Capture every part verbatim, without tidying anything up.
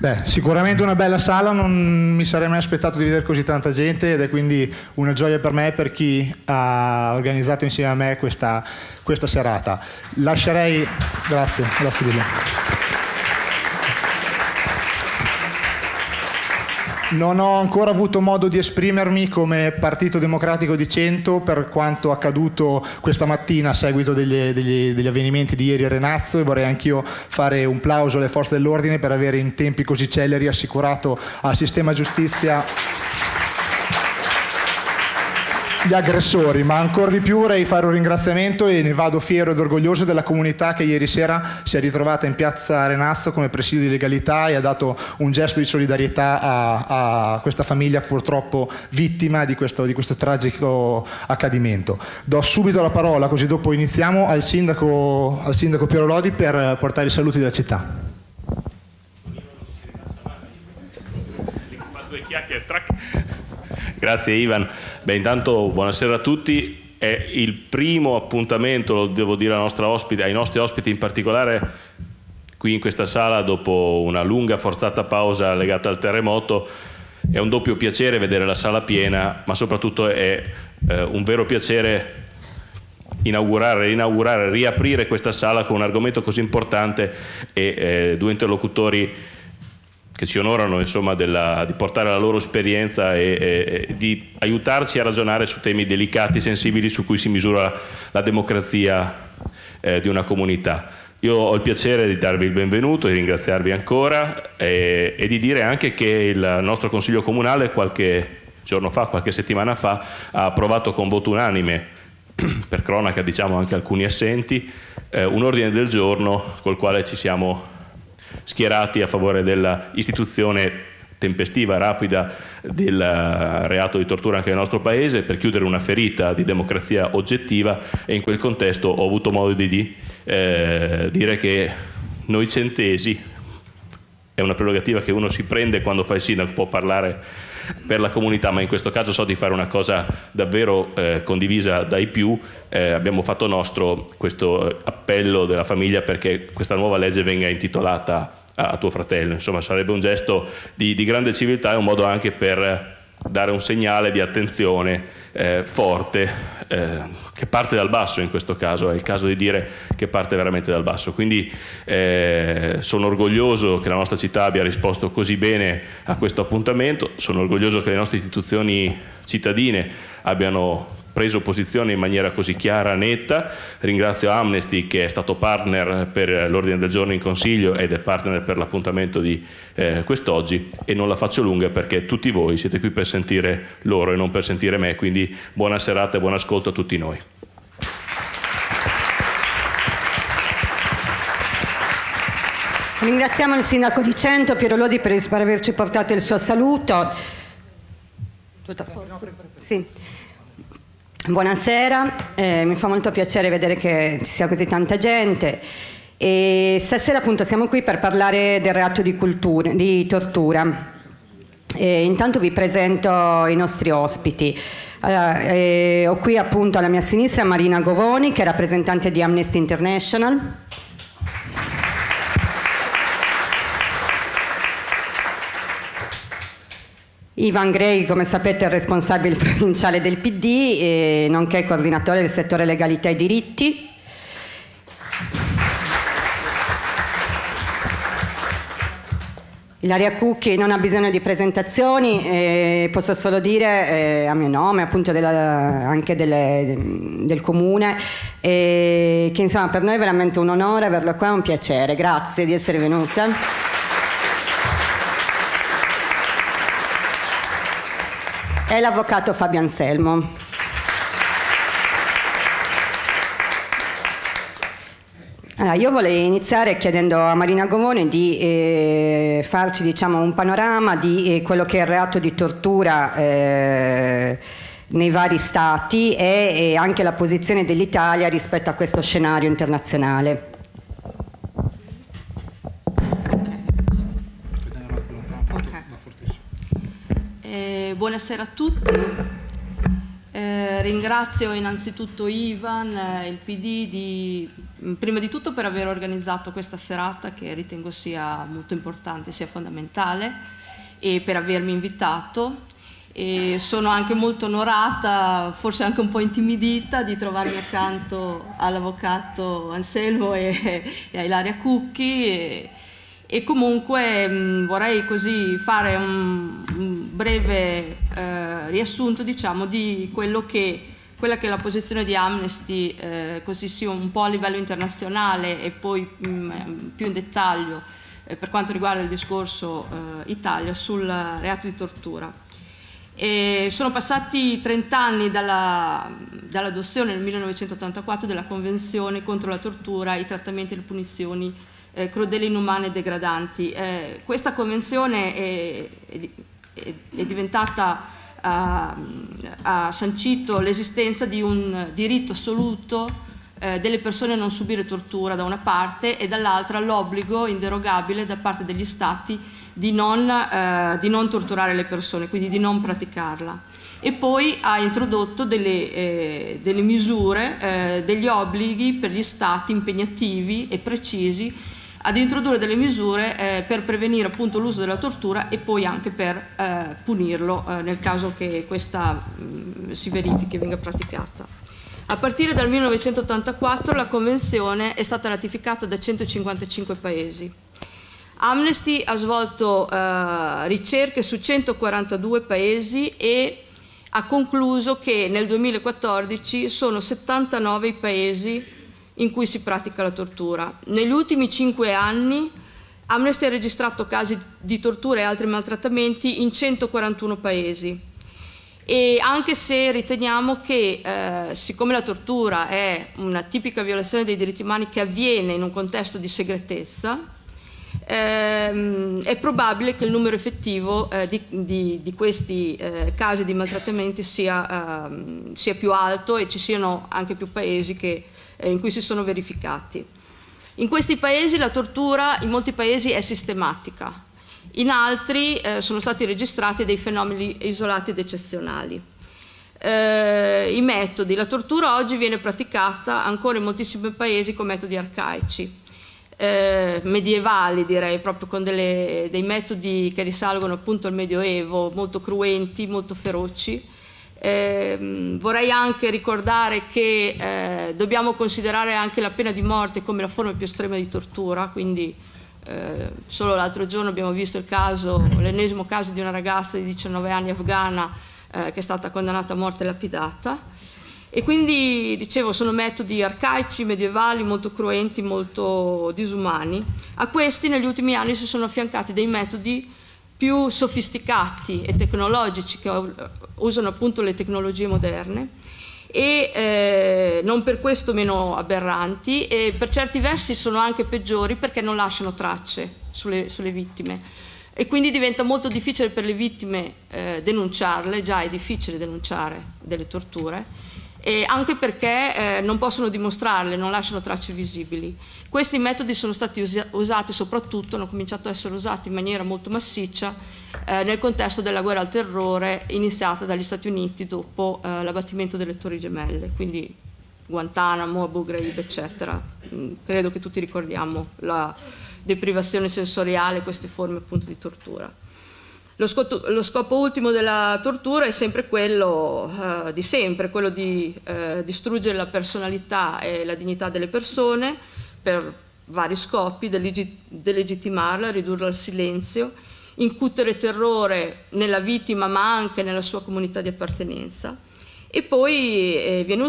Beh, sicuramente una bella sala, non mi sarei mai aspettato di vedere così tanta gente ed è quindi una gioia per me e per chi ha organizzato insieme a me questa, questa serata. Lascerei... Grazie, grazie mille. Non ho ancora avuto modo di esprimermi come Partito Democratico di Cento per quanto accaduto questa mattina a seguito degli, degli, degli avvenimenti di ieri a Renazzo, e vorrei anch'io fare un plauso alle forze dell'ordine per avere in tempi così celeri assicurato al sistema giustizia gli aggressori, ma ancora di più vorrei fare un ringraziamento e ne vado fiero ed orgoglioso della comunità che ieri sera si è ritrovata in piazza Renazzo come presidio di legalità e ha dato un gesto di solidarietà a, a questa famiglia purtroppo vittima di questo, di questo tragico accadimento. Do subito la parola, così dopo iniziamo, al sindaco, al sindaco Piero Lodi per portare i saluti della città. Grazie Ivan. Beh, intanto buonasera a tutti. È il primo appuntamento, lo devo dire alla nostra ospite, ai nostri ospiti in particolare, qui in questa sala dopo una lunga forzata pausa legata al terremoto. È un doppio piacere vedere la sala piena, ma soprattutto è eh, un vero piacere inaugurare, inaugurare, riaprire questa sala con un argomento così importante e eh, due interlocutori che ci onorano, insomma, della, di portare la loro esperienza e, e, e di aiutarci a ragionare su temi delicati, sensibili, su cui si misura la democrazia eh, di una comunità. Io ho il piacere di darvi il benvenuto, di ringraziarvi ancora e, e di dire anche che il nostro Consiglio Comunale qualche giorno fa, qualche settimana fa, ha approvato con voto unanime, per cronaca diciamo anche alcuni assenti, eh, un ordine del giorno col quale ci siamo schierati a favore della istituzione tempestiva, rapida del reato di tortura anche nel nostro Paese, per chiudere una ferita di democrazia oggettiva. E in quel contesto ho avuto modo di eh, dire che noi centesi, è una prerogativa che uno si prende quando fa il sindaco, può parlare per la comunità, ma in questo caso so di fare una cosa davvero eh, condivisa dai più. Eh, abbiamo fatto nostro questo appello della famiglia perché questa nuova legge venga intitolata a, a tuo fratello. Insomma, sarebbe un gesto di, di grande civiltà e un modo anche per dare un segnale di attenzione eh, forte eh, che parte dal basso. In questo caso è il caso di dire che parte veramente dal basso. Quindi eh, sono orgoglioso che la nostra città abbia risposto così bene a questo appuntamento, sono orgoglioso che le nostre istituzioni cittadine abbiano preso posizione in maniera così chiara, netta. Ringrazio Amnesty che è stato partner per l'ordine del giorno in Consiglio ed è partner per l'appuntamento di eh, quest'oggi, e non la faccio lunga perché tutti voi siete qui per sentire loro e non per sentire me, quindi buona serata e buon ascolto a tutti noi. Ringraziamo il sindaco di Cento, Piero Lodi, per averci portato il suo saluto. Tutto a posto? Sì. Buonasera, eh, mi fa molto piacere vedere che ci sia così tanta gente e stasera appunto siamo qui per parlare del reato di, cultura, di tortura. E intanto vi presento i nostri ospiti. Allora, eh, ho qui appunto alla mia sinistra Marina Govoni, che è rappresentante di Amnesty International. Ivan Gray, come sapete, è il responsabile provinciale del P D, e nonché coordinatore del settore legalità e diritti. Ilaria Cucchi non ha bisogno di presentazioni, eh, posso solo dire eh, a mio nome, appunto della, anche delle, del comune, eh, che insomma per noi è veramente un onore averla qua, è un piacere. Grazie di essere venuta. È l'avvocato Fabio Anselmo. Allora, io volevo iniziare chiedendo a Marina Govoni di eh, farci, diciamo, un panorama di eh, quello che è il reato di tortura eh, nei vari stati e, e anche la posizione dell'Italia rispetto a questo scenario internazionale. Eh, buonasera a tutti, eh, ringrazio innanzitutto Ivan, eh, il P D di prima di tutto per aver organizzato questa serata che ritengo sia molto importante, sia fondamentale, e per avermi invitato. E sono anche molto onorata, forse anche un po' intimidita, di trovarmi accanto all'avvocato Anselmo e, e a Ilaria Cucchi. E, e comunque mh, vorrei così fare un, un breve eh, riassunto, diciamo, di quello che quella che è la posizione di Amnesty, eh, così sia un po' a livello internazionale e poi mh, più in dettaglio eh, per quanto riguarda il discorso eh, Italia sul reato di tortura. E sono passati trent'anni dall'adozione dall nel millenovecentottantaquattro della Convenzione contro la tortura, i trattamenti e le punizioni eh, crudeli, inumane e degradanti. Eh, questa convenzione è, è, è, è diventata, ha, ha sancito l'esistenza di un diritto assoluto eh, delle persone a non subire tortura da una parte e dall'altra l'obbligo inderogabile da parte degli Stati Di non, eh, di non torturare le persone, quindi di non praticarla. E poi ha introdotto delle, eh, delle misure, eh, degli obblighi per gli Stati impegnativi e precisi ad introdurre delle misure eh, per prevenire appunto l'uso della tortura e poi anche per eh, punirlo eh, nel caso che questa mh, si verifichi e venga praticata. A partire dal millenovecentottantaquattro la Convenzione è stata ratificata da centocinquantacinque paesi. Amnesty ha svolto eh, ricerche su centoquarantadue paesi e ha concluso che nel duemilaquattordici sono settantanove i paesi in cui si pratica la tortura. Negli ultimi cinque anni Amnesty ha registrato casi di tortura e altri maltrattamenti in centoquarantuno paesi. E anche se riteniamo che, eh, siccome la tortura è una tipica violazione dei diritti umani che avviene in un contesto di segretezza, Ehm, è probabile che il numero effettivo eh, di, di, di questi eh, casi di maltrattamenti sia, ehm, sia più alto e ci siano anche più paesi che, eh, in cui si sono verificati. In questi paesi la tortura in molti paesi è sistematica, in altri eh, sono stati registrati dei fenomeni isolati ed eccezionali. Eh, I metodi, la tortura oggi viene praticata ancora in moltissimi paesi con metodi arcaici. Eh, medievali, direi, proprio con delle, dei metodi che risalgono appunto al Medioevo, molto cruenti, molto feroci. Eh, vorrei anche ricordare che eh, dobbiamo considerare anche la pena di morte come la forma più estrema di tortura, quindi eh, solo l'altro giorno abbiamo visto il caso, l'ennesimo caso di una ragazza di diciannove anni afghana eh, che è stata condannata a morte lapidata. E quindi, dicevo, sono metodi arcaici, medievali, molto cruenti, molto disumani. A questi negli ultimi anni si sono affiancati dei metodi più sofisticati e tecnologici che usano appunto le tecnologie moderne e eh, non per questo meno aberranti, e per certi versi sono anche peggiori perché non lasciano tracce sulle, sulle vittime. E quindi diventa molto difficile per le vittime eh, denunciarle, già è difficile denunciare delle torture, e anche perché eh, non possono dimostrarle, non lasciano tracce visibili. Questi metodi sono stati usi usati soprattutto, hanno cominciato a essere usati in maniera molto massiccia eh, nel contesto della guerra al terrore iniziata dagli Stati Uniti dopo eh, l'abbattimento delle Torri Gemelle, quindi Guantanamo, Abu Ghraib, eccetera. Mm, credo che tutti ricordiamo la deprivazione sensoriale, queste forme appunto di tortura. Lo scopo, lo scopo ultimo della tortura è sempre quello uh, di sempre, quello di uh, distruggere la personalità e la dignità delle persone per vari scopi, delegittimarla, ridurla al silenzio, incutere terrore nella vittima ma anche nella sua comunità di appartenenza, e poi eh, viene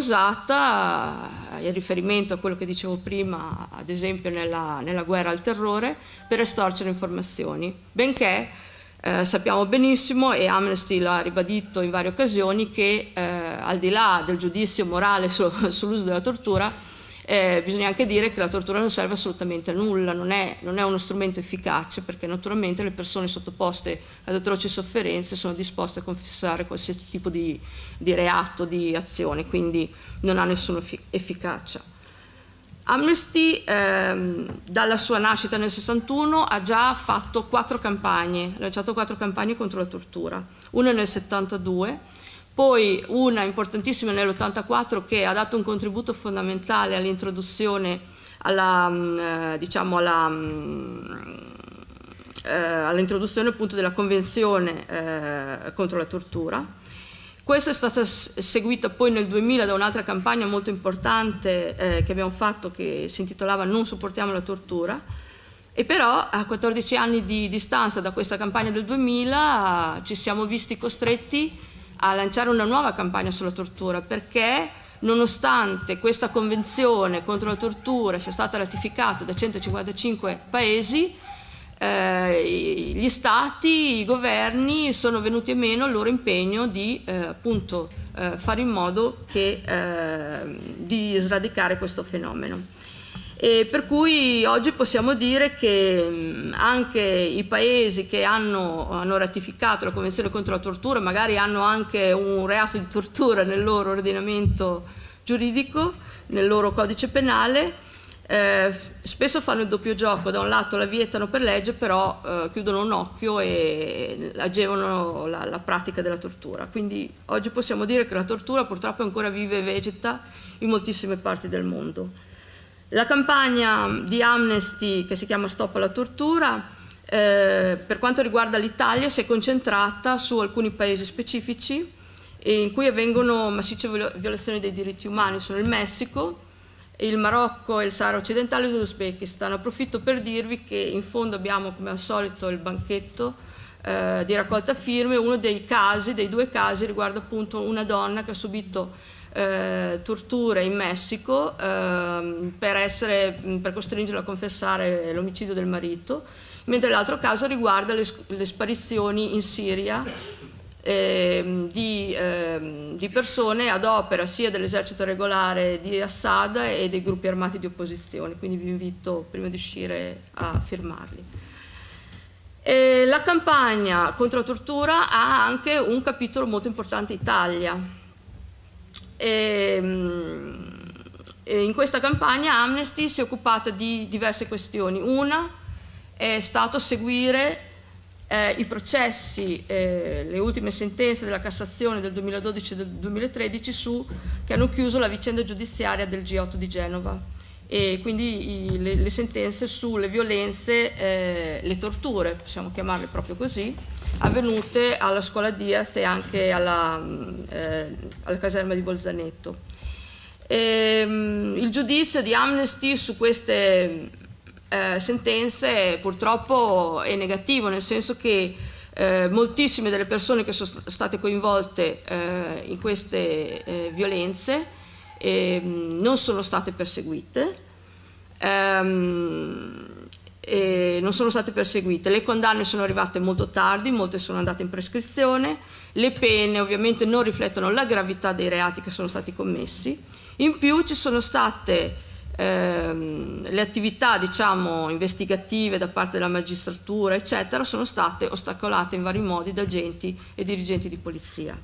usata eh, in riferimento a quello che dicevo prima, ad esempio nella, nella guerra al terrore, per estorcere informazioni, benché Eh, sappiamo benissimo, e Amnesty l'ha ribadito in varie occasioni, che eh, al di là del giudizio morale su, sull'uso della tortura, eh, bisogna anche dire che la tortura non serve assolutamente a nulla, non è, non è uno strumento efficace, perché naturalmente le persone sottoposte ad atroci sofferenze sono disposte a confessare qualsiasi tipo di, di reato, di azione, quindi non ha nessuna efficacia. Amnesty ehm, dalla sua nascita nel sessantuno ha già fatto quattro campagne, ha lanciato quattro campagne contro la tortura, una nel settantadue, poi una importantissima nell'ottantaquattro che ha dato un contributo fondamentale all'introduzione alla, eh, diciamo alla, eh, all'introduzione appunto della Convenzione eh, contro la tortura. Questa è stata seguita poi nel duemila da un'altra campagna molto importante eh, che abbiamo fatto, che si intitolava Non supportiamo la tortura, e però a quattordici anni di distanza da questa campagna del duemila ci siamo visti costretti a lanciare una nuova campagna sulla tortura, perché nonostante questa convenzione contro la tortura sia stata ratificata da centocinquantacinque paesi, Eh, gli stati, i governi sono venuti a meno al loro impegno di eh, appunto eh, fare in modo che, eh, di sradicare questo fenomeno. E per cui oggi possiamo dire che mh, anche i paesi che hanno, hanno ratificato la Convenzione contro la tortura magari hanno anche un reato di tortura nel loro ordinamento giuridico, nel loro codice penale. Eh, spesso fanno il doppio gioco: da un lato la vietano per legge, però eh, chiudono un occhio e agevolano la, la pratica della tortura. Quindi oggi possiamo dire che la tortura purtroppo ancora vive e vegeta in moltissime parti del mondo. La campagna di Amnesty, che si chiama Stop alla tortura, eh, per quanto riguarda l'Italia si è concentrata su alcuni paesi specifici in cui avvengono massicce violazioni dei diritti umani. Sono il Messico, il Marocco, il Sahara occidentale e l'Uzbekistan. Approfitto per dirvi che in fondo abbiamo come al solito il banchetto eh, di raccolta firme. Uno dei casi, dei due casi, riguarda appunto una donna che ha subito eh, torture in Messico eh, per, essere, per costringerla a confessare l'omicidio del marito, mentre l'altro caso riguarda le, le sparizioni in Siria Eh, di, eh, di persone ad opera sia dell'esercito regolare di Assad e dei gruppi armati di opposizione, quindi vi invito prima di uscire a firmarli. E la campagna contro la tortura ha anche un capitolo molto importante Italia. E, e in questa campagna Amnesty si è occupata di diverse questioni. Una è stato seguire Eh, i processi, eh, le ultime sentenze della Cassazione del duemiladodici e del duemilatredici su, che hanno chiuso la vicenda giudiziaria del G otto di Genova, e quindi i, le, le sentenze sulle violenze, eh, le torture, possiamo chiamarle proprio così, avvenute alla scuola Diaz e anche alla, eh, alla caserma di Bolzaneto. E, um, il giudizio di Amnesty su queste Eh, sentenze purtroppo è negativo, nel senso che eh, moltissime delle persone che sono state coinvolte eh, in queste eh, violenze eh, non sono state perseguite, ehm, e non sono state perseguite. Le condanne sono arrivate molto tardi, molte sono andate in prescrizione, le pene ovviamente non riflettono la gravità dei reati che sono stati commessi. In più ci sono state Ehm, le attività, diciamo, investigative da parte della magistratura, eccetera, sono state ostacolate in vari modi da agenti e dirigenti di polizia.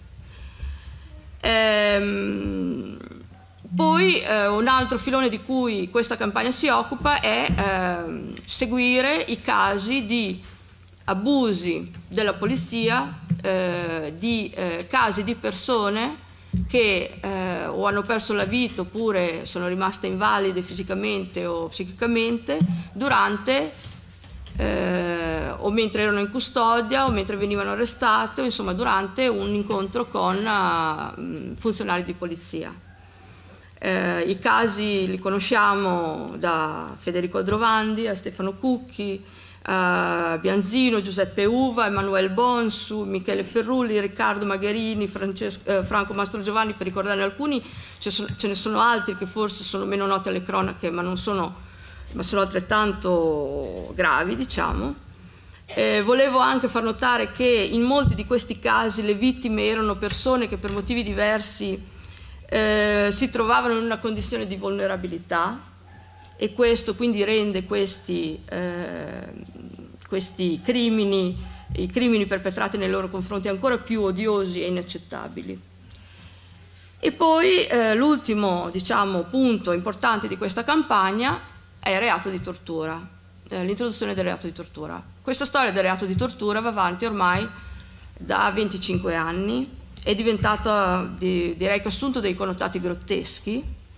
Ehm, poi eh, un altro filone di cui questa campagna si occupa è eh, seguire i casi di abusi della polizia, eh, di eh, casi di persone che eh, o hanno perso la vita oppure sono rimaste invalide fisicamente o psichicamente durante eh, o mentre erano in custodia o mentre venivano arrestate, o insomma durante un incontro con uh, funzionari di polizia. Eh, I casi li conosciamo da Federico Aldrovandi a Stefano Cucchi, Uh, Bianzino, Giuseppe Uva, Emanuele Bonsu, Michele Ferrulli, Riccardo Magherini, Francesco, eh, Franco Mastrogiovanni, per ricordarne alcuni. Ce, so, ce ne sono altri che forse sono meno noti alle cronache, ma, non sono, ma sono altrettanto gravi, diciamo. Eh, volevo anche far notare che in molti di questi casi le vittime erano persone che per motivi diversi eh, si trovavano in una condizione di vulnerabilità, e questo quindi rende questi, eh, questi crimini, i crimini perpetrati nei loro confronti ancora più odiosi e inaccettabili. E poi eh, l'ultimo, diciamo, punto importante di questa campagna è il reato di tortura, eh, l'introduzione del reato di tortura. Questa storia del reato di tortura va avanti ormai da venticinque anni, è diventata, di, direi che assunto dei connotati grotteschi,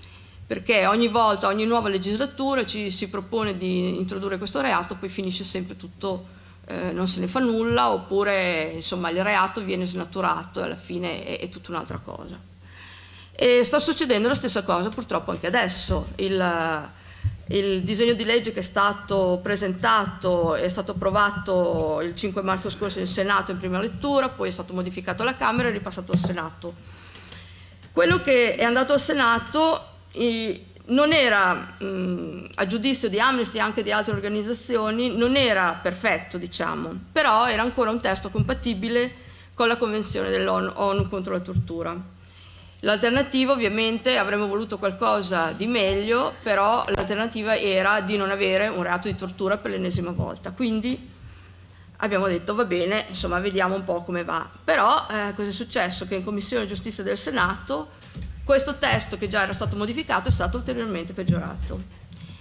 perché ogni volta, ogni nuova legislatura ci si propone di introdurre questo reato, poi finisce sempre tutto, eh, non se ne fa nulla, oppure insomma il reato viene snaturato e alla fine è, è tutta un'altra cosa. E sta succedendo la stessa cosa purtroppo anche adesso. Il, il disegno di legge che è stato presentato è stato approvato il cinque marzo scorso in Senato in prima lettura, poi è stato modificato alla Camera e ripassato al Senato. Quello che è andato al Senato non era, mh, a giudizio di Amnesty e anche di altre organizzazioni, non era perfetto, diciamo, però era ancora un testo compatibile con la Convenzione dell'ONU contro la tortura. L'alternativa, ovviamente, avremmo voluto qualcosa di meglio, però l'alternativa era di non avere un reato di tortura per l'ennesima volta. Quindi abbiamo detto va bene, insomma, vediamo un po' come va. Però eh, cosa è successo? Che in Commissione Giustizia del Senato questo testo, che già era stato modificato, è stato ulteriormente peggiorato.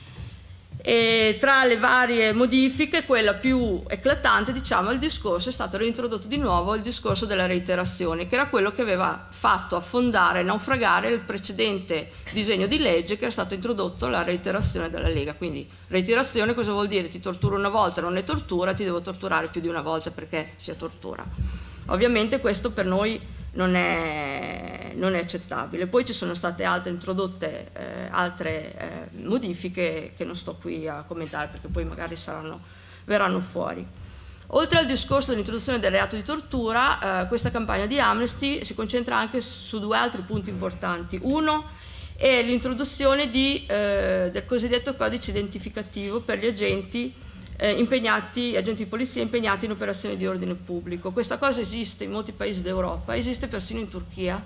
E tra le varie modifiche, quella più eclatante, diciamo, il discorso è stato reintrodotto di nuovo il discorso della reiterazione, che era quello che aveva fatto affondare, naufragare il precedente disegno di legge, che era stato introdotto la reiterazione della Lega. Quindi reiterazione cosa vuol dire? Ti torturo una volta, non è tortura, ti devo torturare più di una volta perché sia tortura. Ovviamente questo per noi non è, non è accettabile. Poi ci sono state altre introdotte eh, altre eh, modifiche che non sto qui a commentare perché poi magari saranno, verranno fuori. Oltre al discorso dell'introduzione del reato di tortura, eh, questa campagna di Amnesty si concentra anche su due altri punti importanti. Uno è l'introduzione di, eh, del cosiddetto codice identificativo per gli agenti Eh, impegnati, agenti di polizia impegnati in operazioni di ordine pubblico. Questa cosa esiste in molti paesi d'Europa, esiste persino in Turchia,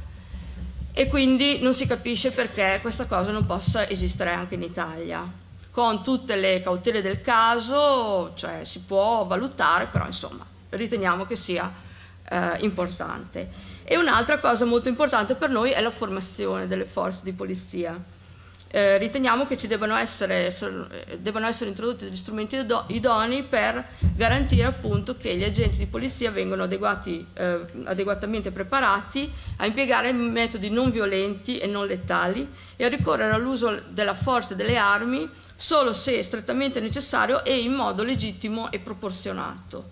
e quindi non si capisce perché questa cosa non possa esistere anche in Italia, con tutte le cautele del caso, cioè si può valutare, però insomma riteniamo che sia eh, importante. E un'altra cosa molto importante per noi è la formazione delle forze di polizia. Eh, riteniamo che ci debbano essere, essere, debbano essere introdotti degli strumenti idonei per garantire appunto che gli agenti di polizia vengano adeguati, eh, adeguatamente preparati a impiegare metodi non violenti e non letali e a ricorrere all'uso della forza e delle armi solo se strettamente necessario e in modo legittimo e proporzionato.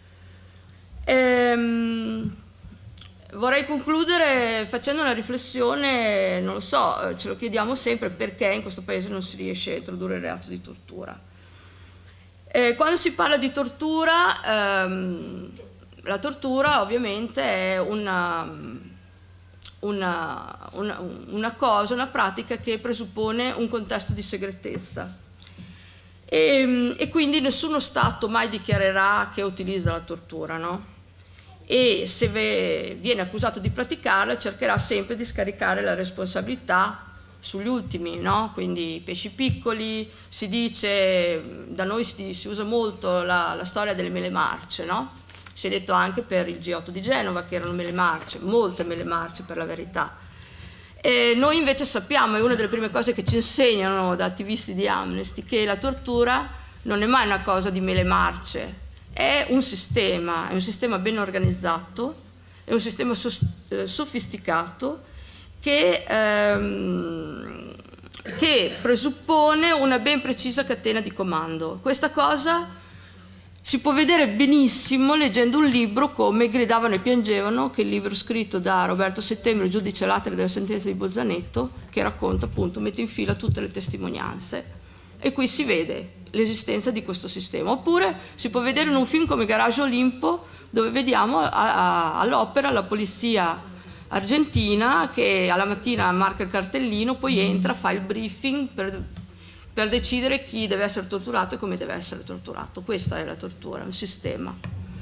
Ehm, Vorrei concludere facendo una riflessione, non lo so, ce lo chiediamo sempre, perché in questo paese non si riesce a introdurre il reato di tortura. Eh, quando si parla di tortura, ehm, la tortura ovviamente è una, una, una, una cosa, una pratica che presuppone un contesto di segretezza. E, e quindi nessuno Stato mai dichiarerà che utilizza la tortura, no? E se viene accusato di praticarla cercherà sempre di scaricare la responsabilità sugli ultimi, no? Quindi i pesci piccoli, si dice, da noi si, si usa molto la, la storia delle mele marce, no? Si è detto anche per il G otto di Genova che erano mele marce, molte mele marce per la verità. E noi invece sappiamo, è una delle prime cose che ci insegnano da attivisti di Amnesty, che la tortura non è mai una cosa di mele marce. È un sistema, è un sistema ben organizzato, è un sistema sofisticato che, ehm, che presuppone una ben precisa catena di comando. Questa cosa si può vedere benissimo leggendo un libro come Gridavano e piangevano, che è il libro scritto da Roberto Settembre, giudice latere della sentenza di Bolzaneto, che racconta appunto, mette in fila tutte le testimonianze. E qui si vede l'esistenza di questo sistema. Oppure si può vedere in un film come Garage Olimpo, dove vediamo all'opera la polizia argentina che alla mattina marca il cartellino, poi entra, fa il briefing per, per decidere chi deve essere torturato e come deve essere torturato. Questa è la tortura, un sistema.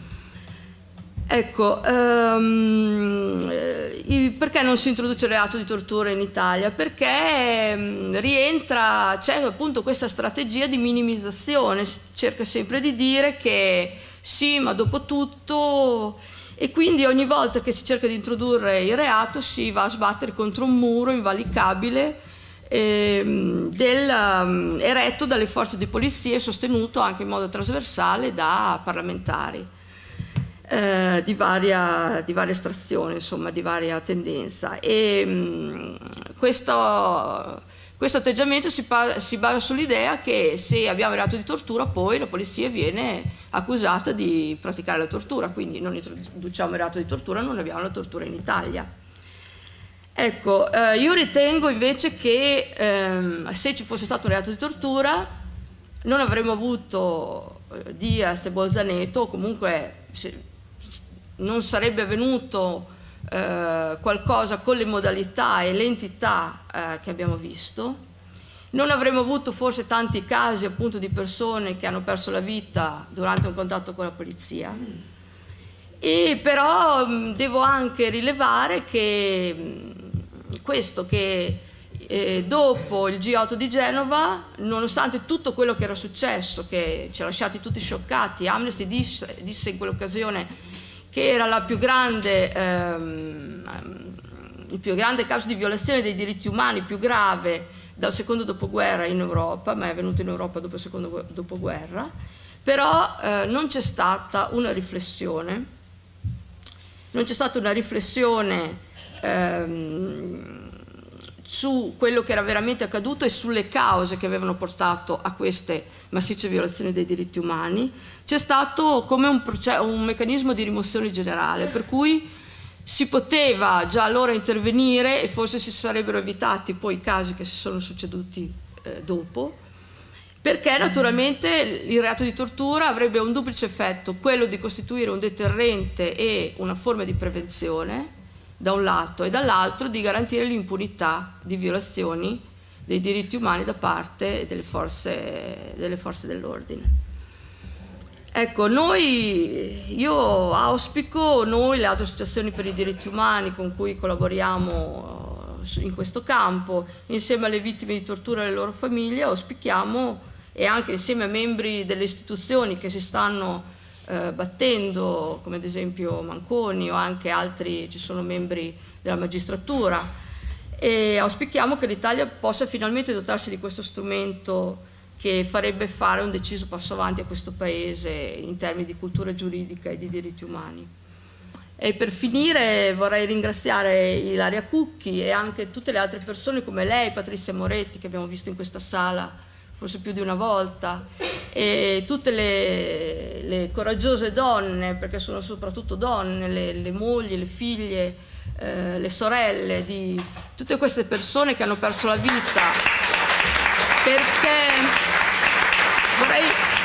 Ecco, um, perché non si introduce il reato di tortura in Italia? Perché um, rientra, c'è appunto questa strategia di minimizzazione, cerca sempre di dire che sì, ma dopo tutto, e quindi ogni volta che si cerca di introdurre il reato si va a sbattere contro un muro invalicabile ehm, del, um, eretto dalle forze di polizia e sostenuto anche in modo trasversale da parlamentari. Eh, di, varia, di varia estrazione, insomma, di varia tendenza. E mh, questo Questo atteggiamento si, si basa sull'idea che se abbiamo il reato di tortura poi la polizia viene accusata di praticare la tortura, quindi non introduciamo il reato di tortura, non abbiamo la tortura in Italia. Ecco, eh, io ritengo invece che ehm, se ci fosse stato un reato di tortura non avremmo avuto eh, Diaz e Bolzaneto, o comunque se, non sarebbe avvenuto eh, qualcosa con le modalità e l'entità eh, che abbiamo visto. Non avremmo avuto forse tanti casi appunto di persone che hanno perso la vita durante un contatto con la polizia. E però mh, devo anche rilevare che mh, questo che eh, dopo il G otto di Genova, nonostante tutto quello che era successo, che ci ha lasciati tutti scioccati, Amnesty disse, disse in quell'occasione che era la più grande, ehm, il più grande caso di violazione dei diritti umani, più grave dal secondo dopoguerra in Europa, ma è avvenuto in Europa dopo il secondo dopoguerra, però eh, non c'è stata una riflessione, non c'è stata una riflessione ehm, su quello che era veramente accaduto e sulle cause che avevano portato a queste massicce violazioni dei diritti umani. C'è stato come un, un meccanismo di rimozione generale, per cui si poteva già allora intervenire e forse si sarebbero evitati poi i casi che si sono succeduti eh, dopo, perché naturalmente il reato di tortura avrebbe un duplice effetto, quello di costituire un deterrente e una forma di prevenzione da un lato, e dall'altro di garantire l'impunità di violazioni dei diritti umani da parte delle forze, delle forze dell'ordine. Ecco, noi, io auspico, noi le altre associazioni per i diritti umani con cui collaboriamo in questo campo, insieme alle vittime di tortura e alle loro famiglie, auspichiamo, e anche insieme a membri delle istituzioni che si stanno Eh, battendo, come ad esempio Manconi o anche altri, ci sono membri della magistratura, e auspichiamo che l'Italia possa finalmente dotarsi di questo strumento che farebbe fare un deciso passo avanti a questo Paese in termini di cultura giuridica e di diritti umani. E per finire vorrei ringraziare Ilaria Cucchi e anche tutte le altre persone come lei, Patrizia Moretti, che abbiamo visto in questa sala forse più di una volta, e tutte le, le coraggiose donne, perché sono soprattutto donne, le, le mogli, le figlie, eh, le sorelle di tutte queste persone che hanno perso la vita, perché vorrei,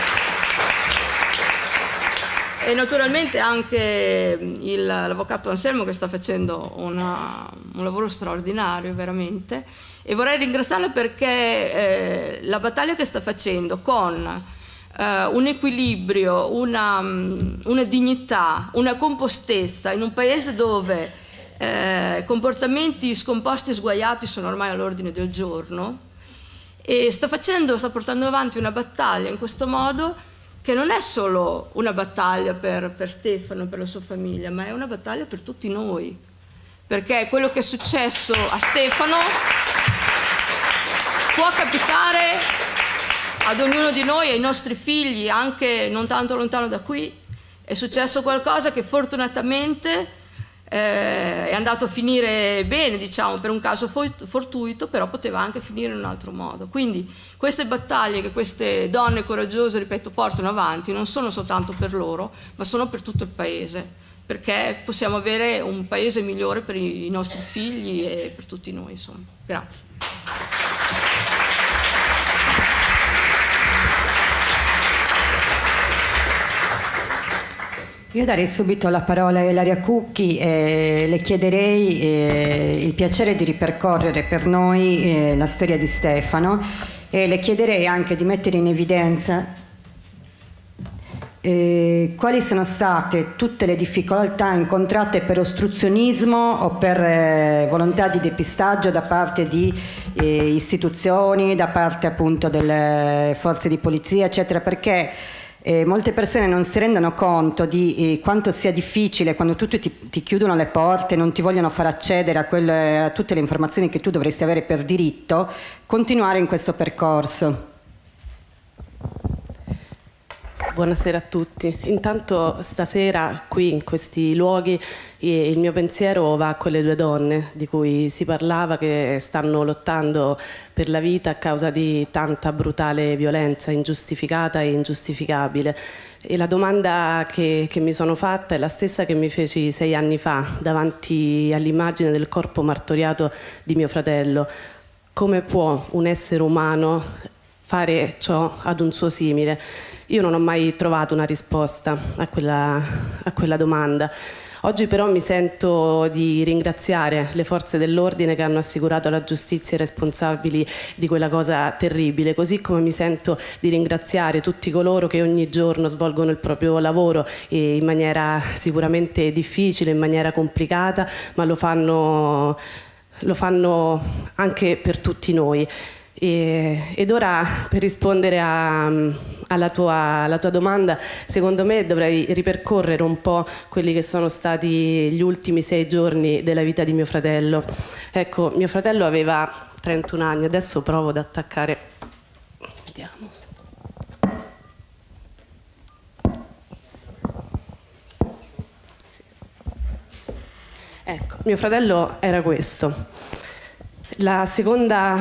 e naturalmente anche l'avvocato Anselmo che sta facendo una, un lavoro straordinario veramente. E vorrei ringraziarla perché eh, la battaglia che sta facendo con eh, un equilibrio, una, una dignità, una compostezza in un paese dove eh, comportamenti scomposti e sguaiati sono ormai all'ordine del giorno, e sta facendo, sta portando avanti una battaglia in questo modo che non è solo una battaglia per, per Stefano, per la sua famiglia, ma è una battaglia per tutti noi, perché quello che è successo a Stefano può capitare ad ognuno di noi, ai nostri figli, anche non tanto lontano da qui. È successo qualcosa che fortunatamente eh, è andato a finire bene, diciamo, per un caso fortuito, però poteva anche finire in un altro modo. Quindi queste battaglie che queste donne coraggiose, ripeto, portano avanti non sono soltanto per loro, ma sono per tutto il Paese, perché possiamo avere un Paese migliore per i nostri figli e per tutti noi, insomma. Grazie. Io darei subito la parola a Ilaria Cucchi e le chiederei eh, il piacere di ripercorrere per noi eh, la storia di Stefano, e le chiederei anche di mettere in evidenza eh, quali sono state tutte le difficoltà incontrate per ostruzionismo o per eh, volontà di depistaggio da parte di eh, istituzioni, da parte appunto delle forze di polizia, eccetera, perché Eh, molte persone non si rendono conto di eh, quanto sia difficile quando tutti ti, ti chiudono le porte, non ti vogliono far accedere a, quelle, a tutte le informazioni che tu dovresti avere per diritto, continuare in questo percorso. Buonasera a tutti. Intanto stasera qui in questi luoghi il mio pensiero va a quelle due donne di cui si parlava, che stanno lottando per la vita a causa di tanta brutale violenza ingiustificata e ingiustificabile. E la domanda che, che mi sono fatta è la stessa che mi feci sei anni fa davanti all'immagine del corpo martoriato di mio fratello. Come può un essere umano fare ciò ad un suo simile? Io non ho mai trovato una risposta a quella, a quella domanda. Oggi però mi sento di ringraziare le forze dell'ordine che hanno assicurato alla giustizia i responsabili di quella cosa terribile, così come mi sento di ringraziare tutti coloro che ogni giorno svolgono il proprio lavoro in maniera sicuramente difficile, in maniera complicata, ma lo fanno, lo fanno anche per tutti noi. E, ed ora, per rispondere a, alla, tua, alla tua domanda, secondo me dovrei ripercorrere un po' quelli che sono stati gli ultimi sei giorni della vita di mio fratello. Ecco, mio fratello aveva trentuno anni, adesso provo ad attaccare. Vediamo. Ecco, mio fratello era questo. La seconda,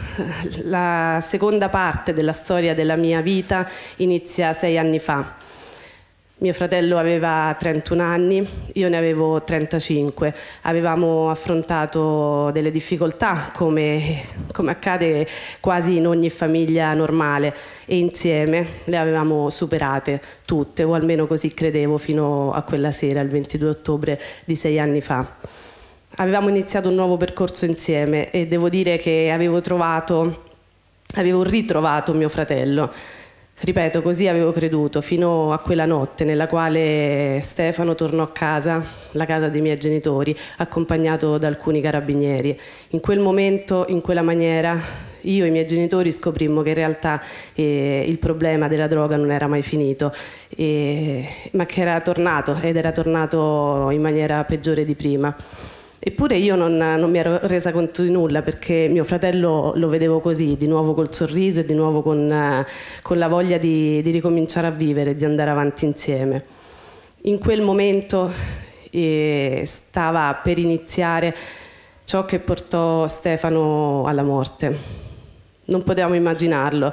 la seconda parte della storia della mia vita inizia sei anni fa. Mio fratello aveva trentuno anni, io ne avevo trentacinque. Avevamo affrontato delle difficoltà, come, come accade quasi in ogni famiglia normale, e insieme le avevamo superate tutte, o almeno così credevo fino a quella sera, il ventidue ottobre di sei anni fa. Avevamo iniziato un nuovo percorso insieme e devo dire che avevo trovato, avevo ritrovato mio fratello. Ripeto, così avevo creduto, fino a quella notte nella quale Stefano tornò a casa, la casa dei miei genitori, accompagnato da alcuni carabinieri. In quel momento, in quella maniera, io e i miei genitori scoprimmo che in realtà eh, il problema della droga non era mai finito, eh, ma che era tornato, ed era tornato in maniera peggiore di prima. Eppure io non, non mi ero resa conto di nulla, perché mio fratello lo vedevo così, di nuovo col sorriso e di nuovo con, con la voglia di, di ricominciare a vivere, di andare avanti insieme. In quel momento eh, stava per iniziare ciò che portò Stefano alla morte. Non potevamo immaginarlo.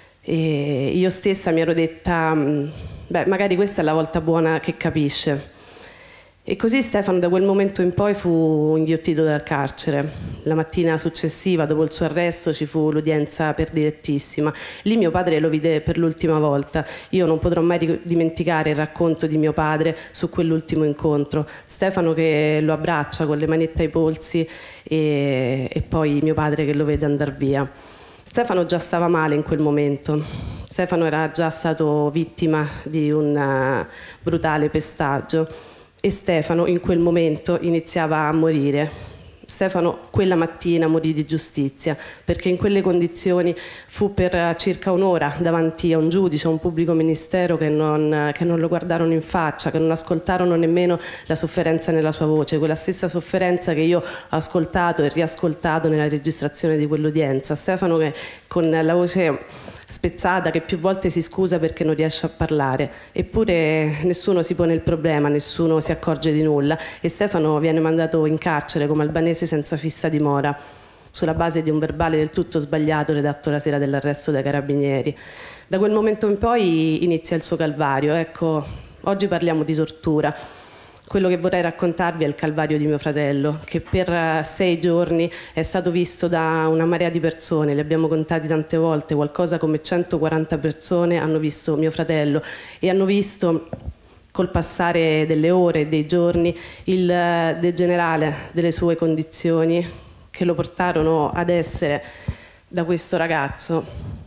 E io stessa mi ero detta, beh, magari questa è la volta buona che capisce. E così Stefano da quel momento in poi fu inghiottito dal carcere. La mattina successiva, dopo il suo arresto, ci fu l'udienza per direttissima. Lì mio padre lo vide per l'ultima volta. Io non potrò mai dimenticare il racconto di mio padre su quell'ultimo incontro. Stefano che lo abbraccia con le manette ai polsi e, e poi mio padre che lo vede andare via. Stefano già stava male in quel momento. Stefano era già stato vittima di un uh, brutale pestaggio. E Stefano in quel momento iniziava a morire. Stefano quella mattina morì di giustizia, perché in quelle condizioni fu per circa un'ora davanti a un giudice, a un pubblico ministero che non, che non lo guardarono in faccia, che non ascoltarono nemmeno la sofferenza nella sua voce, quella stessa sofferenza che io ho ascoltato e riascoltato nella registrazione di quell'udienza. Stefano che con la voce spezzata, che più volte si scusa perché non riesce a parlare, eppure nessuno si pone il problema, nessuno si accorge di nulla, e Stefano viene mandato in carcere come albanese senza fissa dimora, sulla base di un verbale del tutto sbagliato redatto la sera dell'arresto dai carabinieri. Da quel momento in poi inizia il suo calvario. Ecco, oggi parliamo di tortura. Quello che vorrei raccontarvi è il calvario di mio fratello, che per sei giorni è stato visto da una marea di persone, li abbiamo contati tante volte, qualcosa come centoquaranta persone hanno visto mio fratello e hanno visto col passare delle ore e dei giorni il degenerare delle sue condizioni, che lo portarono ad essere da questo ragazzo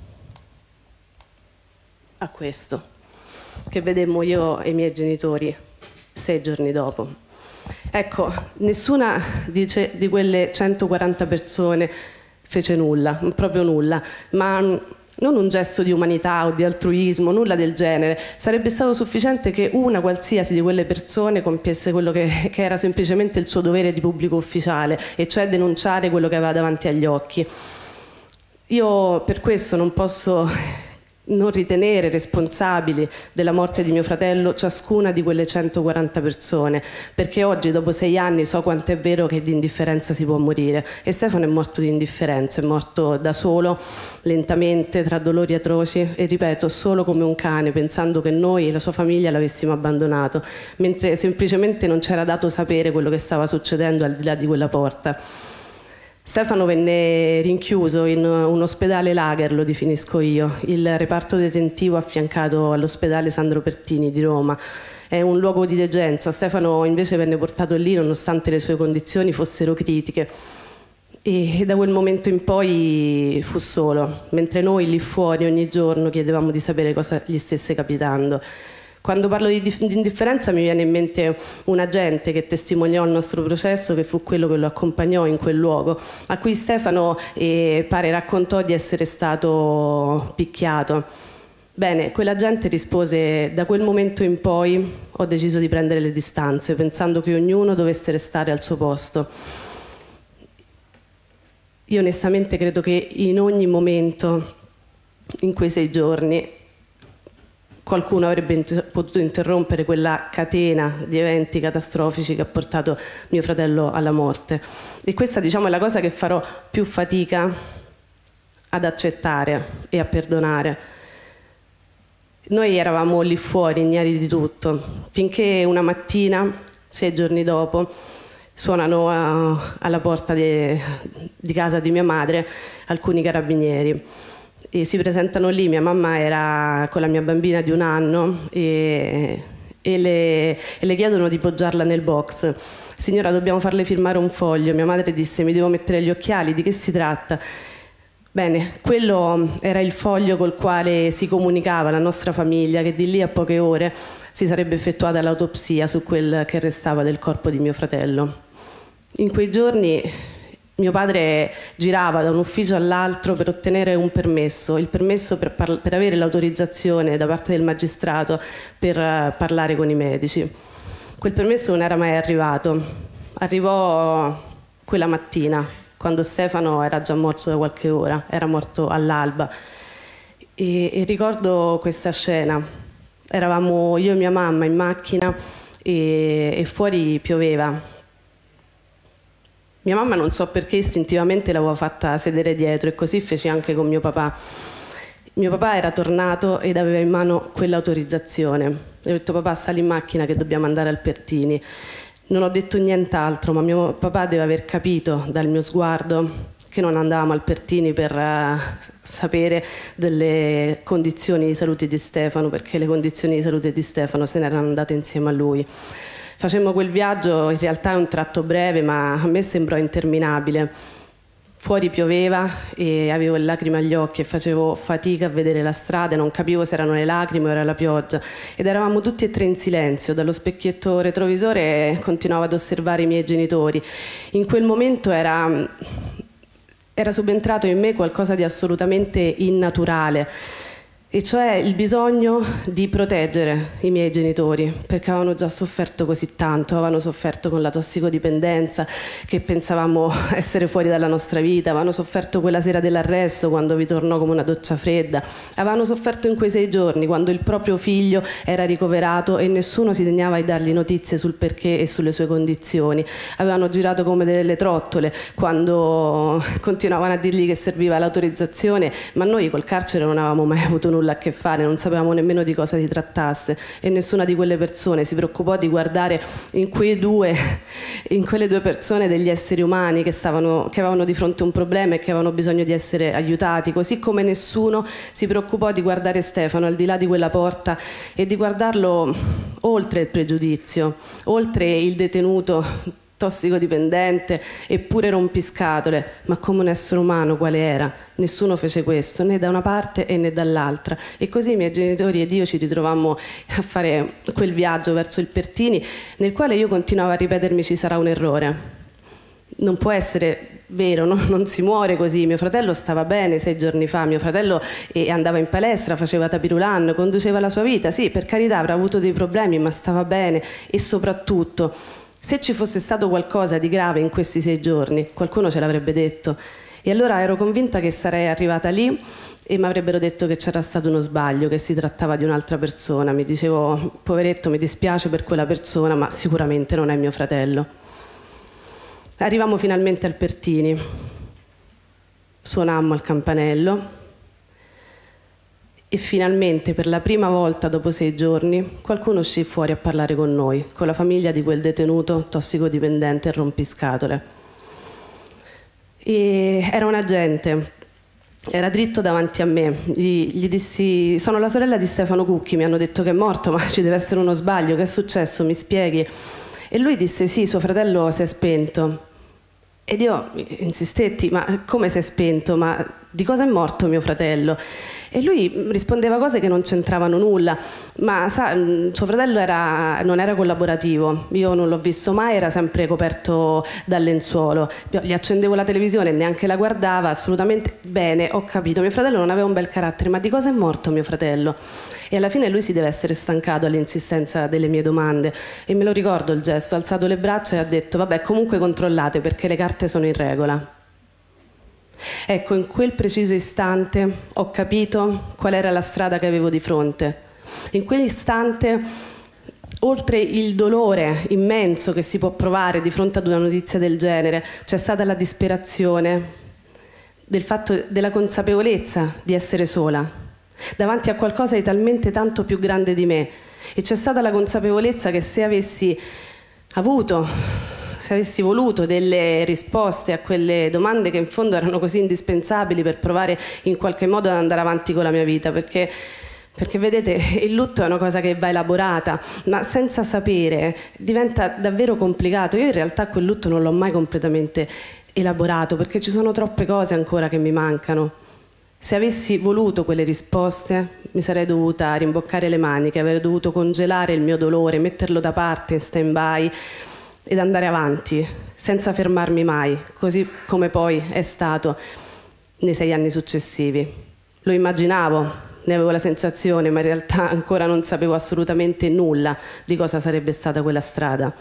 a questo, che vedemmo io e i miei genitori sei giorni dopo. Ecco, nessuna dice, di quelle centoquaranta persone fece nulla, proprio nulla, ma non un gesto di umanità o di altruismo, nulla del genere. Sarebbe stato sufficiente che una qualsiasi di quelle persone compiesse quello che, che era semplicemente il suo dovere di pubblico ufficiale, e cioè denunciare quello che aveva davanti agli occhi. Io per questo non posso non ritenere responsabili della morte di mio fratello ciascuna di quelle centoquaranta persone, perché oggi dopo sei anni so quanto è vero che di indifferenza si può morire, e Stefano è morto di indifferenza, è morto da solo, lentamente, tra dolori atroci e, ripeto, solo come un cane, pensando che noi e la sua famiglia l'avessimo abbandonato, mentre semplicemente non c'era dato sapere quello che stava succedendo al di là di quella porta. Stefano venne rinchiuso in un ospedale lager, lo definisco io, il reparto detentivo affiancato all'ospedale Sandro Pertini di Roma. È un luogo di degenza. Stefano invece venne portato lì nonostante le sue condizioni fossero critiche, e da quel momento in poi fu solo, mentre noi lì fuori ogni giorno chiedevamo di sapere cosa gli stesse capitando. Quando parlo di, di indifferenza mi viene in mente un agente che testimoniò il nostro processo, che fu quello che lo accompagnò in quel luogo, a cui Stefano eh, pare raccontò di essere stato picchiato. Bene, quell'agente rispose: da quel momento in poi ho deciso di prendere le distanze, pensando che ognuno dovesse restare al suo posto. Io onestamente credo che in ogni momento, in quei sei giorni, qualcuno avrebbe inter- potuto interrompere quella catena di eventi catastrofici che ha portato mio fratello alla morte. E questa, diciamo, è la cosa che farò più fatica ad accettare e a perdonare. Noi eravamo lì fuori, ignari di tutto, finché una mattina, sei giorni dopo, suonano a, alla porta di, di casa di mia madre alcuni carabinieri. E si presentano lì. Mia mamma era con la mia bambina di un anno e, e, le, e le chiedono di poggiarla nel box. Signora, dobbiamo farle firmare un foglio. Mia madre disse: mi devo mettere gli occhiali, di che si tratta? Bene, quello era il foglio col quale si comunicava alla nostra famiglia che di lì a poche ore si sarebbe effettuata l'autopsia su quel che restava del corpo di mio fratello. In quei giorni mio padre girava da un ufficio all'altro per ottenere un permesso, il permesso per, par- per avere l'autorizzazione da parte del magistrato per uh, parlare con i medici. Quel permesso non era mai arrivato. Arrivò quella mattina, quando Stefano era già morto da qualche ora, era morto all'alba. E, e ricordo questa scena. Eravamo io e mia mamma in macchina e, e fuori pioveva. Mia mamma, non so perché, istintivamente l'aveva fatta sedere dietro, e così feci anche con mio papà. Mio papà era tornato ed aveva in mano quell'autorizzazione. Le ho detto: papà, sali in macchina che dobbiamo andare al Pertini. Non ho detto nient'altro, ma mio papà deve aver capito dal mio sguardo che non andavamo al Pertini per uh, sapere delle condizioni di salute di Stefano, perché le condizioni di salute di Stefano se ne erano andate insieme a lui. Facemmo quel viaggio, in realtà è un tratto breve, ma a me sembrò interminabile. Fuori pioveva e avevo le lacrime agli occhi e facevo fatica a vedere la strada, non capivo se erano le lacrime o era la pioggia. Ed eravamo tutti e tre in silenzio. Dallo specchietto retrovisore continuavo ad osservare i miei genitori. In quel momento era, era subentrato in me qualcosa di assolutamente innaturale, e cioè il bisogno di proteggere i miei genitori, perché avevano già sofferto così tanto, avevano sofferto con la tossicodipendenza, che pensavamo essere fuori dalla nostra vita, avevano sofferto quella sera dell'arresto quando vi tornò come una doccia fredda, avevano sofferto in quei sei giorni quando il proprio figlio era ricoverato e nessuno si degnava di dargli notizie sul perché e sulle sue condizioni, avevano girato come delle trottole quando continuavano a dirgli che serviva l'autorizzazione, ma noi col carcere non avevamo mai avuto nulla a che fare, non sapevamo nemmeno di cosa si trattasse, e nessuna di quelle persone si preoccupò di guardare in quei due in quelle due persone degli esseri umani che stavano che avevano di fronte un problema e che avevano bisogno di essere aiutati, così come nessuno si preoccupò di guardare Stefano al di là di quella porta e di guardarlo oltre il pregiudizio, oltre il detenuto tossicodipendente eppure rompiscatole, ma come un essere umano quale era. Nessuno fece questo, né da una parte né dall'altra, e così i miei genitori ed io ci ritrovammo a fare quel viaggio verso il Pertini, nel quale io continuavo a ripetermi: ci sarà un errore, non può essere vero, no? Non si muore così. Mio fratello stava bene sei giorni fa, mio fratello eh, andava in palestra, faceva tapirulan, conduceva la sua vita, sì, per carità avrà avuto dei problemi, ma stava bene. E soprattutto, se ci fosse stato qualcosa di grave in questi sei giorni, qualcuno ce l'avrebbe detto. E allora ero convinta che sarei arrivata lì e mi avrebbero detto che c'era stato uno sbaglio, che si trattava di un'altra persona. Mi dicevo, poveretto, mi dispiace per quella persona, ma sicuramente non è mio fratello. Arrivammo finalmente al Pertini, suonammo al campanello e finalmente, per la prima volta dopo sei giorni, qualcuno uscì fuori a parlare con noi, con la famiglia di quel detenuto tossicodipendente e rompiscatole. E era un agente, era dritto davanti a me. Gli, gli dissi: sono la sorella di Stefano Cucchi, mi hanno detto che è morto, ma ci deve essere uno sbaglio, che è successo, mi spieghi? E lui disse: sì, suo fratello si è spento. Ed io insistetti: ma come si è spento? Ma di cosa è morto mio fratello? E lui rispondeva cose che non c'entravano nulla, ma sa, suo fratello era, non era collaborativo, io non l'ho visto mai, era sempre coperto dal lenzuolo, gli accendevo la televisione, neanche la guardava, assolutamente. Bene, ho capito, mio fratello non aveva un bel carattere, ma di cosa è morto mio fratello? E alla fine lui si deve essere stancato all'insistenza delle mie domande, e me lo ricordo il gesto, ha alzato le braccia e ha detto: vabbè, comunque controllate perché le carte sono in regola. Ecco, in quel preciso istante ho capito qual era la strada che avevo di fronte. In quell'istante, oltre il dolore immenso che si può provare di fronte ad una notizia del genere, c'è stata la disperazione del fatto, della consapevolezza di essere sola, davanti a qualcosa di talmente tanto più grande di me. E c'è stata la consapevolezza che se avessi avuto... se avessi voluto delle risposte a quelle domande che in fondo erano così indispensabili per provare in qualche modo ad andare avanti con la mia vita, perché, perché vedete, il lutto è una cosa che va elaborata, ma senza sapere diventa davvero complicato. Io in realtà quel lutto non l'ho mai completamente elaborato, perché ci sono troppe cose ancora che mi mancano. Se avessi voluto quelle risposte mi sarei dovuta rimboccare le maniche, avrei dovuto congelare il mio dolore, metterlo da parte in stand-by ed andare avanti senza fermarmi mai, così come poi è stato nei sei anni successivi. Lo immaginavo, ne avevo la sensazione, ma in realtà ancora non sapevo assolutamente nulla di cosa sarebbe stata quella strada.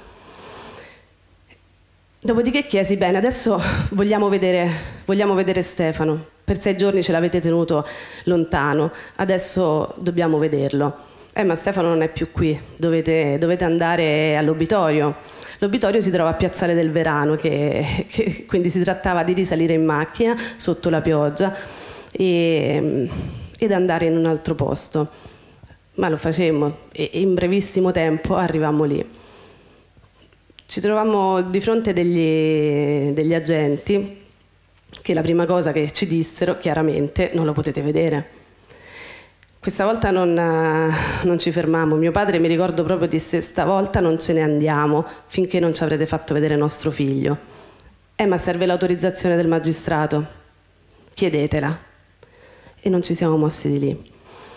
Dopodiché chiesi: bene, adesso vogliamo vedere, vogliamo vedere Stefano. Per sei giorni ce l'avete tenuto lontano, adesso dobbiamo vederlo. Eh, ma Stefano non è più qui, dovete, dovete andare all'obitorio. L'obitorio si trova a Piazzale del Verano, che, che quindi si trattava di risalire in macchina sotto la pioggia e, ed andare in un altro posto. Ma lo facemmo e in brevissimo tempo arrivammo lì. Ci trovammo di fronte degli, degli agenti che la prima cosa che ci dissero chiaramente: non lo potete vedere. Questa volta non, non ci fermammo. Mio padre, mi ricordo proprio, disse: stavolta non ce ne andiamo finché non ci avrete fatto vedere nostro figlio. Eh, ma serve l'autorizzazione del magistrato. Chiedetela. E non ci siamo mossi di lì.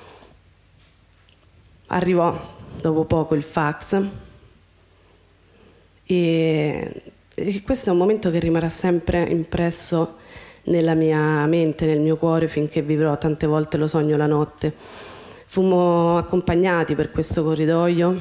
Arrivò dopo poco il fax e, e questo è un momento che rimarrà sempre impresso nella mia mente, nel mio cuore, finché vivrò. Tante volte lo sogno la notte. Fummo accompagnati per questo corridoio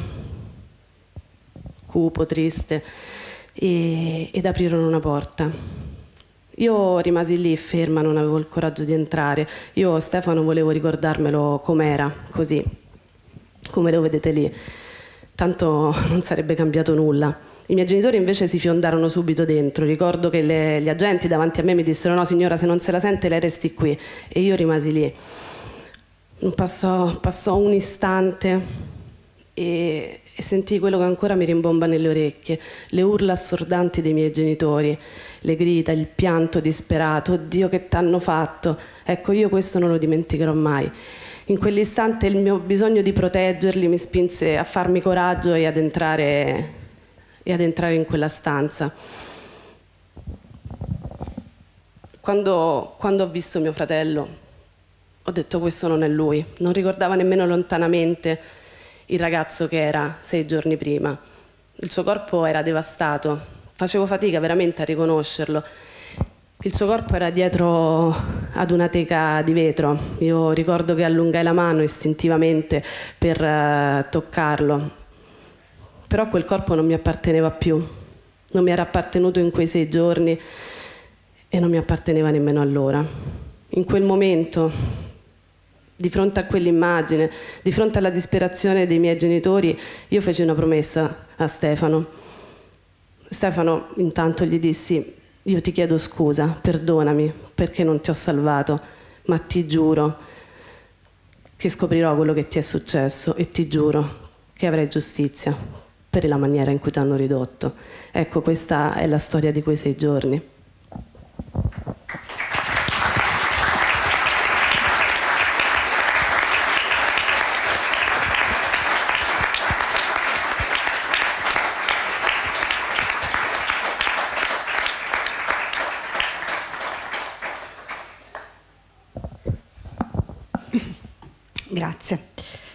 cupo, triste, e, ed aprirono una porta. Io rimasi lì ferma, non avevo il coraggio di entrare. Io Stefano volevo ricordarmelo com'era, così come lo vedete lì, tanto non sarebbe cambiato nulla. I miei genitori invece si fiondarono subito dentro. Ricordo che le, gli agenti davanti a me mi dissero: no signora, se non se la sente lei resti qui. E io rimasi lì. Passò, passò un istante e, e sentii quello che ancora mi rimbomba nelle orecchie: le urla assordanti dei miei genitori, le grida, il pianto disperato: oddio, che t'hanno fatto? Ecco, io questo non lo dimenticherò mai. In quell'istante il mio bisogno di proteggerli mi spinse a farmi coraggio e ad entrare e ad entrare in quella stanza. Quando, quando ho visto mio fratello, ho detto: questo non è lui. Non ricordava nemmeno lontanamente il ragazzo che era sei giorni prima. Il suo corpo era devastato, facevo fatica veramente a riconoscerlo. Il suo corpo era dietro ad una teca di vetro. Io ricordo che allungai la mano istintivamente per uh, toccarlo. Però quel corpo non mi apparteneva più, non mi era appartenuto in quei sei giorni e non mi apparteneva nemmeno allora. In quel momento, di fronte a quell'immagine, di fronte alla disperazione dei miei genitori, io feci una promessa a Stefano. Stefano, intanto gli dissi: io ti chiedo scusa, perdonami perché non ti ho salvato, ma ti giuro che scoprirò quello che ti è successo e ti giuro che avrai giustizia per la maniera in cui ti hanno ridotto. Ecco, questa è la storia di quei sei giorni. Grazie.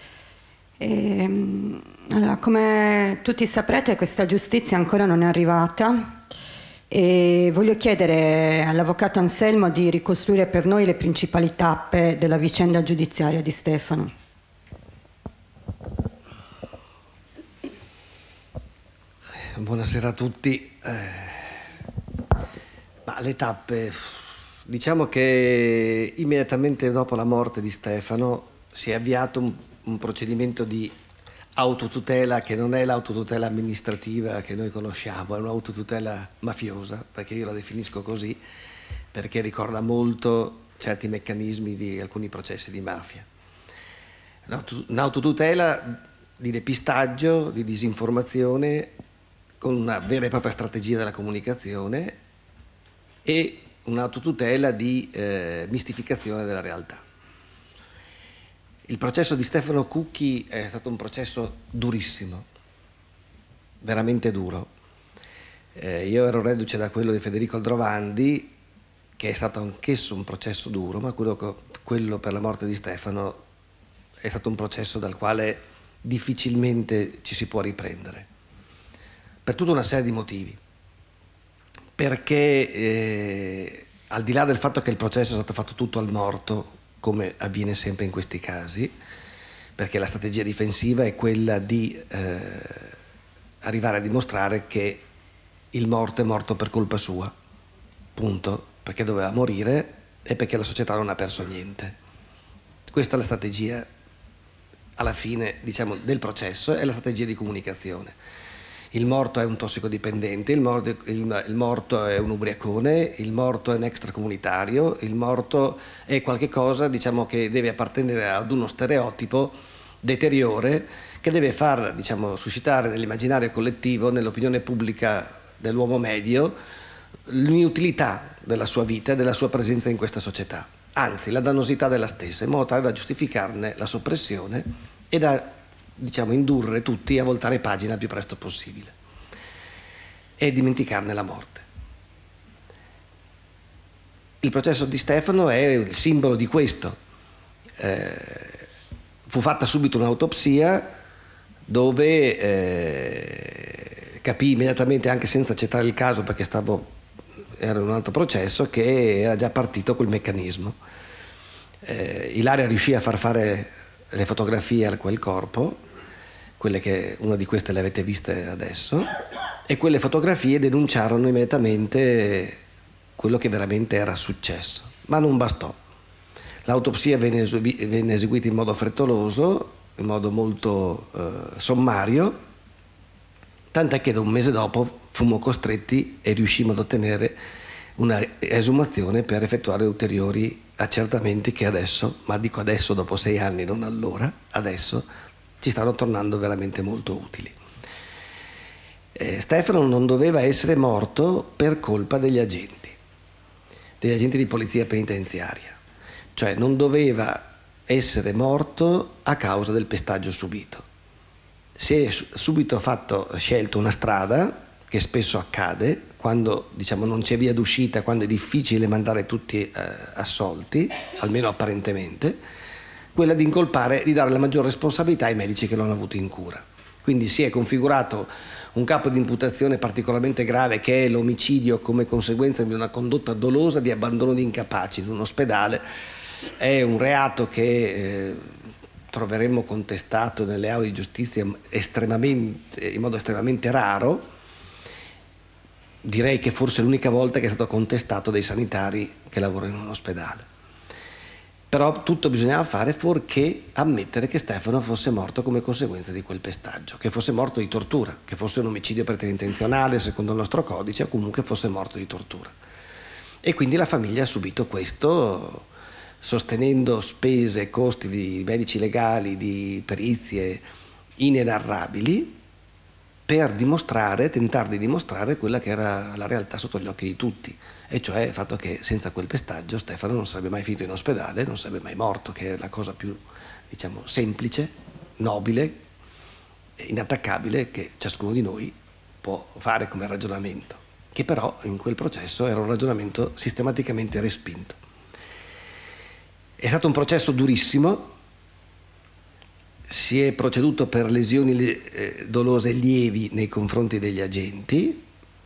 E, allora, come tutti saprete, questa giustizia ancora non è arrivata e voglio chiedere all'avvocato Anselmo di ricostruire per noi le principali tappe della vicenda giudiziaria di Stefano. Buonasera a tutti. Eh, ma le tappe, diciamo che immediatamente dopo la morte di Stefano si è avviato un, un procedimento di autotutela che non è l'autotutela amministrativa che noi conosciamo, è un'autotutela mafiosa, perché io la definisco così, perché ricorda molto certi meccanismi di alcuni processi di mafia. Un'autotutela di depistaggio, di disinformazione, con una vera e propria strategia della comunicazione e un'autotutela di eh, mistificazione della realtà. Il processo di Stefano Cucchi è stato un processo durissimo, veramente duro. Eh, io ero reduce da quello di Federico Aldrovandi, che è stato anch'esso un processo duro, ma quello, quello per la morte di Stefano è stato un processo dal quale difficilmente ci si può riprendere, per tutta una serie di motivi. Perché eh, al di là del fatto che il processo è stato fatto tutto al morto, come avviene sempre in questi casi, perché la strategia difensiva è quella di eh, arrivare a dimostrare che il morto è morto per colpa sua, punto, perché doveva morire e perché la società non ha perso niente. Questa è la strategia, alla fine, diciamo, del processo, è la strategia di comunicazione. Il morto è un tossicodipendente, il morto, il, il morto è un ubriacone, il morto è un extracomunitario, il morto è qualche cosa, diciamo, che deve appartenere ad uno stereotipo deteriore che deve far, diciamo, suscitare nell'immaginario collettivo, nell'opinione pubblica dell'uomo medio, l'inutilità della sua vita e della sua presenza in questa società, anzi la dannosità della stessa, in modo tale da giustificarne la soppressione e da, diciamo, indurre tutti a voltare pagina il più presto possibile e dimenticarne la morte. Il processo di Stefano è il simbolo di questo. Eh, fu fatta subito un'autopsia dove eh, capì immediatamente, anche senza accettare il caso perché stavo, era un altro processo, che era già partito quel meccanismo. Eh, Ilaria riuscì a far fare le fotografie a quel corpo, quelle che una di queste le avete viste adesso, e quelle fotografie denunciarono immediatamente quello che veramente era successo, ma non bastò. L'autopsia venne, eseguita, venne eseguita in modo frettoloso, in modo molto eh, sommario, tant'è che da un mese dopo fummo costretti e riuscimmo ad ottenere una esumazione per effettuare ulteriori accertamenti che adesso, ma dico adesso dopo sei anni, non allora, adesso ci stanno tornando veramente molto utili. Eh, Stefano non doveva essere morto per colpa degli agenti, degli agenti di polizia penitenziaria, cioè non doveva essere morto a causa del pestaggio subito. Si è subito fatto, scelto una strada, che spesso accade, quando, diciamo, non c'è via d'uscita, quando è difficile mandare tutti eh, assolti, almeno apparentemente, quella di incolpare, di dare la maggior responsabilità ai medici che l'hanno avuto in cura. Quindi si è configurato un capo di imputazione particolarmente grave, che è l'omicidio come conseguenza di una condotta dolosa di abbandono di incapaci in un ospedale. È un reato che eh, troveremmo contestato nelle aule di giustizia estremamente, in modo estremamente raro, direi che forse è l'unica volta che è stato contestato dai sanitari che lavorano in un ospedale. Però tutto bisognava fare fuorché ammettere che Stefano fosse morto come conseguenza di quel pestaggio, che fosse morto di tortura, che fosse un omicidio preterintenzionale secondo il nostro codice, o comunque fosse morto di tortura. E quindi la famiglia ha subito questo, sostenendo spese e costi di medici legali, di perizie inenarrabili, per dimostrare, tentare di dimostrare quella che era la realtà sotto gli occhi di tutti, e cioè il fatto che senza quel pestaggio Stefano non sarebbe mai finito in ospedale, non sarebbe mai morto, che è la cosa più, diciamo, semplice, nobile, inattaccabile che ciascuno di noi può fare come ragionamento, che però in quel processo era un ragionamento sistematicamente respinto. È stato un processo durissimo. Si è proceduto per lesioni eh, dolose lievi nei confronti degli agenti,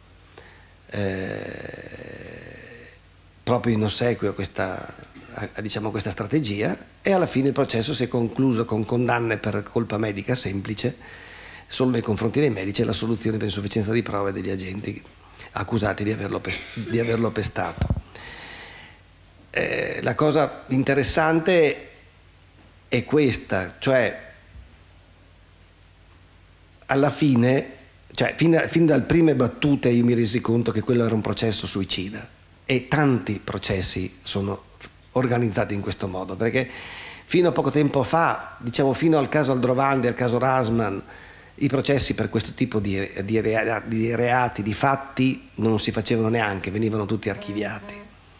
eh, proprio in ossequio a questa, a, diciamo, questa strategia, e alla fine il processo si è concluso con condanne per colpa medica semplice solo nei confronti dei medici e la soluzione per insufficienza di prove degli agenti accusati di averlo, pest- di averlo pestato. Eh, la cosa interessante è questa, cioè alla fine, cioè fin, fin dalle prime battute io mi resi conto che quello era un processo suicida, e tanti processi sono organizzati in questo modo, perché fino a poco tempo fa, diciamo fino al caso Aldrovandi, al caso Rasman, i processi per questo tipo di, di, reati, di reati, di fatti non si facevano neanche, venivano tutti archiviati.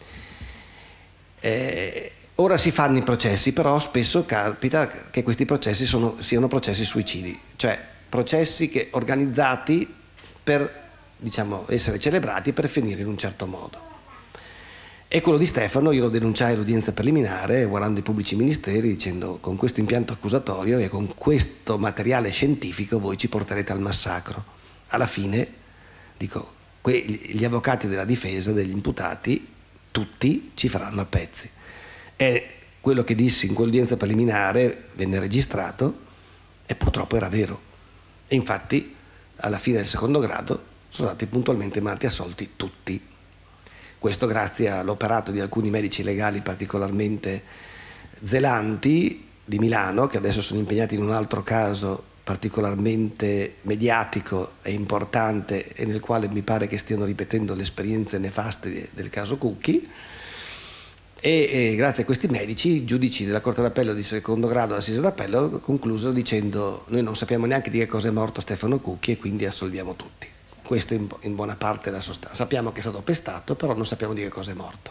Eh, ora si fanno i processi, però spesso capita che questi processi sono, siano processi suicidi, cioè processi che, organizzati per, diciamo, essere celebrati per finire in un certo modo. E quello di Stefano io lo denunciai all'udienza preliminare, guardando i pubblici ministeri, dicendo: con questo impianto accusatorio e con questo materiale scientifico voi ci porterete al massacro. Alla fine, dico, gli avvocati della difesa degli imputati, tutti, ci faranno a pezzi. E quello che dissi in quell'udienza preliminare venne registrato e purtroppo era vero. E infatti, alla fine del secondo grado, sono stati puntualmente mandati assolti tutti. Questo grazie all'operato di alcuni medici legali particolarmente zelanti di Milano, che adesso sono impegnati in un altro caso particolarmente mediatico e importante, e nel quale mi pare che stiano ripetendo le esperienze nefaste del caso Cucchi. E, e grazie a questi medici, i giudici della Corte d'Appello di secondo grado d'Assise d'Appello conclusero dicendo: noi non sappiamo neanche di che cosa è morto Stefano Cucchi e quindi assolviamo tutti. Questo in, in buona parte è la sostanza. Sappiamo che è stato pestato, però non sappiamo di che cosa è morto.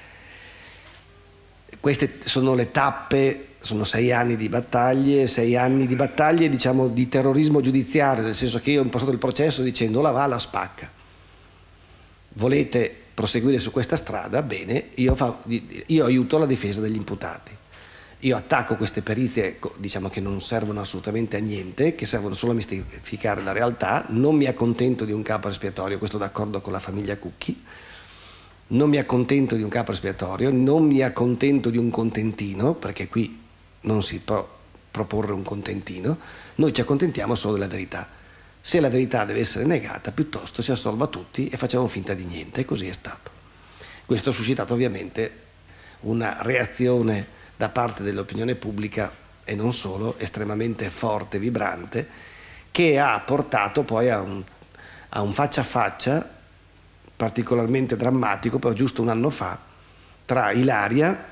Queste sono le tappe, sono sei anni di battaglie, sei anni di battaglie, diciamo, di terrorismo giudiziario, nel senso che io ho impostato il processo dicendo: la va, la spacca. Volete proseguire su questa strada? Bene, io, fa, io aiuto la difesa degli imputati. Io attacco queste perizie, diciamo, che non servono assolutamente a niente, che servono solo a mistificare la realtà. Non mi accontento di un capo espiatorio, questo d'accordo con la famiglia Cucchi. Non mi accontento di un capo espiatorio, non mi accontento di un contentino, perché qui non si può proporre un contentino. Noi ci accontentiamo solo della verità. Se la verità deve essere negata, piuttosto si assolva tutti e facciamo finta di niente, e così è stato. Questo ha suscitato ovviamente una reazione da parte dell'opinione pubblica, e non solo, estremamente forte, vibrante, che ha portato poi a un, a un faccia a faccia particolarmente drammatico, però giusto un anno fa, tra Ilaria,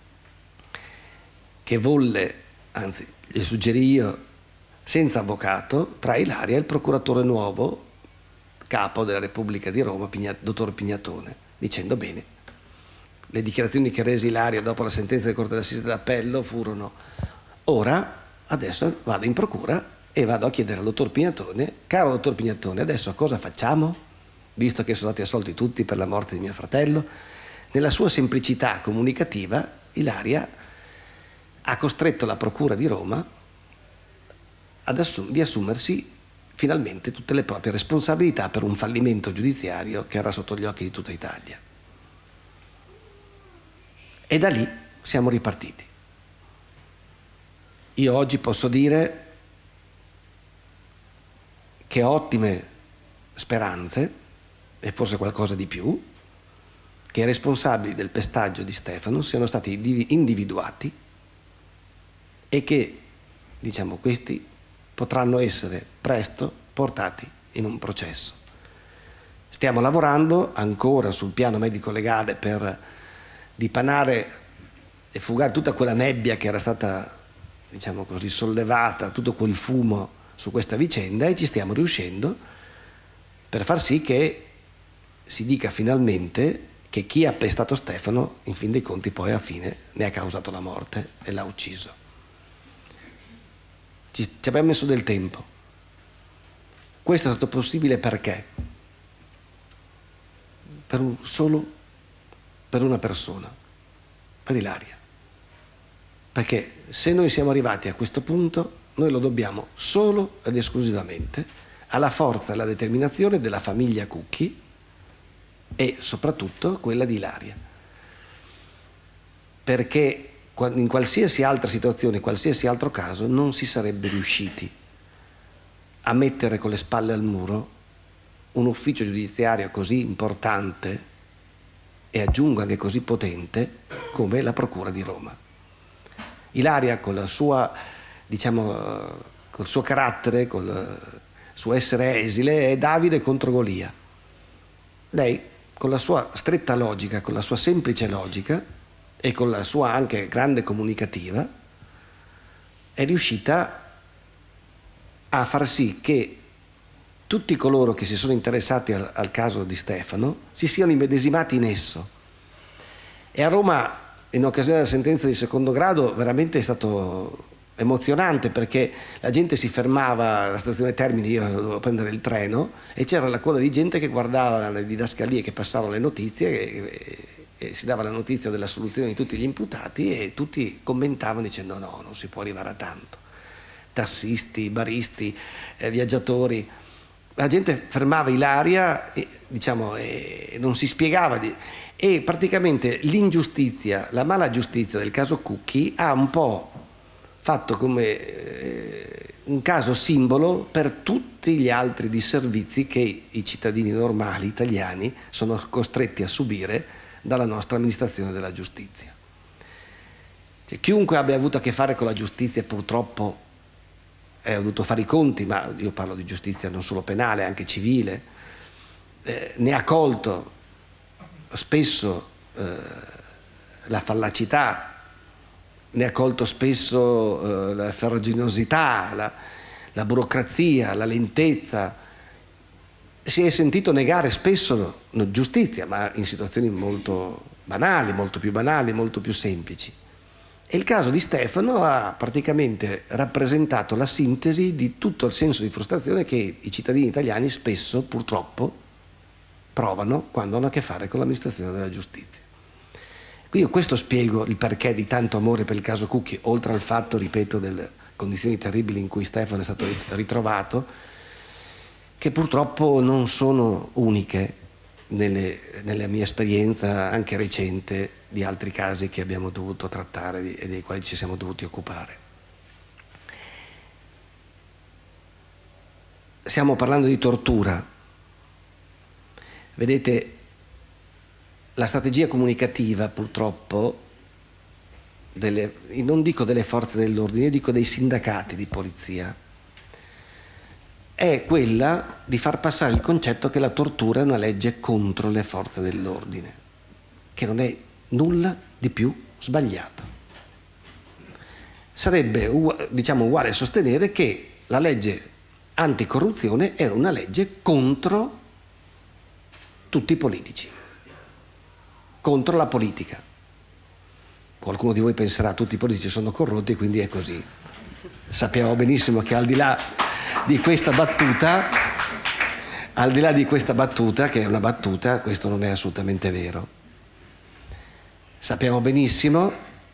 che volle, anzi gli suggerì io, senza avvocato, tra Ilaria e il procuratore nuovo, capo della Repubblica di Roma, Pigna, dottor Pignatone, dicendo: bene, le dichiarazioni che rese Ilaria dopo la sentenza del Corte d'Assise d'Appello furono: ora, adesso vado in procura e vado a chiedere al dottor Pignatone: caro dottor Pignatone, adesso cosa facciamo, visto che sono stati assolti tutti per la morte di mio fratello? Nella sua semplicità comunicativa, Ilaria ha costretto la procura di Roma ad assum- di assumersi finalmente tutte le proprie responsabilità per un fallimento giudiziario che era sotto gli occhi di tutta Italia. E da lì siamo ripartiti. Io oggi posso dire che ho ottime speranze e forse qualcosa di più, che i responsabili del pestaggio di Stefano siano stati individuati e che, diciamo, questi potranno essere presto portati in un processo. Stiamo lavorando ancora sul piano medico-legale per dipanare e fugare tutta quella nebbia che era stata, diciamo così, sollevata, tutto quel fumo su questa vicenda, e ci stiamo riuscendo per far sì che si dica finalmente che chi ha pestato Stefano, in fin dei conti, poi alla fine ne ha causato la morte e l'ha ucciso. Ci, ci abbiamo messo del tempo. Questo è stato possibile perché? Per un, solo per una persona, per Ilaria. Perché se noi siamo arrivati a questo punto, noi lo dobbiamo solo ed esclusivamente alla forza e alla determinazione della famiglia Cucchi e soprattutto quella di Ilaria. Perché in qualsiasi altra situazione, in qualsiasi altro caso, non si sarebbe riusciti a mettere con le spalle al muro un ufficio giudiziario così importante e aggiungo anche così potente come la Procura di Roma. Ilaria, con la sua, diciamo, col suo carattere, col suo essere esile, è Davide contro Golia. Lei, con la sua stretta logica, con la sua semplice logica e con la sua anche grande comunicativa, è riuscita a far sì che tutti coloro che si sono interessati al, al caso di Stefano si siano immedesimati in esso. E a Roma, in occasione della sentenza di secondo grado, veramente è stato emozionante, perché la gente si fermava alla stazione Termini, io dovevo prendere il treno, e c'era la coda di gente che guardava le didascalie che passavano le notizie e, e, e si dava la notizia della soluzione di tutti gli imputati, e tutti commentavano dicendo no, non si può arrivare a tanto. Tassisti, baristi, eh, viaggiatori. La gente fermava Ilaria e, diciamo, e non si spiegava di, e praticamente l'ingiustizia, la mala giustizia del caso Cucchi ha un po' fatto come eh, un caso simbolo per tutti gli altri disservizi che i cittadini normali italiani sono costretti a subire dalla nostra amministrazione della giustizia. Cioè, chiunque abbia avuto a che fare con la giustizia purtroppo ha dovuto fare i conti, ma io parlo di giustizia non solo penale, anche civile, eh, ne ha colto spesso eh, la fallacità, ne ha colto spesso eh, la farraginosità, la, la burocrazia, la lentezza. Si è sentito negare spesso no, giustizia, ma in situazioni molto banali, molto più banali, molto più semplici. E il caso di Stefano ha praticamente rappresentato la sintesi di tutto il senso di frustrazione che i cittadini italiani spesso, purtroppo, provano quando hanno a che fare con l'amministrazione della giustizia. Quindi io questo spiego il perché di tanto amore per il caso Cucchi, oltre al fatto, ripeto, delle condizioni terribili in cui Stefano è stato ritrovato, che purtroppo non sono uniche nelle, nella mia esperienza anche recente di altri casi che abbiamo dovuto trattare e dei quali ci siamo dovuti occupare. Stiamo parlando di tortura. Vedete, la strategia comunicativa purtroppo, delle, non dico delle forze dell'ordine, io dico dei sindacati di polizia, è quella di far passare il concetto che la tortura è una legge contro le forze dell'ordine, che non è nulla di più sbagliato. Sarebbe diciamo uguale a sostenere che la legge anticorruzione è una legge contro tutti i politici, contro la politica. Qualcuno di voi penserà tutti i politici sono corrotti, quindi è così. Sappiamo benissimo che al di là di questa battuta, al di là di questa battuta, che è una battuta, questo non è assolutamente vero. Sappiamo benissimo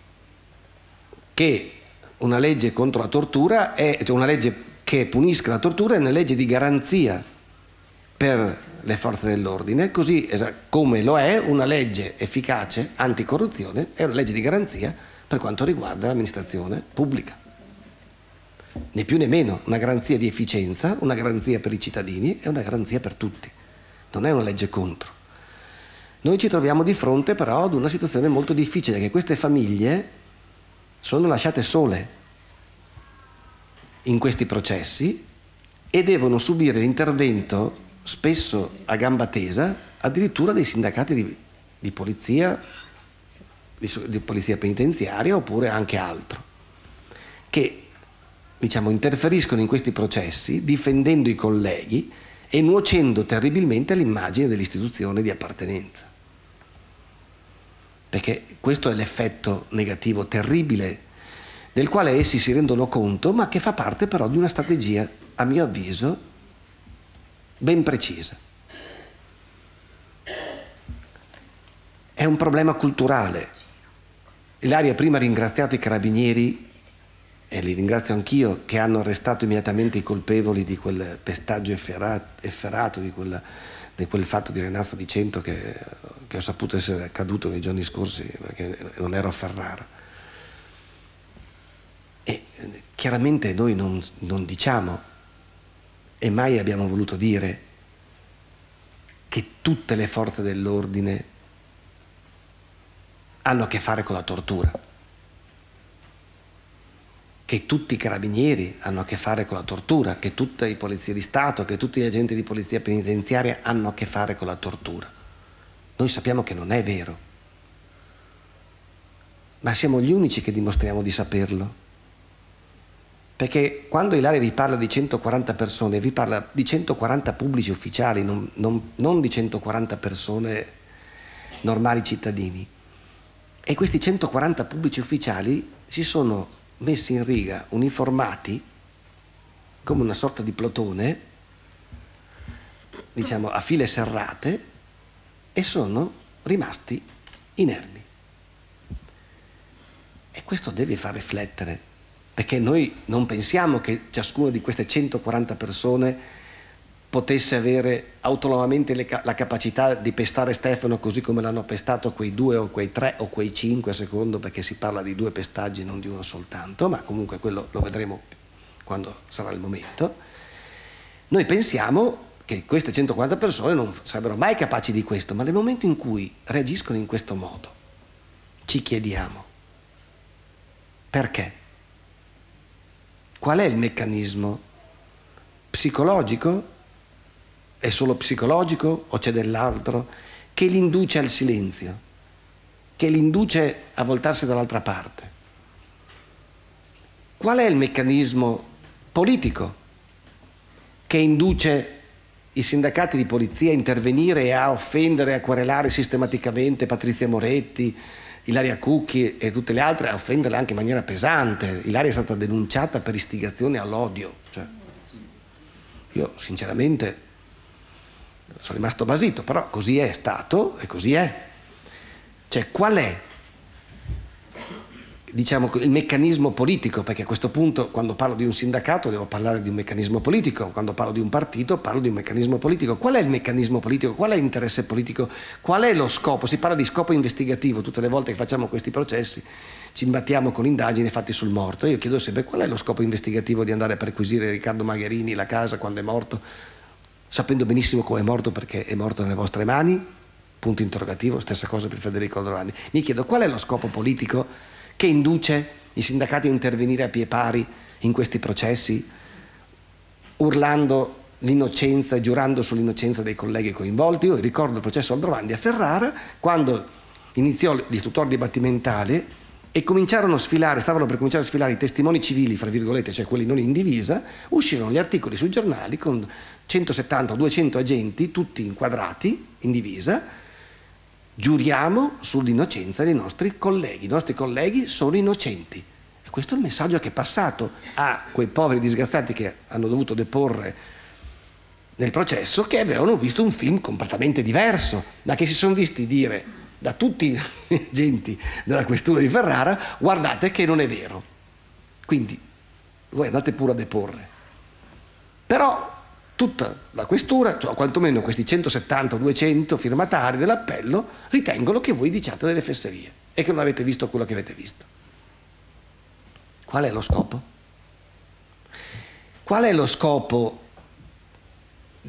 che una legge contro la tortura è, cioè una legge che punisca la tortura è una legge di garanzia per le forze dell'ordine, così come lo è una legge efficace anticorruzione, è una legge di garanzia per quanto riguarda l'amministrazione pubblica. Né più né meno, una garanzia di efficienza, una garanzia per i cittadini e una garanzia per tutti. non è una legge contro. Noi ci troviamo di fronte però ad una situazione molto difficile, che queste famiglie sono lasciate sole in questi processi e devono subire l'intervento, spesso a gamba tesa, addirittura dei sindacati di, di polizia, di, di polizia penitenziaria oppure anche altro, che diciamo interferiscono in questi processi difendendo i colleghi e nuocendo terribilmente all'immagine dell'istituzione di appartenenza. Perché questo è l'effetto negativo terribile del quale essi si rendono conto, ma che fa parte però di una strategia, a mio avviso, ben precisa. È un problema culturale. Ilaria prima ha ringraziato i carabinieri, e li ringrazio anch'io, che hanno arrestato immediatamente i colpevoli di quel pestaggio efferato, efferato di, quella, di quel fatto di Renazzo di Cento che, che ho saputo essere accaduto nei giorni scorsi, perché non ero a Ferrara. E chiaramente noi non, non diciamo e mai abbiamo voluto dire che tutte le forze dell'ordine hanno a che fare con la tortura, che tutti i carabinieri hanno a che fare con la tortura, che tutte le polizie di Stato, che tutti gli agenti di polizia penitenziaria hanno a che fare con la tortura. Noi sappiamo che non è vero, ma siamo gli unici che dimostriamo di saperlo. Perché quando Ilaria vi parla di centoquaranta persone, vi parla di centoquaranta pubblici ufficiali, non, non, non di centoquaranta persone normali cittadini. E questi centoquaranta pubblici ufficiali si sono messi in riga, uniformati, come una sorta di plotone, diciamo a file serrate, e sono rimasti inermi. E questo deve far riflettere, perché noi non pensiamo che ciascuna di queste centoquaranta persone potesse avere autonomamente le, la capacità di pestare Stefano così come l'hanno pestato quei due o quei tre o quei cinque a secondo, perché si parla di due pestaggi, non di uno soltanto, ma comunque quello lo vedremo quando sarà il momento. Noi pensiamo che queste centoquaranta persone non sarebbero mai capaci di questo, ma nel momento in cui reagiscono in questo modo ci chiediamo perché? Qual è il meccanismo psicologico? È solo psicologico o c'è dell'altro che li induce al silenzio, che li induce a voltarsi dall'altra parte? Qual è il meccanismo politico che induce i sindacati di polizia a intervenire e a offendere e a querelare sistematicamente Patrizia Moretti, Ilaria Cucchi e tutte le altre, a offenderle anche in maniera pesante? Ilaria è stata denunciata per istigazione all'odio. Cioè, io sinceramente sono rimasto basito, però così è stato e così è. Cioè, qual è, diciamo, il meccanismo politico? Perché a questo punto, quando parlo di un sindacato, devo parlare di un meccanismo politico, quando parlo di un partito, parlo di un meccanismo politico. Qual è il meccanismo politico? Qual è l'interesse politico? Qual è lo scopo? Si parla di scopo investigativo, tutte le volte che facciamo questi processi ci imbattiamo con indagini fatte sul morto. Io chiedo sempre qual è lo scopo investigativo di andare a perquisire Riccardo Magherini, la casa, quando è morto, sapendo benissimo come è morto perché è morto nelle vostre mani? Punto interrogativo. Stessa cosa per Federico Dorani. Mi chiedo qual è lo scopo politico che induce i sindacati a intervenire a piè pari in questi processi, urlando l'innocenza e giurando sull'innocenza dei colleghi coinvolti. Io ricordo il processo Aldrovandi a Ferrara, quando iniziò l'istruttoria dibattimentale e cominciarono a sfilare, stavano per cominciare a sfilare i testimoni civili, fra virgolette, cioè quelli non in divisa, uscirono gli articoli sui giornali con centosettanta o duecento agenti, tutti inquadrati, in divisa. Giuriamo sull'innocenza dei nostri colleghi, i nostri colleghi sono innocenti. E questo è il messaggio che è passato a quei poveri disgraziati che hanno dovuto deporre nel processo, che avevano visto un film completamente diverso, ma che si sono visti dire da tutti gli agenti della questura di Ferrara: guardate che non è vero, quindi voi andate pure a deporre. Però tutta la questura, cioè quantomeno questi centosettanta o duecento firmatari dell'appello, ritengono che voi diciate delle fesserie e che non avete visto quello che avete visto. Qual è lo scopo? Qual è lo scopo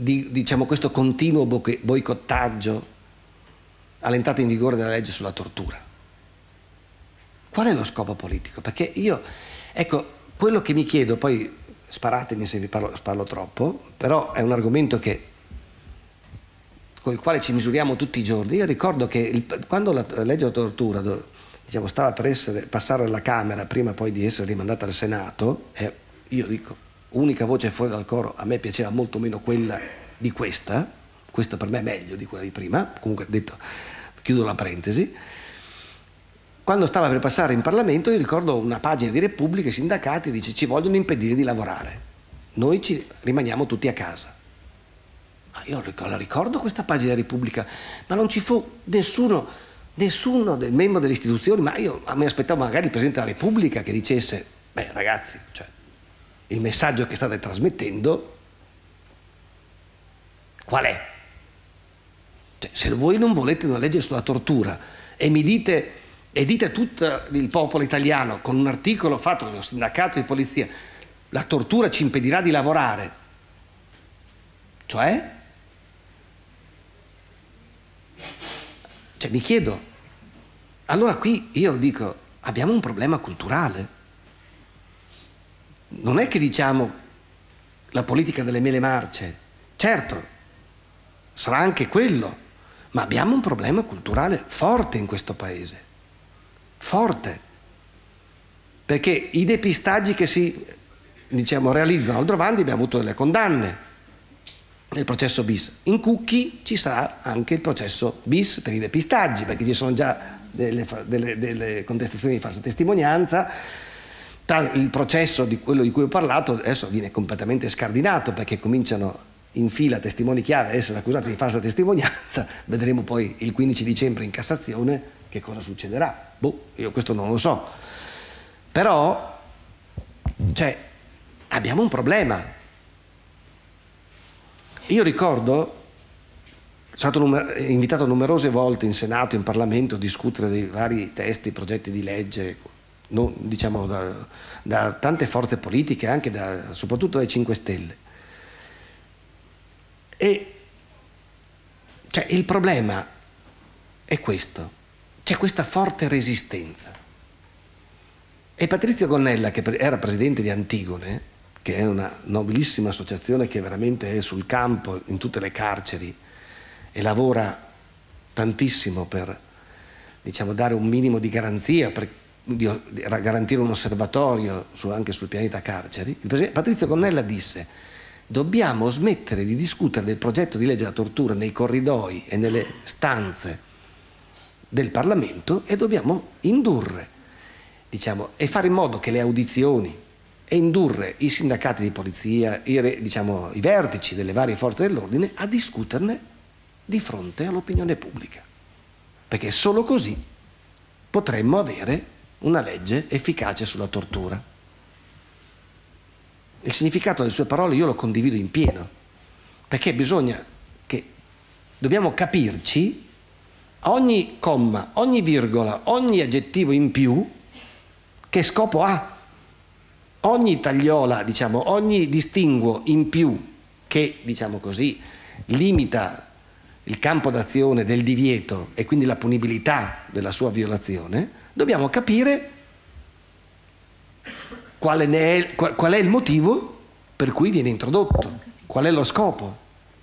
di diciamo, questo continuo boicottaggio all'entrata in vigore della legge sulla tortura? Qual è lo scopo politico? Perché io, ecco, quello che mi chiedo, poi sparatemi se vi parlo, parlo troppo, però è un argomento che, con il quale ci misuriamo tutti i giorni. Io ricordo che il, quando la legge sulla tortura diciamo, stava per essere, passare alla Camera, prima poi di essere rimandata al Senato, eh, io dico, unica voce fuori dal coro, a me piaceva molto meno quella di questa, questo per me è meglio di quella di prima, comunque detto, chiudo la parentesi. Quando stava per passare in Parlamento, io ricordo una pagina di Repubblica, i sindacati dice ci vogliono impedire di lavorare, noi ci rimaniamo tutti a casa. Ma io la ricordo questa pagina di Repubblica, ma non ci fu nessuno, nessuno del membro delle istituzioni, ma io mi aspettavo magari il Presidente della Repubblica che dicesse, beh ragazzi, cioè, il messaggio che state trasmettendo qual è? Cioè, se voi non volete una legge sulla tortura e mi dite e dite a tutto il popolo italiano con un articolo fatto dallo sindacato di polizia la tortura ci impedirà di lavorare, cioè? Cioè mi chiedo, allora qui io dico abbiamo un problema culturale, non è che diciamo la politica delle mele marce, certo sarà anche quello, ma abbiamo un problema culturale forte in questo paese, forte, perché i depistaggi che si diciamo, realizzano al Aldrovandi abbiamo avuto delle condanne nel processo bis, in Cucchi ci sarà anche il processo bis per i depistaggi, perché ci sono già delle, delle, delle contestazioni di falsa testimonianza. Il processo di quello di cui ho parlato adesso viene completamente scardinato perché cominciano in fila testimoni chiave a essere accusati di falsa testimonianza, vedremo poi il quindici dicembre in Cassazione che cosa succederà. Boh, io questo non lo so. Però, cioè, abbiamo un problema. Io ricordo, sono stato numer- invitato numerose volte in Senato, in Parlamento, a discutere dei vari testi, progetti di legge, non, diciamo da, da tante forze politiche, anche da, soprattutto dai cinque Stelle. E cioè, il problema è questo. C'è questa forte resistenza. E Patrizio Gonnella, che era presidente di Antigone, che è una nobilissima associazione che veramente è sul campo, in tutte le carceri, e lavora tantissimo per diciamo, dare un minimo di garanzia, per di, di garantire un osservatorio su, anche sul pianeta carceri, il Patrizio Gonnella disse: dobbiamo smettere di discutere del progetto di legge della tortura nei corridoi e nelle stanze del Parlamento e dobbiamo indurre, diciamo, e fare in modo che le audizioni e indurre i sindacati di polizia, i, diciamo, i vertici delle varie forze dell'ordine a discuterne di fronte all'opinione pubblica. Perché solo così potremmo avere una legge efficace sulla tortura. Il significato delle sue parole io lo condivido in pieno, perché bisogna che dobbiamo capirci ogni comma, ogni virgola, ogni aggettivo in più che scopo ha, ogni tagliola, diciamo, ogni distinguo in più che, diciamo così, limita il campo d'azione del divieto e quindi la punibilità della sua violazione, dobbiamo capire qual è, qual è il motivo per cui viene introdotto, qual è lo scopo.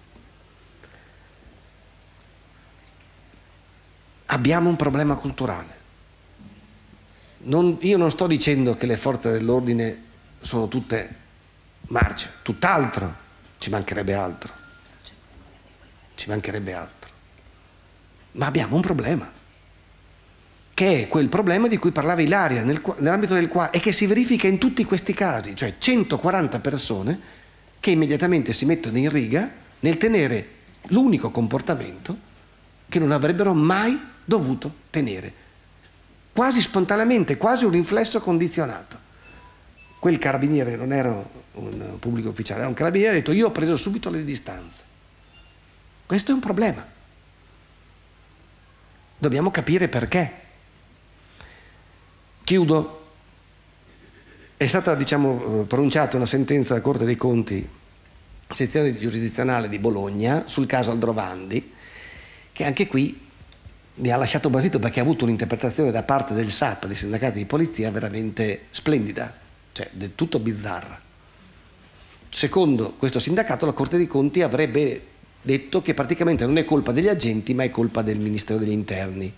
Abbiamo un problema culturale. Non, io non sto dicendo che le forze dell'ordine sono tutte marce, tutt'altro, ci mancherebbe altro, ci mancherebbe altro. Ma abbiamo un problema, che è quel problema di cui parlava Ilaria, nel, nell'ambito del quale, e che si verifica in tutti questi casi, cioè centoquaranta persone che immediatamente si mettono in riga nel tenere l'unico comportamento che non avrebbero mai dovuto tenere, quasi spontaneamente, quasi un riflesso condizionato. Quel carabiniere non era un pubblico ufficiale, era un carabiniere, ha detto: io ho preso subito le distanze. Questo è un problema. Dobbiamo capire perché. sezione giurisdizionale di Bologna sul caso Aldrovandi, che anche qui mi ha lasciato basito perché ha avuto un'interpretazione da parte del S A P, dei sindacati di polizia, veramente splendida, cioè del tutto bizzarra. Secondo questo sindacato la Corte dei Conti avrebbe detto che praticamente non è colpa degli agenti ma è colpa del Ministero degli Interni,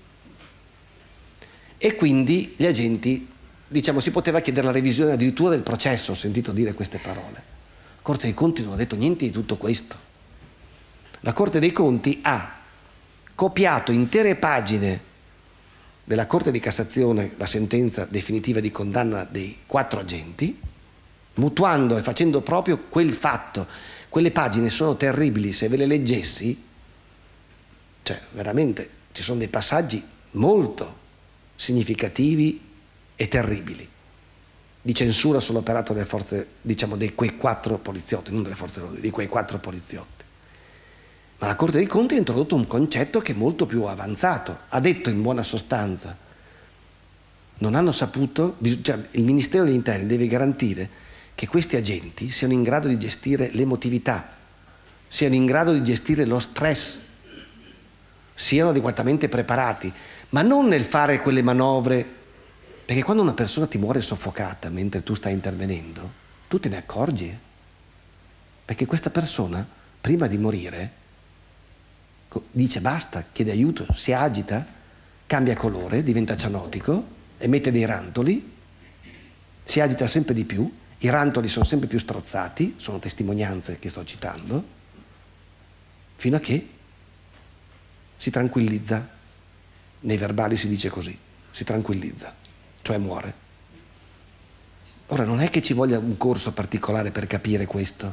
e quindi gli agenti, diciamo, si poteva chiedere la revisione addirittura del processo. Ho sentito dire queste parole. La Corte dei Conti non ha detto niente di tutto questo. La Corte dei Conti ha copiato intere pagine della Corte di Cassazione, la sentenza definitiva di condanna dei quattro agenti, mutuando e facendo proprio quel fatto. Quelle pagine sono terribili, se ve le leggessi, cioè veramente ci sono dei passaggi molto significativi e terribili di censura sull'operato delle forze, diciamo, di quei quattro poliziotti, non delle forze, di quei quattro poliziotti. Ma la Corte dei Conti ha introdotto un concetto che è molto più avanzato. Ha detto in buona sostanza, non hanno saputo, cioè il Ministero degli Interni deve garantire che questi agenti siano in grado di gestire l'emotività, siano in grado di gestire lo stress, siano adeguatamente preparati, ma non nel fare quelle manovre, perché quando una persona ti muore soffocata mentre tu stai intervenendo, tu te ne accorgi, eh? Perché questa persona, prima di morire, dice basta, chiede aiuto, si agita, cambia colore, diventa cianotico, emette dei rantoli, si agita sempre di più, i rantoli sono sempre più strozzati, sono testimonianze che sto citando, fino a che si tranquillizza. Nei verbali si dice così, si tranquillizza, cioè muore. Ora non è che ci voglia un corso particolare per capire questo,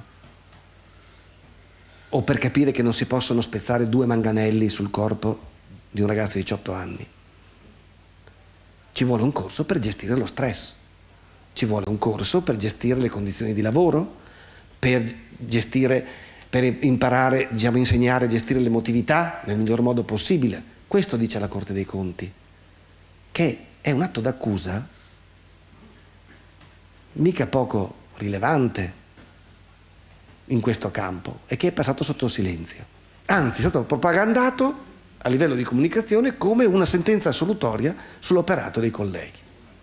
o per capire che non si possono spezzare due manganelli sul corpo di un ragazzo di diciotto anni. Ci vuole un corso per gestire lo stress, ci vuole un corso per gestire le condizioni di lavoro, per gestire, per imparare, diciamo, insegnare a gestire l'emotività nel miglior modo possibile. Questo dice la Corte dei Conti, che è un atto d'accusa mica poco rilevante in questo campo e che è passato sotto silenzio. Anzi, è stato propagandato a livello di comunicazione come una sentenza assolutoria sull'operato dei colleghi.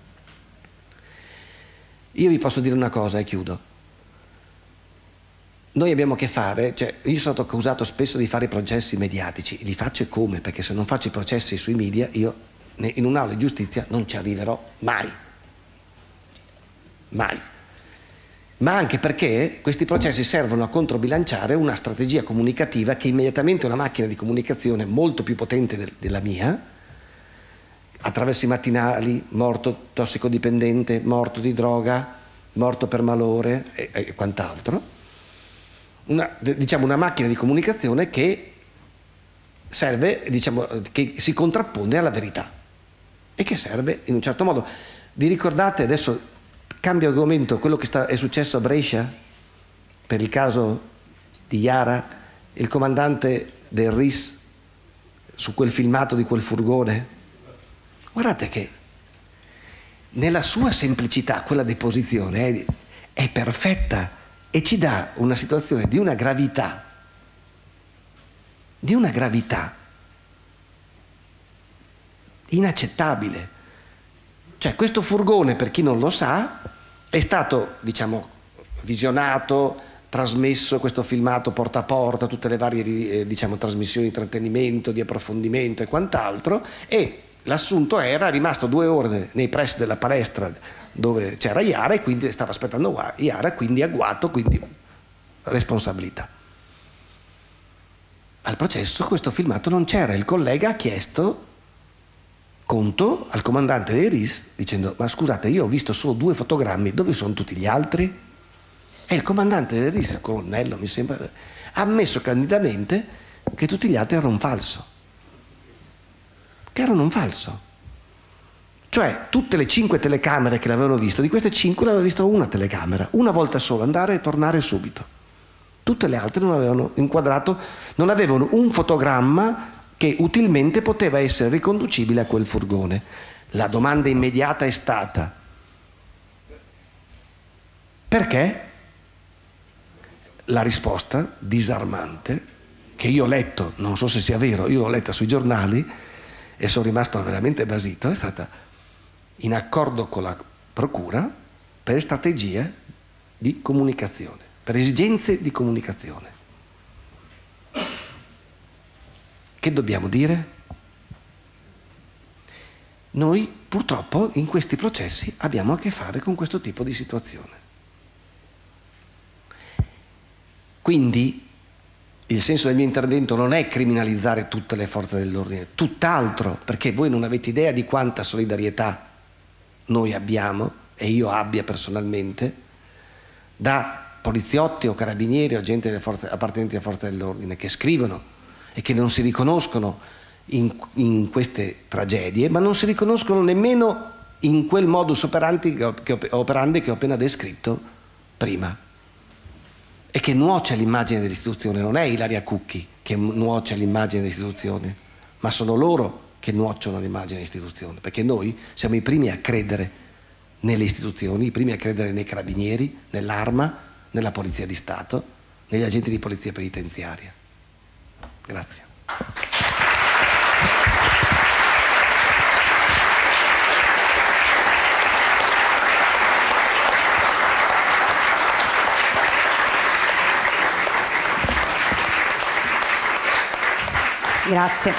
Io vi posso dire una cosa e chiudo. Noi abbiamo a che fare, cioè io sono stato accusato spesso di fare i processi mediatici, li faccio e come, perché se non faccio i processi sui media io in un'aula di giustizia non ci arriverò mai, mai. Ma anche perché questi processi servono a controbilanciare una strategia comunicativa che immediatamente una macchina di comunicazione molto più potente del, della mia, attraverso i mattinali, morto tossicodipendente, morto di droga, morto per malore e, e quant'altro, una, diciamo una macchina di comunicazione che serve, diciamo, che si contrappone alla verità e che serve in un certo modo. Vi ricordate, adesso cambio argomento, quello che sta, è successo a Brescia per il caso di Iara, il comandante del R I S su quel filmato di quel furgone? Guardate che nella sua semplicità quella deposizione è, è perfetta e ci dà una situazione di una gravità, di una gravità inaccettabile. Cioè questo furgone, per chi non lo sa, è stato, diciamo, visionato, trasmesso, questo filmato porta a porta, tutte le varie eh, diciamo, trasmissioni di intrattenimento, di approfondimento e quant'altro, e l'assunto era rimasto due ore nei pressi della palestra dove c'era Iara e quindi stava aspettando Iara, quindi agguato, quindi responsabilità. Al processo questo filmato non c'era, il collega ha chiesto conto al comandante dei R I S dicendo ma scusate, io ho visto solo due fotogrammi, dove sono tutti gli altri? E il comandante dei R I S, il colonnello mi sembra, ha ammesso candidamente che tutti gli altri erano un falso, che erano un falso. Cioè tutte le cinque telecamere che l'avevano visto, di queste cinque l'aveva vista una telecamera, una volta sola, andare e tornare subito. Tutte le altre non avevano inquadrato, non avevano un fotogramma che utilmente poteva essere riconducibile a quel furgone. La domanda immediata è stata: perché? la risposta disarmante, che io ho letto, non so se sia vero, io l'ho letta sui giornali e sono rimasto veramente basito, è stata in accordo con la procura per strategie di comunicazione, per esigenze di comunicazione. Che dobbiamo dire? Noi purtroppo in questi processi abbiamo a che fare con questo tipo di situazione. Quindi il senso del mio intervento non è criminalizzare tutte le forze dell'ordine, tutt'altro, perché voi non avete idea di quanta solidarietà noi abbiamo, e io abbia personalmente, da poliziotti o carabinieri o gente delle forze, appartenenti alle forze dell'ordine, che scrivono e che non si riconoscono in, in queste tragedie, ma non si riconoscono nemmeno in quel modus operandi che ho, che ho, operandi che ho appena descritto prima, e che nuoce all'immagine dell'istituzione. Non è Ilaria Cucchi che nuoce all'immagine dell'istituzione, ma sono loro che nuociono all'immagine dell'istituzione, perché noi siamo i primi a credere nelle istituzioni, i primi a credere nei carabinieri, nell'arma, nella polizia di Stato, negli agenti di polizia penitenziaria. Grazie. Grazie.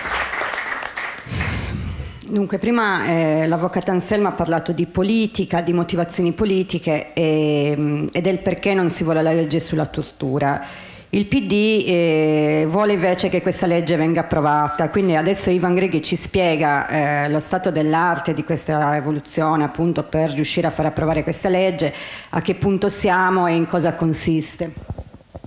Dunque, prima eh, l'avvocato Anselmo ha parlato di politica, di motivazioni politiche e, e del perché non si vuole la legge sulla tortura. Il P D eh, vuole invece che questa legge venga approvata, quindi adesso Ivan Greghi ci spiega eh, lo stato dell'arte di questa evoluzione appunto per riuscire a far approvare questa legge, a che punto siamo e in cosa consiste.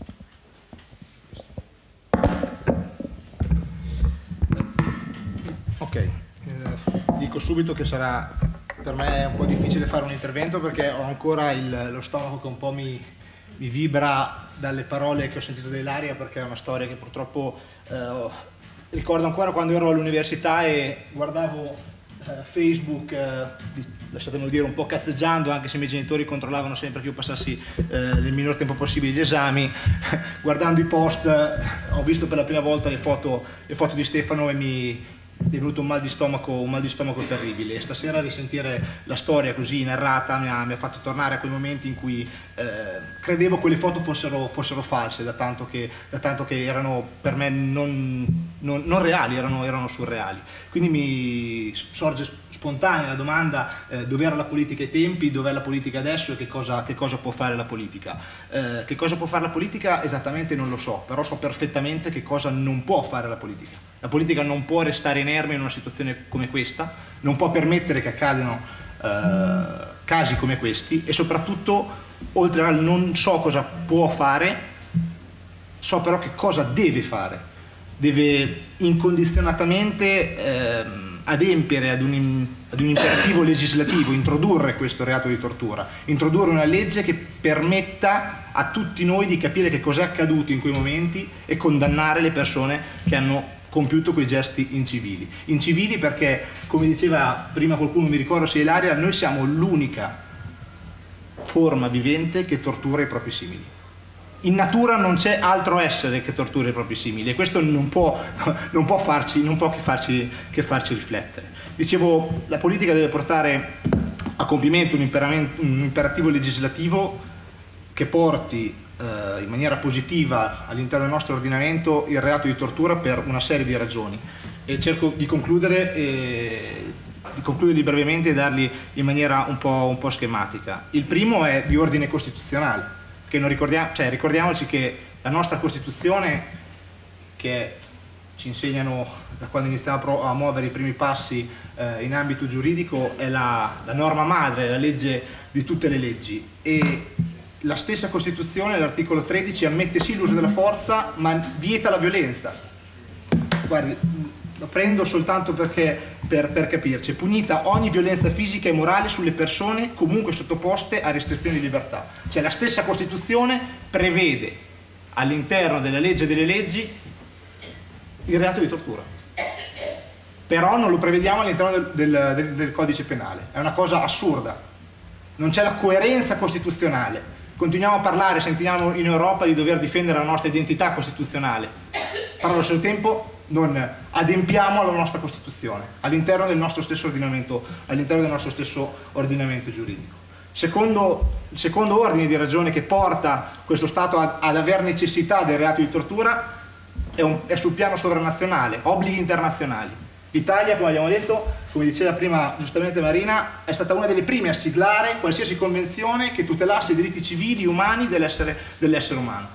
Ok, eh, dico subito che sarà per me un po' difficile fare un intervento perché ho ancora il, lo stomaco che un po' mi, mi vibra dalle parole che ho sentito da Ilaria, perché è una storia che purtroppo eh, ricordo ancora quando ero all'università e guardavo eh, Facebook, eh, lasciatemelo dire un po' cazzeggiando, anche se i miei genitori controllavano sempre che io passassi eh, nel minor tempo possibile gli esami. Guardando i post eh, ho visto per la prima volta le foto, le foto di Stefano e mi è venuto un mal di stomaco, un mal di stomaco terribile, e stasera risentire la storia così narrata mi ha, mi ha fatto tornare a quei momenti in cui eh, credevo quelle foto fossero, fossero false, da tanto, che, da tanto che erano per me non, non, non reali, erano, erano surreali. Quindi mi sorge spontanea la domanda eh, dov'era la politica ai tempi, dov'è la politica adesso e che cosa, che cosa può fare la politica. Eh, che cosa può fare la politica esattamente non lo so, però so perfettamente che cosa non può fare la politica. La politica non può restare inerme in una situazione come questa, non può permettere che accadano eh, casi come questi, e soprattutto, oltre al non so cosa può fare, so però che cosa deve fare. Deve incondizionatamente eh, adempiere ad un, ad un imperativo legislativo, introdurre questo reato di tortura, introdurre una legge che permetta a tutti noi di capire che cos'è accaduto in quei momenti e condannare le persone che hanno compiuto quei gesti incivili. Incivili perché, come diceva prima qualcuno, mi ricordo se Ilaria, noi siamo l'unica forma vivente che tortura i propri simili. In natura non c'è altro essere che tortura i propri simili, e questo non può, non può, farci, non può che, farci, che farci riflettere. Dicevo, la politica deve portare a compimento un, un imperativo legislativo che porti in maniera positiva all'interno del nostro ordinamento il reato di tortura per una serie di ragioni, e cerco di concludere e, di concluderli brevemente e darli in maniera un po', un po' schematica. Il primo è di ordine costituzionale, che non ricordiamo, cioè ricordiamoci che la nostra Costituzione, che ci insegnano da quando iniziamo a muovere i primi passi eh, in ambito giuridico, è la, la norma madre, la legge di tutte le leggi, e la stessa Costituzione, l'articolo tredici, ammette sì l'uso della forza, ma vieta la violenza. Guardi, lo prendo soltanto perché, per, per capirci, è punita ogni violenza fisica e morale sulle persone comunque sottoposte a restrizioni di libertà. Cioè la stessa Costituzione prevede all'interno della legge delle leggi il reato di tortura. Però non lo prevediamo all'interno del, del, del, del codice penale. È una cosa assurda. Non c'è la coerenza costituzionale Continuiamo a parlare, sentiamo in Europa di dover difendere la nostra identità costituzionale, però allo stesso tempo non adempiamo alla nostra Costituzione, all'interno del nostro stesso ordinamento, all'interno del nostro stesso ordinamento giuridico. Secondo, il secondo ordine di ragioni che porta questo Stato ad, ad aver necessità del reato di tortura è, un, è sul piano sovranazionale, obblighi internazionali. L'Italia, come abbiamo detto, come diceva prima giustamente Marina, è stata una delle prime a siglare qualsiasi convenzione che tutelasse i diritti civili e umani dell'essere, dell'essere umano.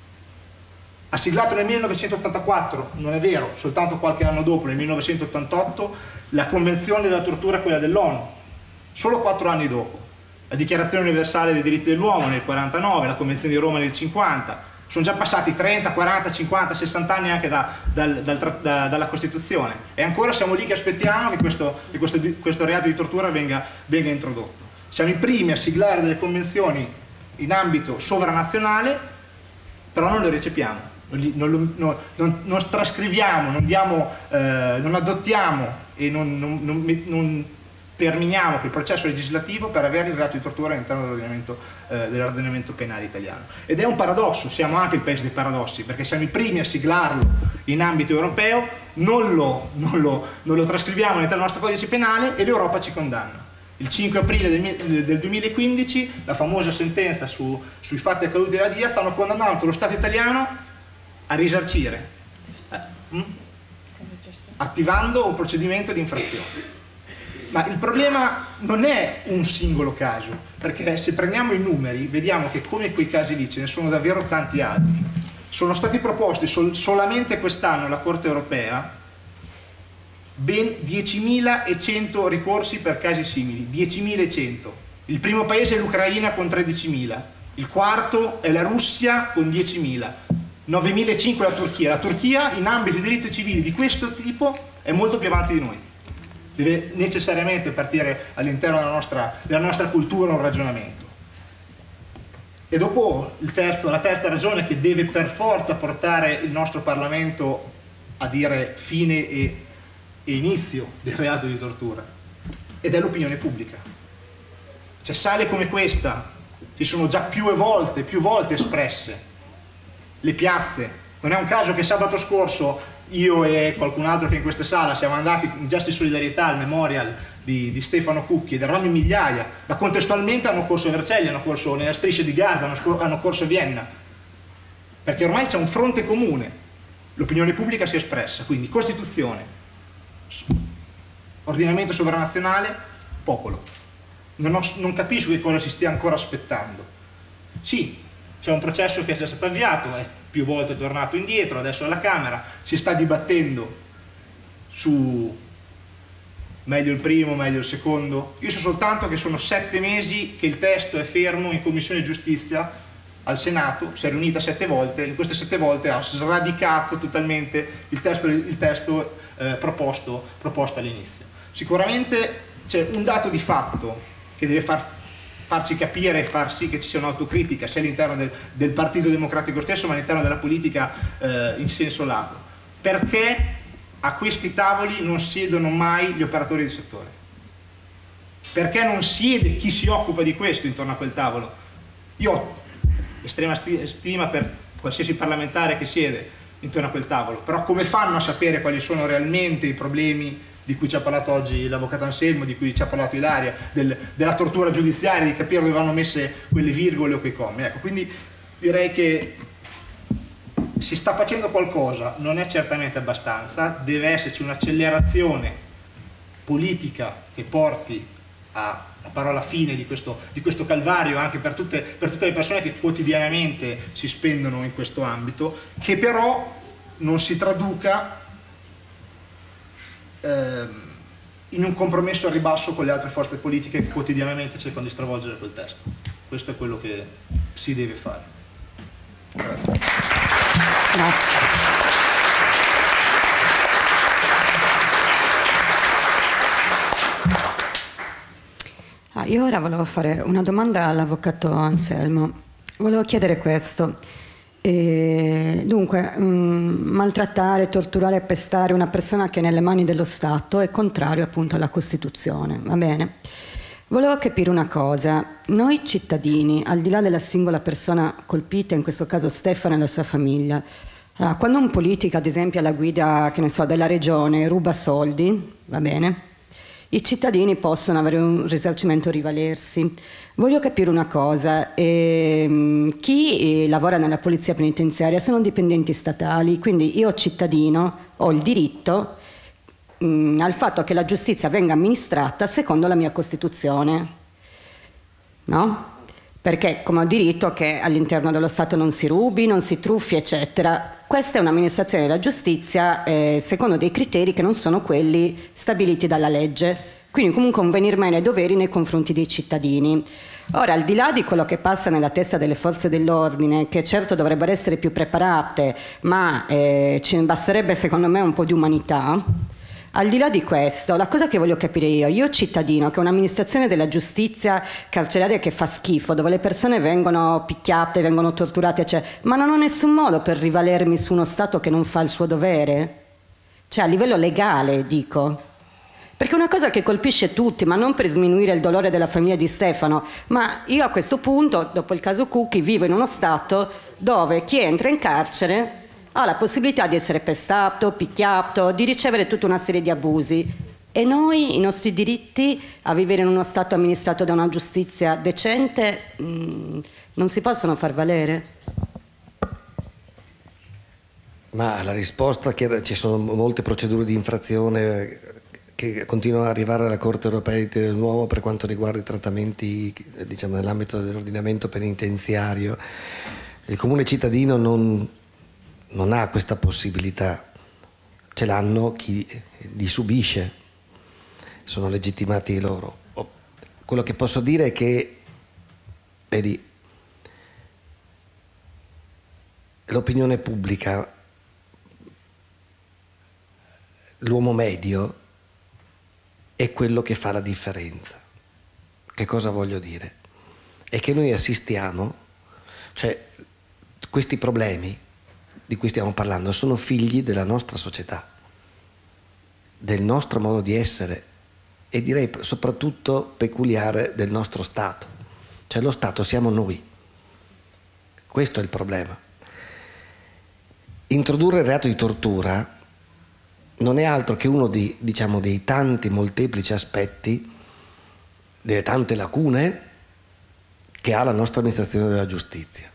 Ha siglato nel millenovecentottantaquattro, non è vero, soltanto qualche anno dopo, nel millenovecentottantotto, la Convenzione della tortura, quella dell'ONU, solo quattro anni dopo. La Dichiarazione universale dei diritti dell'uomo nel quarantanove, la Convenzione di Roma nel cinquanta, sono già passati trenta, quaranta, cinquanta, sessanta anni anche da, dal, dal, da, dalla Costituzione e ancora siamo lì che aspettiamo che questo, che questo, questo reato di tortura venga, venga introdotto. Siamo i primi a siglare delle convenzioni in ambito sovranazionale, però non le recepiamo. Non, non, non, non trascriviamo, non, diamo, eh, non adottiamo e non, non, non, non terminiamo quel processo legislativo per avere il reato di tortura all'interno dell'ordinamento, eh, dell'ordinamento penale italiano. Ed è un paradosso, siamo anche il paese dei paradossi, perché siamo i primi a siglarlo in ambito europeo, non lo, non lo, non lo trascriviamo all'interno del nostro codice penale e l'Europa ci condanna. Il cinque aprile del, del duemilaquindici, la famosa sentenza su, sui fatti accaduti alla D I A, stanno condannando lo Stato italiano a risarcire, eh, hm? attivando un procedimento di infrazione. Ma il problema non è un singolo caso, perché se prendiamo i numeri vediamo che come quei casi lì ce ne sono davvero tanti altri. Sono stati proposti sol solamente quest'anno alla Corte europea ben diecimilacento ricorsi per casi simili, diecimilacento. Il primo paese è l'Ucraina con tredicimila, il quarto è la Russia con diecimila. novemilacinquecento la Turchia. La Turchia in ambito di diritti civili di questo tipo è molto più avanti di noi. Deve necessariamente partire all'interno della nostra, della nostra cultura un ragionamento. E dopo il terzo, la terza ragione che deve per forza portare il nostro Parlamento a dire fine e, e inizio del reato di tortura, ed è l'opinione pubblica. Cioè sale come questa si sono già più volte, più volte espresse le piazze. Non è un caso che sabato scorso io e qualcun altro che è in questa sala siamo andati in gesto di solidarietà al memorial di, di Stefano Cucchi ed eravamo in migliaia, ma contestualmente hanno corso a Vercelli, hanno corso nella striscia di Gaza, hanno, hanno corso a Vienna, perché ormai c'è un fronte comune, l'opinione pubblica si è espressa, quindi Costituzione, ordinamento sovranazionale, popolo. Non, ho, non capisco che cosa si stia ancora aspettando. Sì, c'è un processo che è già stato avviato, è più volte tornato indietro, adesso alla Camera, si sta dibattendo su meglio il primo, meglio il secondo. Io so soltanto che sono sette mesi che il testo è fermo in Commissione Giustizia al Senato, si è riunita sette volte, in queste sette volte ha sradicato totalmente il testo, il testo eh, proposto, proposto all'inizio. Sicuramente c'è un dato di fatto che deve far farci capire e far sì che ci sia un'autocritica sia all'interno del, del Partito Democratico stesso ma all'interno della politica eh, in senso lato. Perché a questi tavoli non siedono mai gli operatori del settore? Perché non siede chi si occupa di questo intorno a quel tavolo? Io ho estrema stima per qualsiasi parlamentare che siede intorno a quel tavolo, però come fanno a sapere quali sono realmente i problemi di cui ci ha parlato oggi l'avvocato Anselmo, di cui ci ha parlato Ilaria, del, della tortura giudiziaria, di capire dove vanno messe quelle virgole o quei commi. Ecco, quindi direi che si sta facendo qualcosa, non è certamente abbastanza, deve esserci un'accelerazione politica che porti a la parola fine di questo, di questo calvario anche per tutte, per tutte le persone che quotidianamente si spendono in questo ambito, che però non si traduca in un compromesso al ribasso con le altre forze politiche che quotidianamente cercano di stravolgere quel testo. Questo è quello che si deve fare. Grazie. Grazie. Ah, io ora volevo fare una domanda all'avvocato Anselmo. Volevo chiedere questo. E dunque, mh, maltrattare, torturare e pestare una persona che è nelle mani dello Stato è contrario appunto alla Costituzione, va bene? Volevo capire una cosa, noi cittadini, al di là della singola persona colpita, in questo caso Stefano e la sua famiglia, allora, quando un politico, ad esempio, alla guida, che ne so, della regione, ruba soldi, va bene, i cittadini possono avere un risarcimento o rivalersi. Voglio capire una cosa, ehm, chi eh, lavora nella polizia penitenziaria sono dipendenti statali, quindi io cittadino ho il diritto mh, al fatto che la giustizia venga amministrata secondo la mia Costituzione, no? Perché come ho diritto che all'interno dello Stato non si rubi, non si truffi, eccetera. Questa è un'amministrazione della giustizia eh, secondo dei criteri che non sono quelli stabiliti dalla legge, quindi comunque un venir meno ai doveri nei confronti dei cittadini. Ora, al di là di quello che passa nella testa delle forze dell'ordine, che certo dovrebbero essere più preparate, ma eh, ci basterebbe secondo me un po' di umanità, al di là di questo, la cosa che voglio capire io, io cittadino, che è un'amministrazione della giustizia carceraria che fa schifo, dove le persone vengono picchiate, vengono torturate, eccetera, ma non ho nessun modo per rivalermi su uno Stato che non fa il suo dovere? Cioè a livello legale, dico. Perché è una cosa che colpisce tutti, ma non per sminuire il dolore della famiglia di Stefano, ma io a questo punto, dopo il caso Cucchi, vivo in uno Stato dove chi entra in carcere ha la possibilità di essere pestato, picchiato, di ricevere tutta una serie di abusi. E noi, i nostri diritti a vivere in uno Stato amministrato da una giustizia decente, mh, non si possono far valere? Ma la risposta è che ci sono molte procedure di infrazione che continuano ad arrivare alla Corte Europea dei diritti dell'uomo per quanto riguarda i trattamenti, diciamo, nell'ambito dell'ordinamento penitenziario. Il comune cittadino non... non ha questa possibilità, ce l'hanno chi li subisce, sono legittimati loro. Quello che posso dire è che, vedi, l'opinione pubblica, l'uomo medio è quello che fa la differenza. Che cosa voglio dire? È che noi assistiamo, cioè questi problemi di cui stiamo parlando sono figli della nostra società, del nostro modo di essere e direi soprattutto peculiare del nostro Stato. Cioè lo Stato siamo noi. Questo è il problema. Introdurre il reato di tortura non è altro che uno di, diciamo, dei tanti molteplici aspetti, delle tante lacune che ha la nostra amministrazione della giustizia.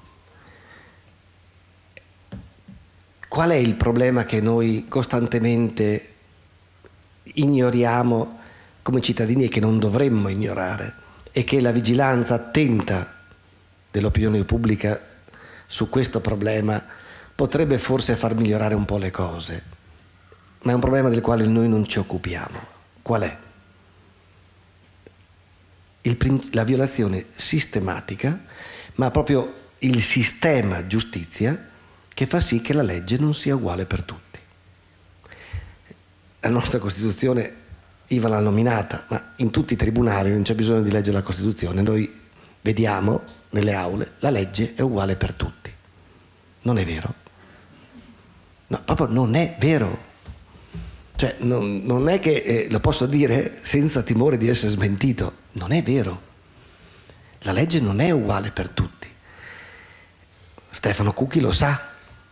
Qual è il problema che noi costantemente ignoriamo come cittadini e che non dovremmo ignorare? È che la vigilanza attenta dell'opinione pubblica su questo problema potrebbe forse far migliorare un po' le cose, ma è un problema del quale noi non ci occupiamo. Qual è? Il, la violazione sistematica, ma proprio il sistema giustizia che fa sì che la legge non sia uguale per tutti. La nostra Costituzione, Iva l'ha nominata, ma in tutti i tribunali non c'è bisogno di leggere la Costituzione, noi vediamo nelle aule la legge è uguale per tutti. Non è vero? No, proprio non è vero. Cioè, non, non è che eh, lo posso dire senza timore di essere smentito, non è vero. La legge non è uguale per tutti. Stefano Cucchi lo sa.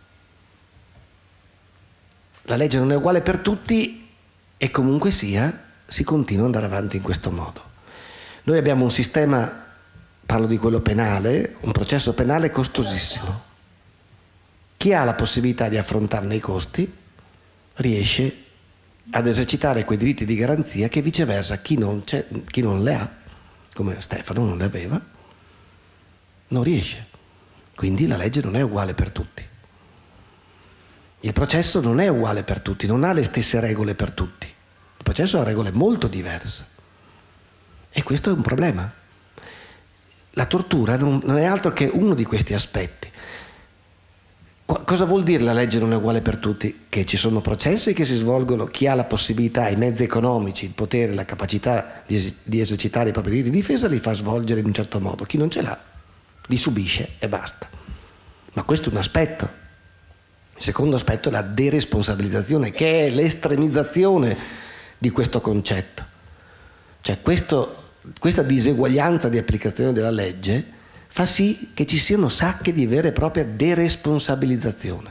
La legge non è uguale per tutti e comunque sia si continua ad andare avanti in questo modo. Noi abbiamo un sistema, parlo di quello penale, un processo penale costosissimo. Chi ha la possibilità di affrontarne i costi riesce ad esercitare quei diritti di garanzia che viceversa chi non, c'è, chi non le ha, come Stefano non le aveva, non riesce. Quindi la legge non è uguale per tutti. Il processo non è uguale per tutti, non ha le stesse regole per tutti. Il processo ha regole molto diverse. E questo è un problema. La tortura non, non è altro che uno di questi aspetti. Qu- cosa vuol dire la legge non è uguale per tutti? Che ci sono processi che si svolgono, chi ha la possibilità, i mezzi economici, il potere, la capacità di, es- di esercitare i propri diritti di difesa li fa svolgere in un certo modo. Chi non ce l'ha li subisce e basta. Ma questo è un aspetto. Il secondo aspetto è la deresponsabilizzazione, che è l'estremizzazione di questo concetto. Cioè questo questa diseguaglianza di applicazione della legge fa sì che ci siano sacche di vera e propria deresponsabilizzazione.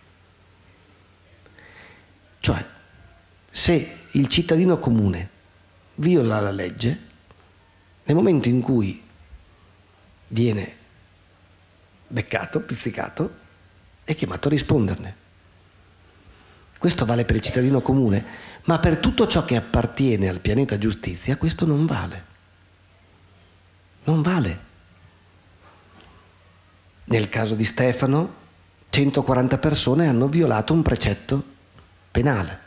Cioè, se il cittadino comune viola la legge, nel momento in cui viene beccato, pizzicato, è chiamato a risponderne. Questo vale per il cittadino comune, ma per tutto ciò che appartiene al pianeta giustizia questo non vale. Non vale. Nel caso di Stefano, centoquaranta persone hanno violato un precetto penale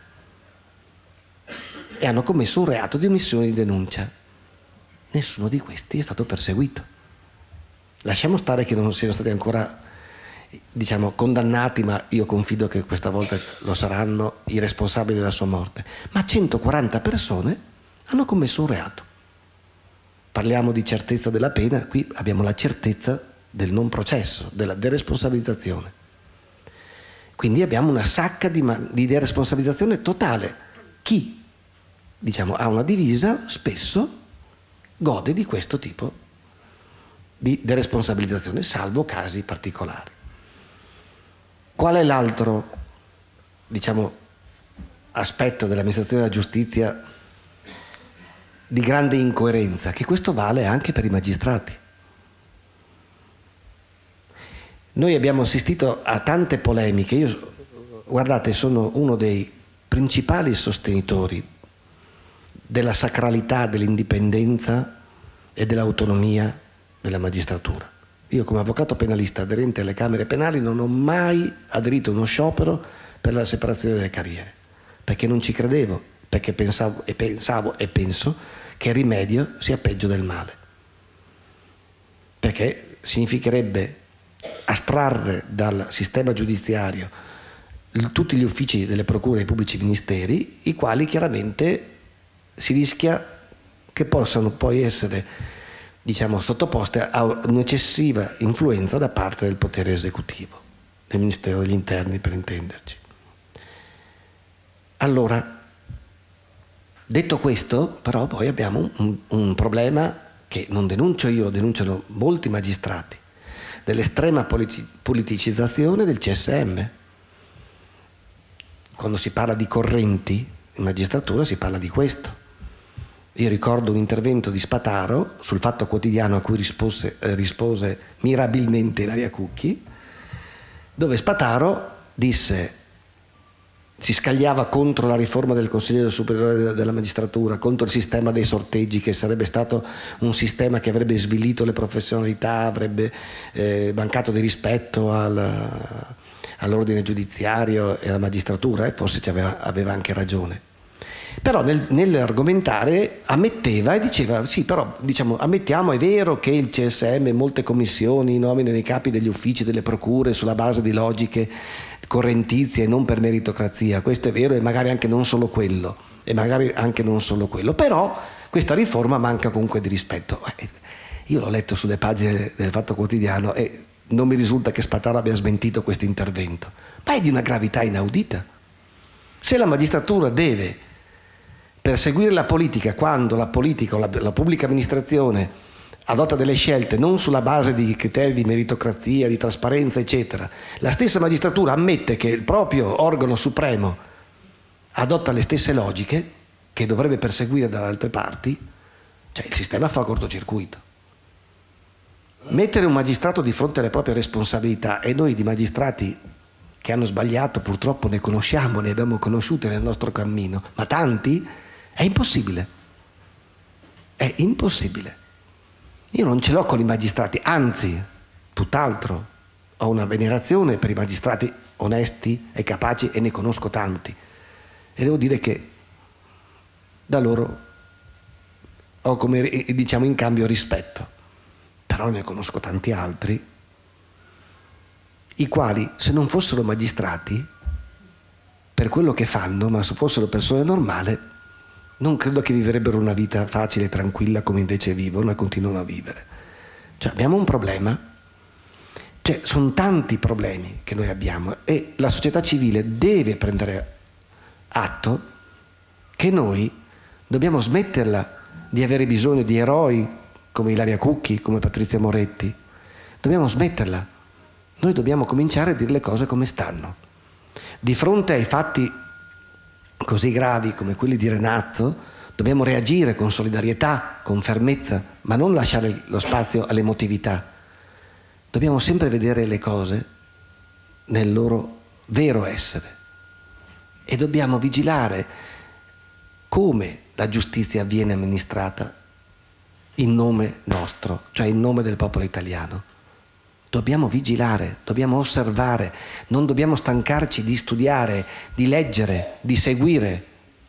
e hanno commesso un reato di omissione di denuncia. Nessuno di questi è stato perseguito. Lasciamo stare che non siano stati ancora, diciamo, condannati, ma io confido che questa volta lo saranno i responsabili della sua morte. Ma centoquaranta persone hanno commesso un reato. Parliamo di certezza della pena, qui abbiamo la certezza del non processo, della deresponsabilizzazione. Quindi abbiamo una sacca di, di deresponsabilizzazione totale. Chi, diciamo, ha una divisa spesso gode di questo tipo di deresponsabilizzazione, salvo casi particolari. Qual è l'altro, diciamo, aspetto dell'amministrazione della giustizia di grande incoerenza? Che questo vale anche per i magistrati. Noi abbiamo assistito a tante polemiche. Io, guardate, sono uno dei principali sostenitori della sacralità, dell'indipendenza e dell'autonomia della magistratura. Io come avvocato penalista aderente alle Camere penali non ho mai aderito a uno sciopero per la separazione delle carriere, perché non ci credevo, perché pensavo e pensavo e penso che il rimedio sia peggio del male, perché significherebbe astrarre dal sistema giudiziario tutti gli uffici delle procure e dei pubblici ministeri, i quali chiaramente si rischia che possano poi essere, diciamo, sottoposte a un'eccessiva influenza da parte del potere esecutivo, del Ministero degli Interni per intenderci. Allora, detto questo, però poi abbiamo un, un problema che non denuncio io, lo denunciano molti magistrati, dell'estrema politicizzazione del C S M. Quando si parla di correnti in magistratura si parla di questo. Io ricordo un intervento di Spataro sul Fatto Quotidiano a cui rispose, eh, rispose mirabilmente Ilaria Cucchi, dove Spataro disse, si scagliava contro la riforma del Consiglio Superiore della Magistratura, contro il sistema dei sorteggi, che sarebbe stato un sistema che avrebbe svilito le professionalità, avrebbe eh, mancato di rispetto al, all'ordine giudiziario e alla magistratura, e forse ci aveva, aveva anche ragione. Però nel, nell'argomentare ammetteva e diceva sì, però diciamo, ammettiamo, è vero che il C S M e molte commissioni nominano i capi degli uffici delle procure sulla base di logiche correntizie e non per meritocrazia, questo è vero, e magari anche non solo quello, e magari anche non solo quello, però questa riforma manca comunque di rispetto. Io l'ho letto sulle pagine del Fatto Quotidiano e non mi risulta che Spataro abbia smentito questo intervento, ma è di una gravità inaudita. Se la magistratura deve perseguire la politica quando la politica o la, la pubblica amministrazione adotta delle scelte non sulla base di criteri di meritocrazia, di trasparenza, eccetera, la stessa magistratura ammette che il proprio organo supremo adotta le stesse logiche che dovrebbe perseguire dalle altre parti, cioè il sistema fa cortocircuito. Mettere un magistrato di fronte alle proprie responsabilità, e noi di magistrati che hanno sbagliato purtroppo ne conosciamo, ne abbiamo conosciute nel nostro cammino, ma tanti, è impossibile. È impossibile. Io non ce l'ho con i magistrati, anzi, tutt'altro, ho una venerazione per i magistrati onesti e capaci, e ne conosco tanti. E devo dire che da loro ho, come diciamo, in cambio rispetto. Però ne conosco tanti altri, i quali, se non fossero magistrati, per quello che fanno, ma se fossero persone normali, non credo che vivrebbero una vita facile e tranquilla come invece vivono e continuano a vivere. Cioè abbiamo un problema, cioè sono tanti problemi che noi abbiamo, e la società civile deve prendere atto che noi dobbiamo smetterla di avere bisogno di eroi come Ilaria Cucchi, come Patrizia Moretti. Dobbiamo smetterla. Noi dobbiamo cominciare a dire le cose come stanno. Di fronte ai fatti così gravi come quelli di Renazzo, dobbiamo reagire con solidarietà, con fermezza, ma non lasciare lo spazio all'emotività. Dobbiamo sempre vedere le cose nel loro vero essere e dobbiamo vigilare come la giustizia viene amministrata in nome nostro, cioè in nome del popolo italiano. Dobbiamo vigilare, dobbiamo osservare, non dobbiamo stancarci di studiare, di leggere, di seguire,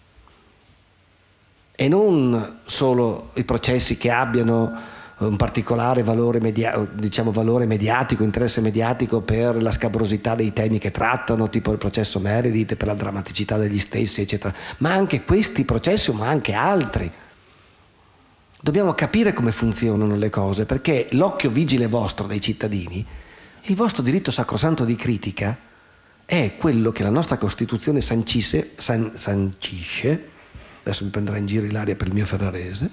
e non solo i processi che abbiano un particolare valore, media, diciamo valore mediatico, interesse mediatico per la scabrosità dei temi che trattano, tipo il processo Meredith, per la drammaticità degli stessi, eccetera, ma anche questi processi, ma anche altri. Dobbiamo capire come funzionano le cose, perché l'occhio vigile vostro dei cittadini, il vostro diritto sacrosanto di critica, è quello che la nostra Costituzione sancisce, san, sancisce, adesso mi prenderà in giro Ilaria per il mio ferrarese,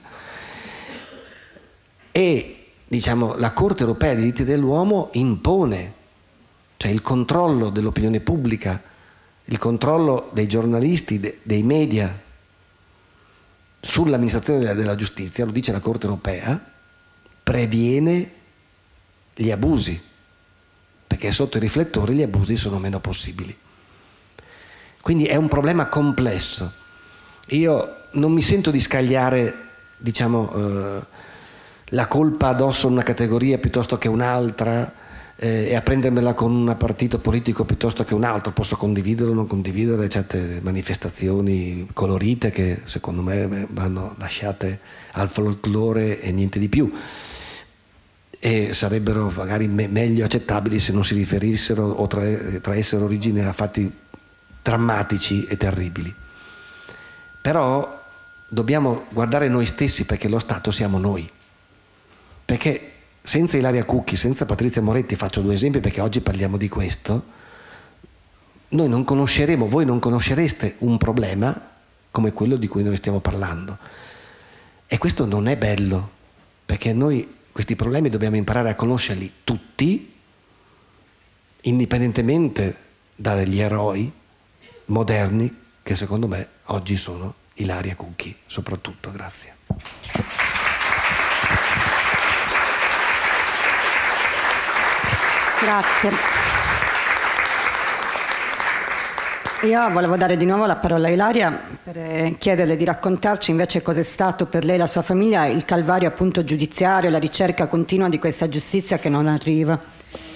e diciamo la Corte Europea dei Diritti dell'Uomo impone, cioè il controllo dell'opinione pubblica, il controllo dei giornalisti, de, dei media sull'amministrazione della, della giustizia, lo dice la Corte Europea, previene gli abusi, perché sotto i riflettori gli abusi sono meno possibili. Quindi è un problema complesso. Io non mi sento di scagliare, diciamo, eh, la colpa addosso a una categoria piuttosto che un'altra eh, e a prendermela con un partito politico piuttosto che un altro. Posso condividere o non condividere certe manifestazioni colorite che secondo me vanno lasciate al folklore e niente di più, e sarebbero magari me- meglio accettabili se non si riferissero o tra- traessero origine a fatti drammatici e terribili. Però dobbiamo guardare noi stessi, perché lo Stato siamo noi. Perché senza Ilaria Cucchi, senza Patrizia Moretti, faccio due esempi perché oggi parliamo di questo, noi non conosceremo, voi non conoscereste un problema come quello di cui noi stiamo parlando. E questo non è bello, perché noi questi problemi dobbiamo imparare a conoscerli tutti, indipendentemente dagli eroi moderni che secondo me oggi sono Ilaria Cucchi, soprattutto. Grazie. Grazie. Io volevo dare di nuovo la parola a Ilaria per chiederle di raccontarci invece cosa è stato per lei e la sua famiglia il calvario appunto giudiziario, la ricerca continua di questa giustizia che non arriva.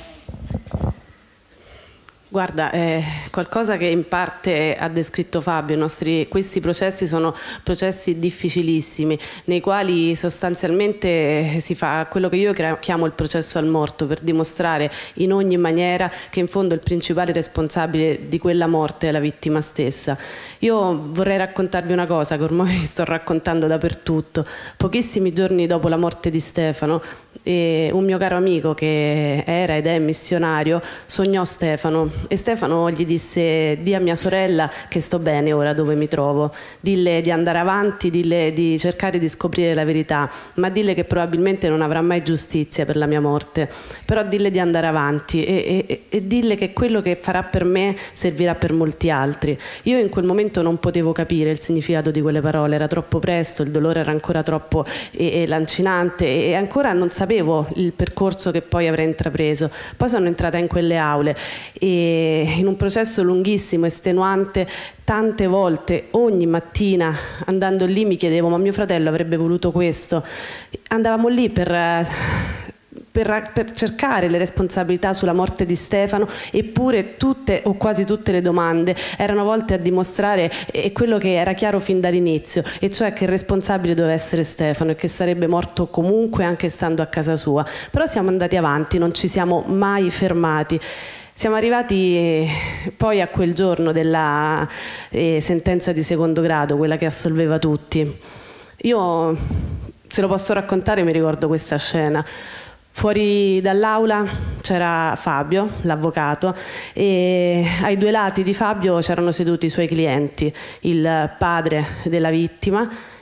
Guarda, è qualcosa che in parte ha descritto Fabio. I nostri, questi processi sono processi difficilissimi, nei quali sostanzialmente si fa quello che io chiamo il processo al morto, per dimostrare in ogni maniera che in fondo il principale responsabile di quella morte è la vittima stessa. Io vorrei raccontarvi una cosa che ormai vi sto raccontando dappertutto. Pochissimi giorni dopo la morte di Stefano, e un mio caro amico che era ed è missionario sognò Stefano, e Stefano gli disse: di a mia sorella che sto bene ora dove mi trovo, dille di andare avanti, dille di cercare di scoprire la verità, ma dille che probabilmente non avrà mai giustizia per la mia morte, però dille di andare avanti e, e, e dille che quello che farà per me servirà per molti altri. Io in quel momento non potevo capire il significato di quelle parole, era troppo presto, il dolore era ancora troppo e, e lancinante e ancora non sapevo il percorso che poi avrei intrapreso. Poi sono entrata in quelle aule e in un processo lunghissimo, estenuante, tante volte, ogni mattina andando lì mi chiedevo: ma mio fratello avrebbe voluto questo? Andavamo lì per... Per, per cercare le responsabilità sulla morte di Stefano, eppure tutte o quasi tutte le domande erano volte a dimostrare eh, quello che era chiaro fin dall'inizio, e cioè che il responsabile doveva essere Stefano e che sarebbe morto comunque anche stando a casa sua. Però siamo andati avanti, non ci siamo mai fermati. Siamo arrivati eh, poi a quel giorno della eh, sentenza di secondo grado, quella che assolveva tutti. Io, se lo posso raccontare, mi ricordo questa scena. Fuori dall'aula c'era Fabio, l'avvocato, e ai due lati di Fabio c'erano seduti i suoi clienti, il padre della vittima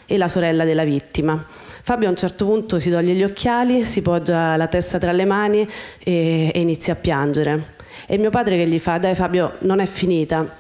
e la sorella della vittima. Fabio a un certo punto si toglie gli occhiali, si poggia la testa tra le mani e, e inizia a piangere. E mio padre che gli fa: dai Fabio, non è finita.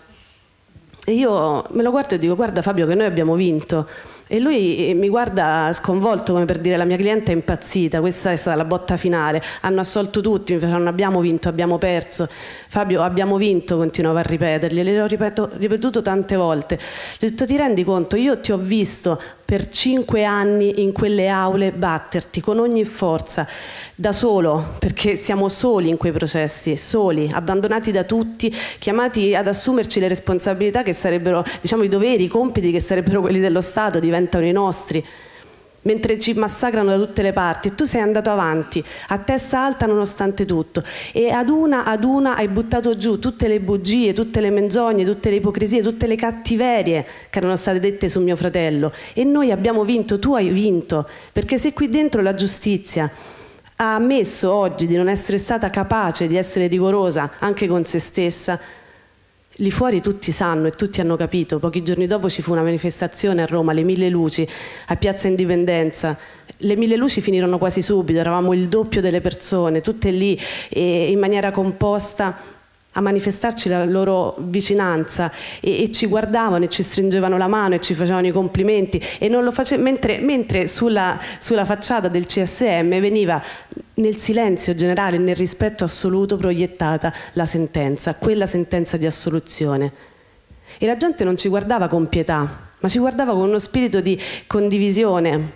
E io me lo guardo e dico: guarda Fabio, che noi abbiamo vinto. E lui mi guarda sconvolto, come per dire: la mia cliente è impazzita, questa è stata la botta finale, hanno assolto tutti, mi facevano: abbiamo vinto, abbiamo perso. Fabio, abbiamo vinto, continuavo a ripetergli, glielo ripeto, ripetuto tante volte. Gli ho detto: ti rendi conto, io ti ho visto per cinque anni in quelle aule batterti con ogni forza, da solo, perché siamo soli in quei processi, soli, abbandonati da tutti, chiamati ad assumerci le responsabilità che sarebbero, diciamo, i doveri, i compiti che sarebbero quelli dello Stato, diventano i nostri, mentre ci massacrano da tutte le parti, e tu sei andato avanti a testa alta nonostante tutto, e ad una ad una hai buttato giù tutte le bugie, tutte le menzogne, tutte le ipocrisie, tutte le cattiverie che erano state dette su mio fratello, e noi abbiamo vinto, tu hai vinto, perché se qui dentro la giustizia ha ammesso oggi di non essere stata capace di essere rigorosa anche con se stessa, lì fuori tutti sanno e tutti hanno capito. Pochi giorni dopo ci fu una manifestazione a Roma, le Mille Luci, a Piazza Indipendenza. Le Mille Luci finirono quasi subito, eravamo il doppio delle persone, tutte lì e in maniera composta a manifestarci la loro vicinanza, e, e ci guardavano e ci stringevano la mano e ci facevano i complimenti, e non lo face... mentre, mentre sulla, sulla facciata del C S M veniva nel silenzio generale, nel rispetto assoluto, proiettata la sentenza, quella sentenza di assoluzione. E la gente non ci guardava con pietà, ma ci guardava con uno spirito di condivisione,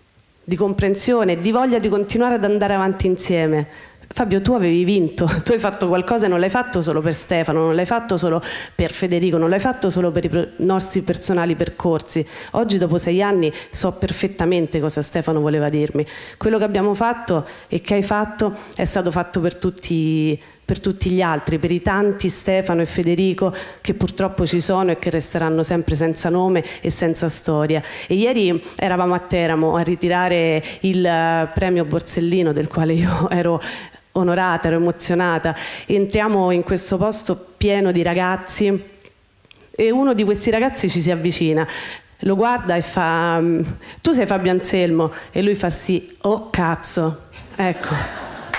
di comprensione, di voglia di continuare ad andare avanti insieme. Fabio, tu avevi vinto, tu hai fatto qualcosa e non l'hai fatto solo per Stefano, non l'hai fatto solo per Federico, non l'hai fatto solo per i nostri personali percorsi. Oggi, dopo sei anni, so perfettamente cosa Stefano voleva dirmi. Quello che abbiamo fatto e che hai fatto è stato fatto per tutti, per tutti gli altri, per i tanti Stefano e Federico che purtroppo ci sono e che resteranno sempre senza nome e senza storia. E ieri eravamo a Teramo a ritirare il premio Borsellino, del quale io ero onorata, ero emozionata. Entriamo in questo posto pieno di ragazzi e uno di questi ragazzi ci si avvicina, lo guarda e fa: tu sei Fabio Anselmo? E lui fa: sì. Oh cazzo, ecco.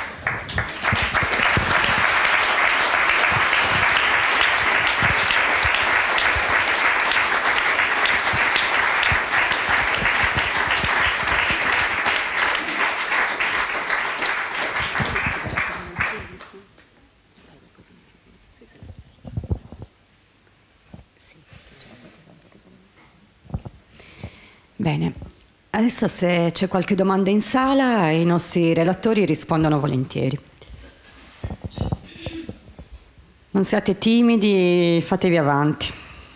Bene, adesso se c'è qualche domanda in sala, i nostri relatori rispondono volentieri. Non siate timidi, fatevi avanti.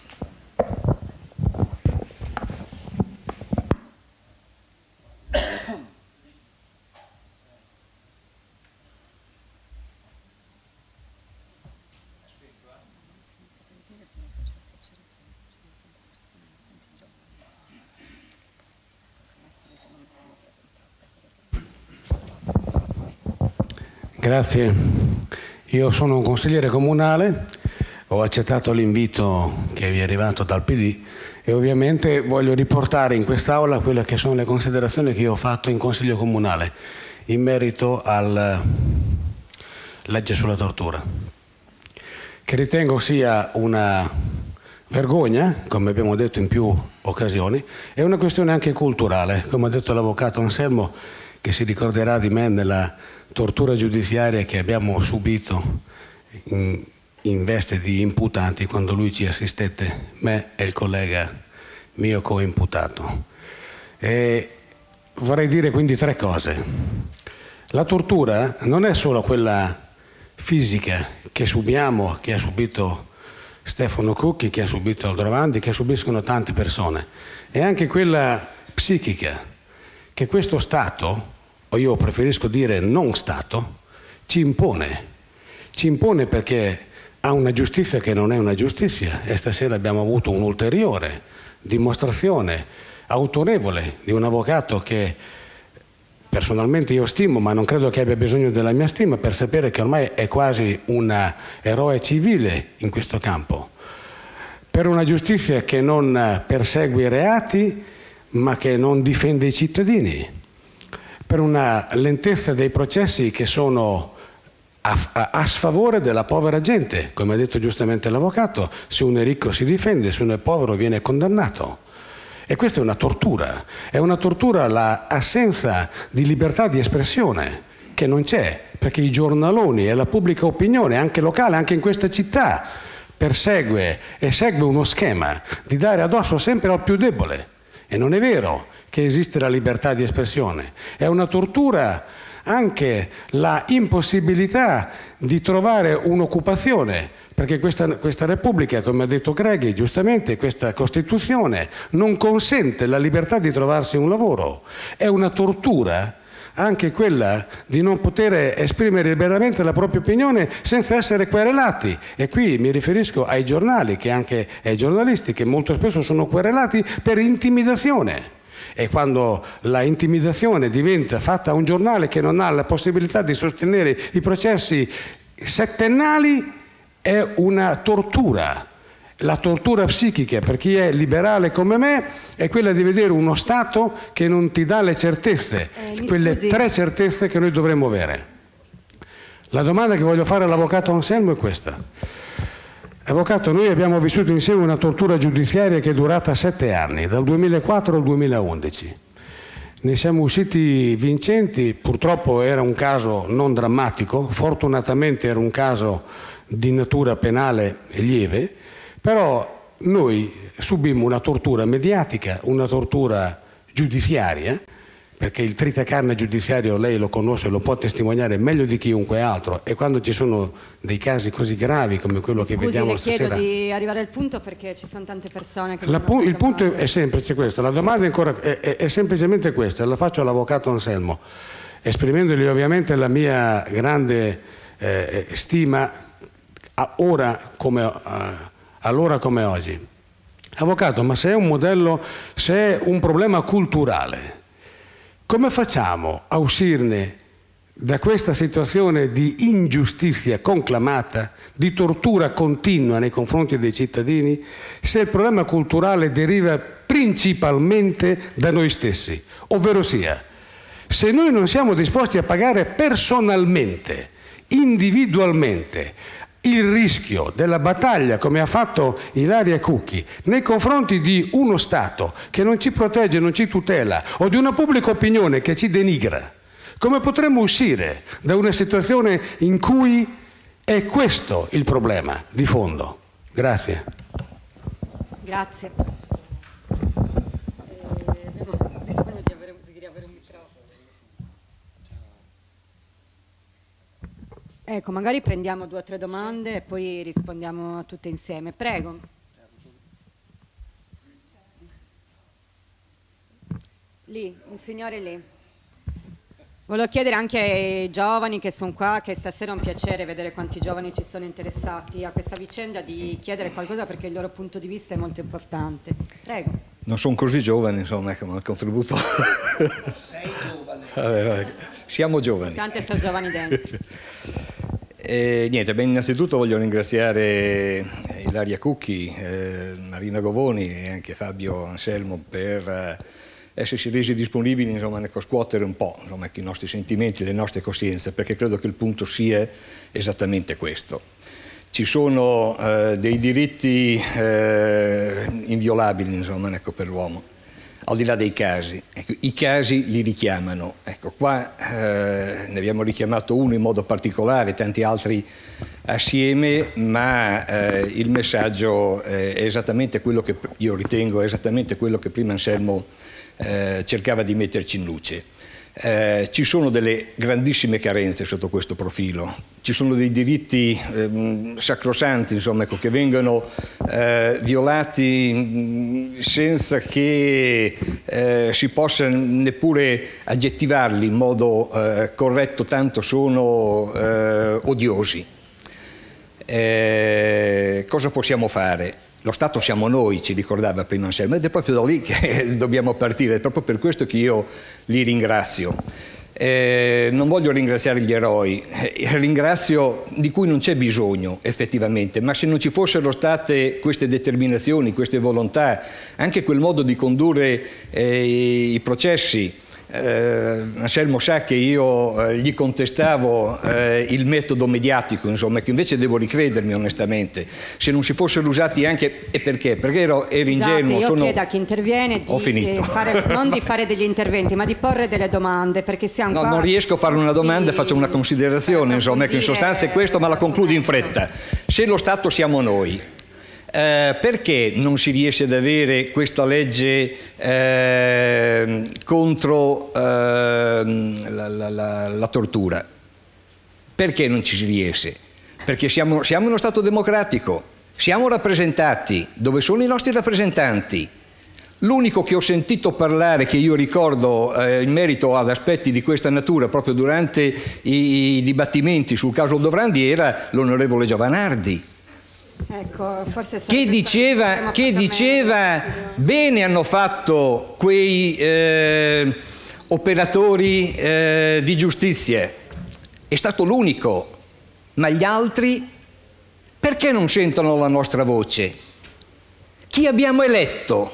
Grazie, io sono un consigliere comunale, ho accettato l'invito che vi è arrivato dal P D e ovviamente voglio riportare in quest'Aula quelle che sono le considerazioni che io ho fatto in Consiglio Comunale in merito alla legge sulla tortura, che ritengo sia una vergogna, come abbiamo detto in più occasioni, è una questione anche culturale, come ha detto l'avvocato Anselmo, che si ricorderà di me nella tortura giudiziaria che abbiamo subito in, in veste di imputanti quando lui ci assistette, me e il collega mio coimputato. E vorrei dire quindi tre cose. La tortura non è solo quella fisica che subiamo, che ha subito Stefano Cucchi, che ha subito Aldo Ravandi, che subiscono tante persone, è anche quella psichica che questo Stato, o io preferisco dire non Stato, ci impone. Ci impone perché ha una giustizia che non è una giustizia, e stasera abbiamo avuto un'ulteriore dimostrazione autorevole di un avvocato che personalmente io stimo, ma non credo che abbia bisogno della mia stima per sapere che ormai è quasi un eroe civile in questo campo, per una giustizia che non persegue i reati ma che non difende i cittadini, per una lentezza dei processi che sono a, a, a sfavore della povera gente. Come ha detto giustamente l'avvocato, se uno è ricco si difende, se uno è povero viene condannato. E questa è una tortura, è una tortura l'assenza di libertà di espressione, che non c'è, perché i giornaloni e la pubblica opinione, anche locale, anche in questa città, persegue e segue uno schema di dare addosso sempre al più debole. E non è vero che esiste la libertà di espressione, è una tortura anche la impossibilità di trovare un'occupazione, perché questa, questa Repubblica, come ha detto Greghi giustamente, questa Costituzione non consente la libertà di trovarsi un lavoro. È una tortura anche quella di non poter esprimere liberamente la propria opinione senza essere querelati. E qui mi riferisco ai giornali, che anche ai giornalisti, che molto spesso sono querelati per intimidazione. E quando la intimidazione diventa fatta a un giornale che non ha la possibilità di sostenere i processi settennali, è una tortura. La tortura psichica per chi è liberale come me è quella di vedere uno Stato che non ti dà le certezze, eh, quelle scusi. tre certezze che noi dovremmo avere. La domanda che voglio fare all'avvocato Anselmo è questa. Avvocato, noi abbiamo vissuto insieme una tortura giudiziaria che è durata sette anni, dal duemilaquattro al duemilaundici. Ne siamo usciti vincenti, purtroppo era un caso non drammatico, fortunatamente era un caso di natura penale lieve, però noi subimmo una tortura mediatica, una tortura giudiziaria, perché il tritacarne giudiziario lei lo conosce, lo può testimoniare meglio di chiunque altro, e quando ci sono dei casi così gravi come quello Scusi, che vediamo stasera... stasera... Scusi, le chiedo di arrivare al punto perché ci sono tante persone che... La pu- il punto è semplice questo, la domanda è, ancora, è, è, è semplicemente questa, la faccio all'avvocato Anselmo, esprimendogli ovviamente la mia grande eh, stima a ora come, a, allora come oggi. Avvocato, ma se è un modello, se è un problema culturale, come facciamo a uscirne da questa situazione di ingiustizia conclamata, di tortura continua nei confronti dei cittadini, se il problema culturale deriva principalmente da noi stessi? Ovvero sia, se noi non siamo disposti a pagare personalmente, individualmente, il rischio della battaglia, come ha fatto Ilaria Cucchi, nei confronti di uno Stato che non ci protegge, non ci tutela, o di una pubblica opinione che ci denigra, come potremmo uscire da una situazione in cui è questo il problema di fondo? Grazie. Grazie. Eh, abbiamo bisogno di, avere, di riavere un microfono. Ecco, magari prendiamo due o tre domande e poi rispondiamo a tutte insieme. Prego. Lì, un signore lì. Volevo chiedere anche ai giovani che sono qua, che stasera è un piacere vedere quanti giovani ci sono interessati a questa vicenda, di chiedere qualcosa perché il loro punto di vista è molto importante. Prego. Non sono così giovane, insomma, ecco, ma il contributo... Sei giovane. Vabbè, vabbè. Siamo giovani. Tante sono giovani dentro. E, niente, beh, innanzitutto voglio ringraziare Ilaria Cucchi, eh, Marina Govoni e anche Fabio Anselmo per eh, essersi resi disponibili, insomma, a scuotere un po', insomma, i nostri sentimenti, le nostre coscienze, perché credo che il punto sia esattamente questo. Ci sono eh, dei diritti eh, inviolabili, insomma, ecco, per l'uomo, al di là dei casi. Ecco, i casi li richiamano. Ecco, qua eh, ne abbiamo richiamato uno in modo particolare, tanti altri assieme, ma eh, il messaggio eh, è esattamente quello che io ritengo, è esattamente quello che prima Anselmo eh, cercava di metterci in luce. Eh, ci sono delle grandissime carenze sotto questo profilo, ci sono dei diritti eh, sacrosanti, insomma, ecco, che vengono eh, violati mh, senza che eh, si possa neppure aggettivarli in modo eh, corretto, tanto sono eh, odiosi. Eh, cosa possiamo fare? Lo Stato siamo noi, ci ricordava prima Anselmo, ed è proprio da lì che dobbiamo partire, è proprio per questo che io li ringrazio. Eh, non voglio ringraziare gli eroi, eh, ringrazio di cui non c'è bisogno effettivamente, ma se non ci fossero state queste determinazioni, queste volontà, anche quel modo di condurre eh, i processi. Eh, Anselmo sa che io eh, gli contestavo eh, il metodo mediatico, insomma, che invece devo ricredermi onestamente. Se non si fossero usati anche... E perché? Perché ero, ero ingenuo. Io sono... chiedo a chi interviene di, Ho finito. di fare, non di fare degli interventi, ma di porre delle domande, perché siamo No, qua... non riesco a fare una domanda, faccio una considerazione, insomma, ecco, in sostanza è questo, ma la concludo in fretta. Se lo Stato siamo noi, Eh, perché non si riesce ad avere questa legge eh, contro eh, la, la, la, la tortura? Perché non ci si riesce? Perché siamo, siamo uno Stato democratico, siamo rappresentati. Dove sono i nostri rappresentanti? L'unico che ho sentito parlare, che io ricordo eh, in merito ad aspetti di questa natura proprio durante i, i dibattimenti sul caso Aldovrandi, era l'onorevole Giovanardi. Ecco, forse che diceva, che diceva bene hanno fatto quei eh, operatori eh, di giustizia, è stato l'unico, ma gli altri perché non sentono la nostra voce? Chi abbiamo eletto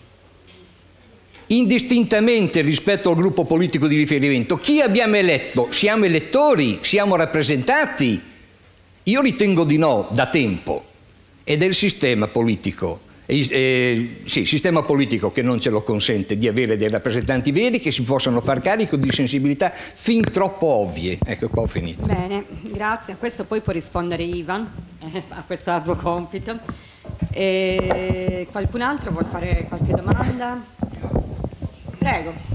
indistintamente rispetto al gruppo politico di riferimento? Chi abbiamo eletto? Siamo elettori? Siamo rappresentati? Io ritengo di no, da tempo. Ed è il sistema politico, eh, eh, sì, il sistema politico che non ce lo consente di avere dei rappresentanti veri che si possano far carico di sensibilità fin troppo ovvie. Ecco, qua ho finito. Bene, grazie. A questo poi può rispondere Ivan, eh, a questo arduo compito. E qualcun altro vuol fare qualche domanda? Prego.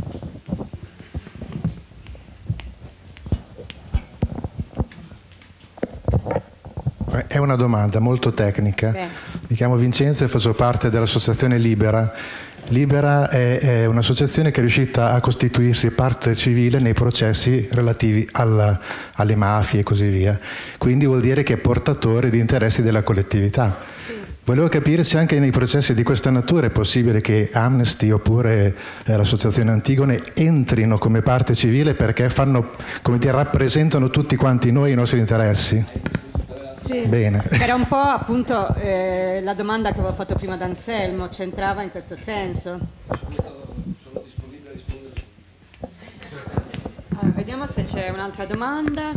È una domanda molto tecnica. Beh. Mi chiamo Vincenzo e faccio parte dell'associazione Libera. Libera è, è un'associazione che è riuscita a costituirsi parte civile nei processi relativi alla, alle mafie e così via. Quindi vuol dire che è portatore di interessi della collettività. Sì. Volevo capire se anche nei processi di questa natura è possibile che Amnesty oppure eh, l'associazione Antigone entrino come parte civile perché fanno, come dire, rappresentano tutti quanti noi i nostri interessi. Sì, bene. Era un po' appunto eh, la domanda che avevo fatto prima ad Anselmo, c'entrava in questo senso? Sono disponibile a rispondere. Allora, vediamo se c'è un'altra domanda.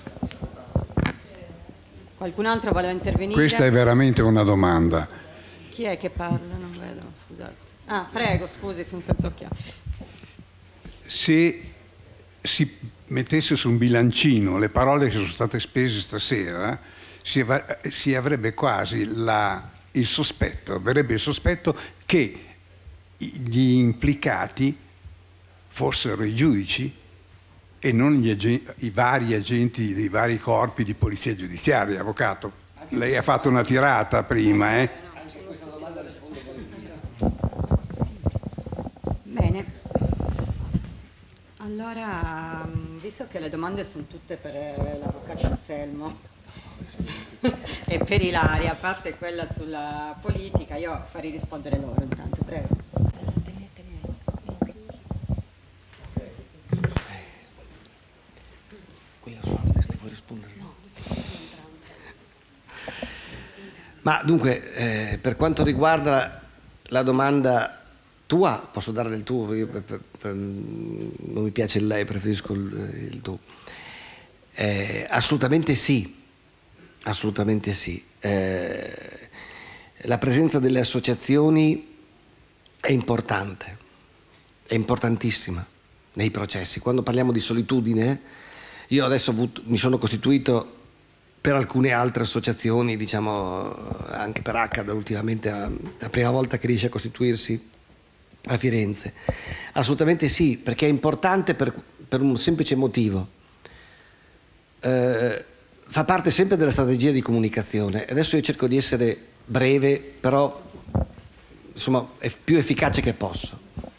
Qualcun altro voleva intervenire? Questa è veramente una domanda. Chi è che parla? Non vedo, scusate. Ah, prego, scusi, senza occhiali. Se si mettesse su un bilancino le parole che sono state spese stasera, si, si avrebbe quasi la, il sospetto, avrebbe il sospetto che gli implicati fossero i giudici e non gli agenti, i vari agenti dei vari corpi di polizia giudiziaria. Avvocato, lei ha fatto una tirata prima, eh? Bene. Allora, visto che le domande sono tutte per l'avvocato Anselmo e per Ilaria, a parte quella sulla politica, io farei rispondere loro intanto, prego. Ma dunque, eh, per quanto riguarda la domanda tua, posso dare del tuo, io, per, per, per, non mi piace il lei, preferisco il, il tu. Eh, assolutamente sì, assolutamente sì. Eh, la presenza delle associazioni è importante, è importantissima nei processi. Quando parliamo di solitudine, io adesso ho avuto, mi sono costituito per alcune altre associazioni, diciamo anche per ACCAD ultimamente, la prima volta che riesce a costituirsi a Firenze. Assolutamente sì, perché è importante per, per un semplice motivo. Eh, fa parte sempre della strategia di comunicazione. Adesso io cerco di essere breve, però insomma è più efficace che posso.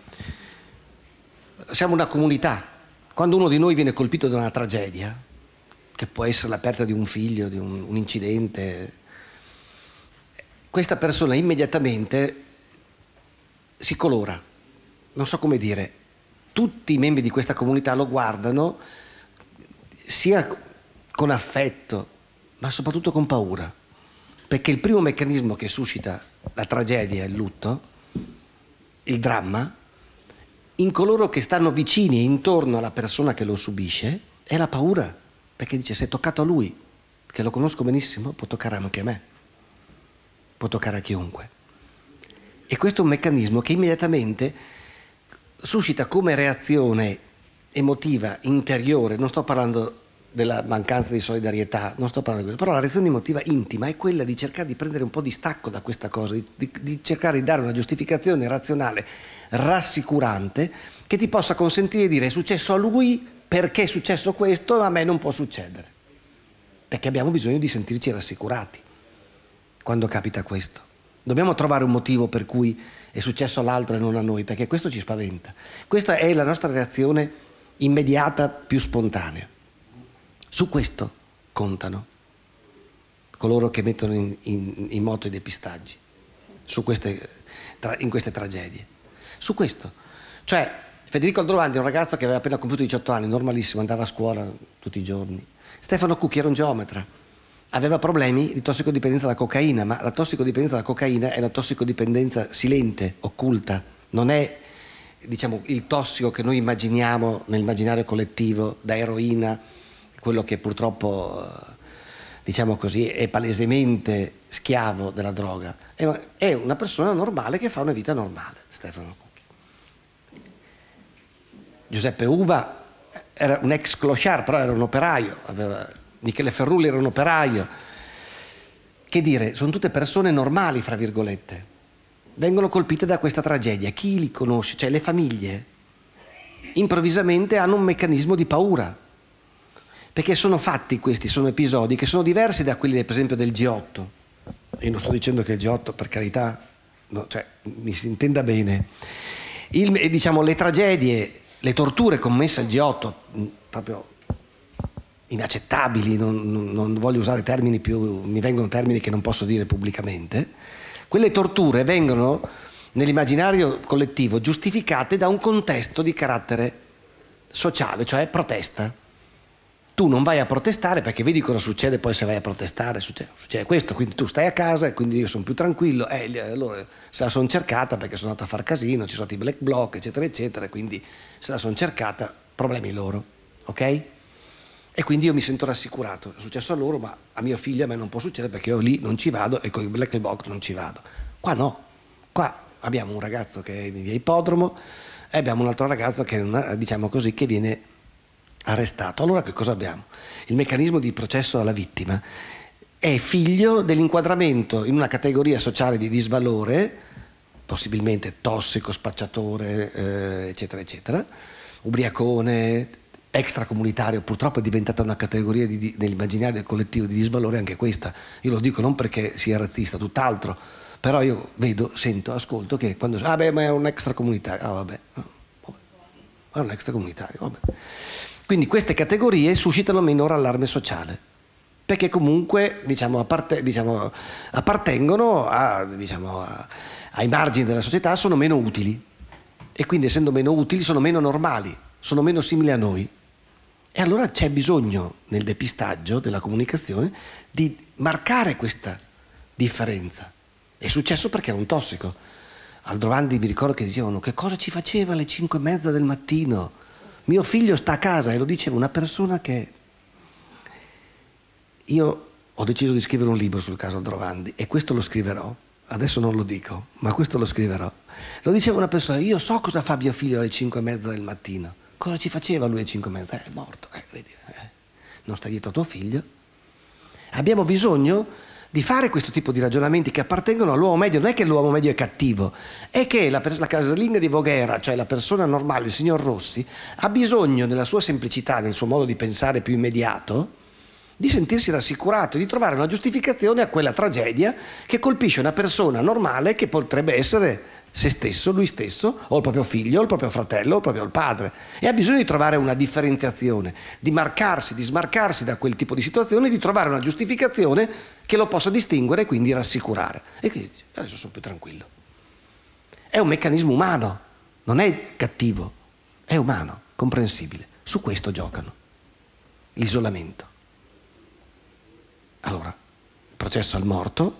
Siamo una comunità. Quando uno di noi viene colpito da una tragedia, che può essere la perdita di un figlio, di un, un incidente, questa persona immediatamente si colora, non so come dire, tutti i membri di questa comunità lo guardano sia con affetto, ma soprattutto con paura, perché il primo meccanismo che suscita la tragedia, il lutto, il dramma, in coloro che stanno vicini e intorno alla persona che lo subisce, è la paura, perché dice: se è toccato a lui, che lo conosco benissimo, può toccare anche a me, può toccare a chiunque. E questo è un meccanismo che immediatamente suscita come reazione emotiva interiore, non sto parlando della mancanza di solidarietà, non sto parlando di questo, però la reazione emotiva intima è quella di cercare di prendere un po' di stacco da questa cosa, di, di, di cercare di dare una giustificazione razionale, rassicurante, che ti possa consentire di dire: è successo a lui perché è successo questo, ma a me non può succedere. Perché abbiamo bisogno di sentirci rassicurati quando capita questo. Dobbiamo trovare un motivo per cui è successo all'altro e non a noi, perché questo ci spaventa. Questa è la nostra reazione immediata, più spontanea. Su questo contano coloro che mettono in, in, in moto i depistaggi, su queste, tra, in queste tragedie. Su questo. Cioè, Federico Aldrovandi è un ragazzo che aveva appena compiuto diciotto anni, normalissimo, andava a scuola tutti i giorni. Stefano Cucchi era un geometra, aveva problemi di tossicodipendenza da cocaina, ma la tossicodipendenza da cocaina è una tossicodipendenza silente, occulta, non è, diciamo, il tossico che noi immaginiamo nell'immaginario collettivo da eroina, quello che purtroppo, diciamo così, è palesemente schiavo della droga. È una persona normale che fa una vita normale, Stefano Cucchi. Giuseppe Uva era un ex clochard, però era un operaio, aveva, Michele Ferrulli era un operaio. Che dire, sono tutte persone normali, fra virgolette. Vengono colpite da questa tragedia. Chi li conosce, cioè le famiglie, improvvisamente hanno un meccanismo di paura. Perché sono fatti questi, sono episodi che sono diversi da quelli, per esempio, del G otto. Io non sto dicendo che il G otto, per carità, no, cioè, mi si intenda bene. Il, diciamo, le tragedie, le torture commesse al G otto, proprio inaccettabili, non, non, non voglio usare termini più, mi vengono termini che non posso dire pubblicamente, quelle torture vengono nell'immaginario collettivo giustificate da un contesto di carattere sociale, cioè protesta. Tu non vai a protestare perché vedi cosa succede poi se vai a protestare, succede, succede questo, quindi tu stai a casa e quindi io sono più tranquillo, eh, allora se la sono cercata perché sono andato a far casino, ci sono stati i black bloc, eccetera, eccetera, quindi se la sono cercata, problemi loro, ok? E quindi io mi sento rassicurato, è successo a loro, ma a mio figlio a me non può succedere perché io lì non ci vado e con i black bloc non ci vado. Qua no, qua abbiamo un ragazzo che è in via Ippodromo e abbiamo un altro ragazzo che, diciamo così, che viene arrestato. Allora che cosa abbiamo? Il meccanismo di processo alla vittima è figlio dell'inquadramento in una categoria sociale di disvalore, possibilmente tossico, spacciatore, eh, eccetera, eccetera, ubriacone, extracomunitario. Purtroppo è diventata una categoria di, di, nell'immaginario collettivo di disvalore anche questa. Io lo dico non perché sia razzista, tutt'altro, però io vedo, sento, ascolto che quando ah beh, ma è un extracomunitario, ah vabbè, no, vabbè. È un extracomunitario, vabbè. Quindi queste categorie suscitano minore allarme sociale, perché comunque, diciamo, apparte, diciamo, appartengono a, diciamo, a, ai margini della società, sono meno utili e quindi, essendo meno utili, sono meno normali, sono meno simili a noi. E allora c'è bisogno nel depistaggio della comunicazione di marcare questa differenza. È successo perché era un tossico. Aldrovandi, mi ricordo che dicevano: che cosa ci faceva alle cinque e mezza del mattino? Mio figlio sta a casa, e lo diceva una persona che... Io ho deciso di scrivere un libro sul caso Aldrovandi e questo lo scriverò, adesso non lo dico, ma questo lo scriverò. Lo diceva una persona: io so cosa fa mio figlio alle cinque e mezza del mattino. Cosa ci faceva lui alle cinque e mezza? Eh, è morto, eh, vedi, eh. Non stai dietro a tuo figlio. Abbiamo bisogno di fare questo tipo di ragionamenti che appartengono all'uomo medio. Non è che l'uomo medio è cattivo, è che la, la casalinga di Voghera, cioè la persona normale, il signor Rossi, ha bisogno, nella sua semplicità, nel suo modo di pensare più immediato, di sentirsi rassicurato, di trovare una giustificazione a quella tragedia che colpisce una persona normale che potrebbe essere se stesso, lui stesso, o il proprio figlio, o il proprio fratello, o proprio il padre, e ha bisogno di trovare una differenziazione, di marcarsi, di smarcarsi da quel tipo di situazione, di trovare una giustificazione che lo possa distinguere e quindi rassicurare. E quindi adesso sono più tranquillo. È un meccanismo umano, non è cattivo, è umano, comprensibile. Su questo giocano. L'isolamento. Allora, il processo al morto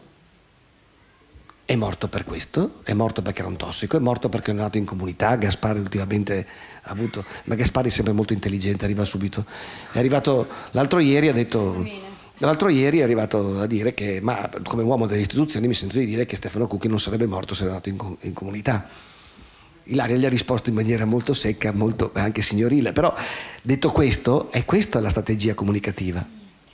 è morto per questo, è morto perché era un tossico, è morto perché è nato in comunità. Gaspari ultimamente ha avuto, ma Gaspari è sempre molto intelligente, arriva subito. È arrivato l'altro ieri, ha detto... L'altro ieri è arrivato a dire che, ma come uomo delle istituzioni mi sento di dire che Stefano Cucchi non sarebbe morto se era nato in, in comunità. Ilaria gli ha risposto in maniera molto secca, molto anche signorile, però detto questo, è questa la strategia comunicativa.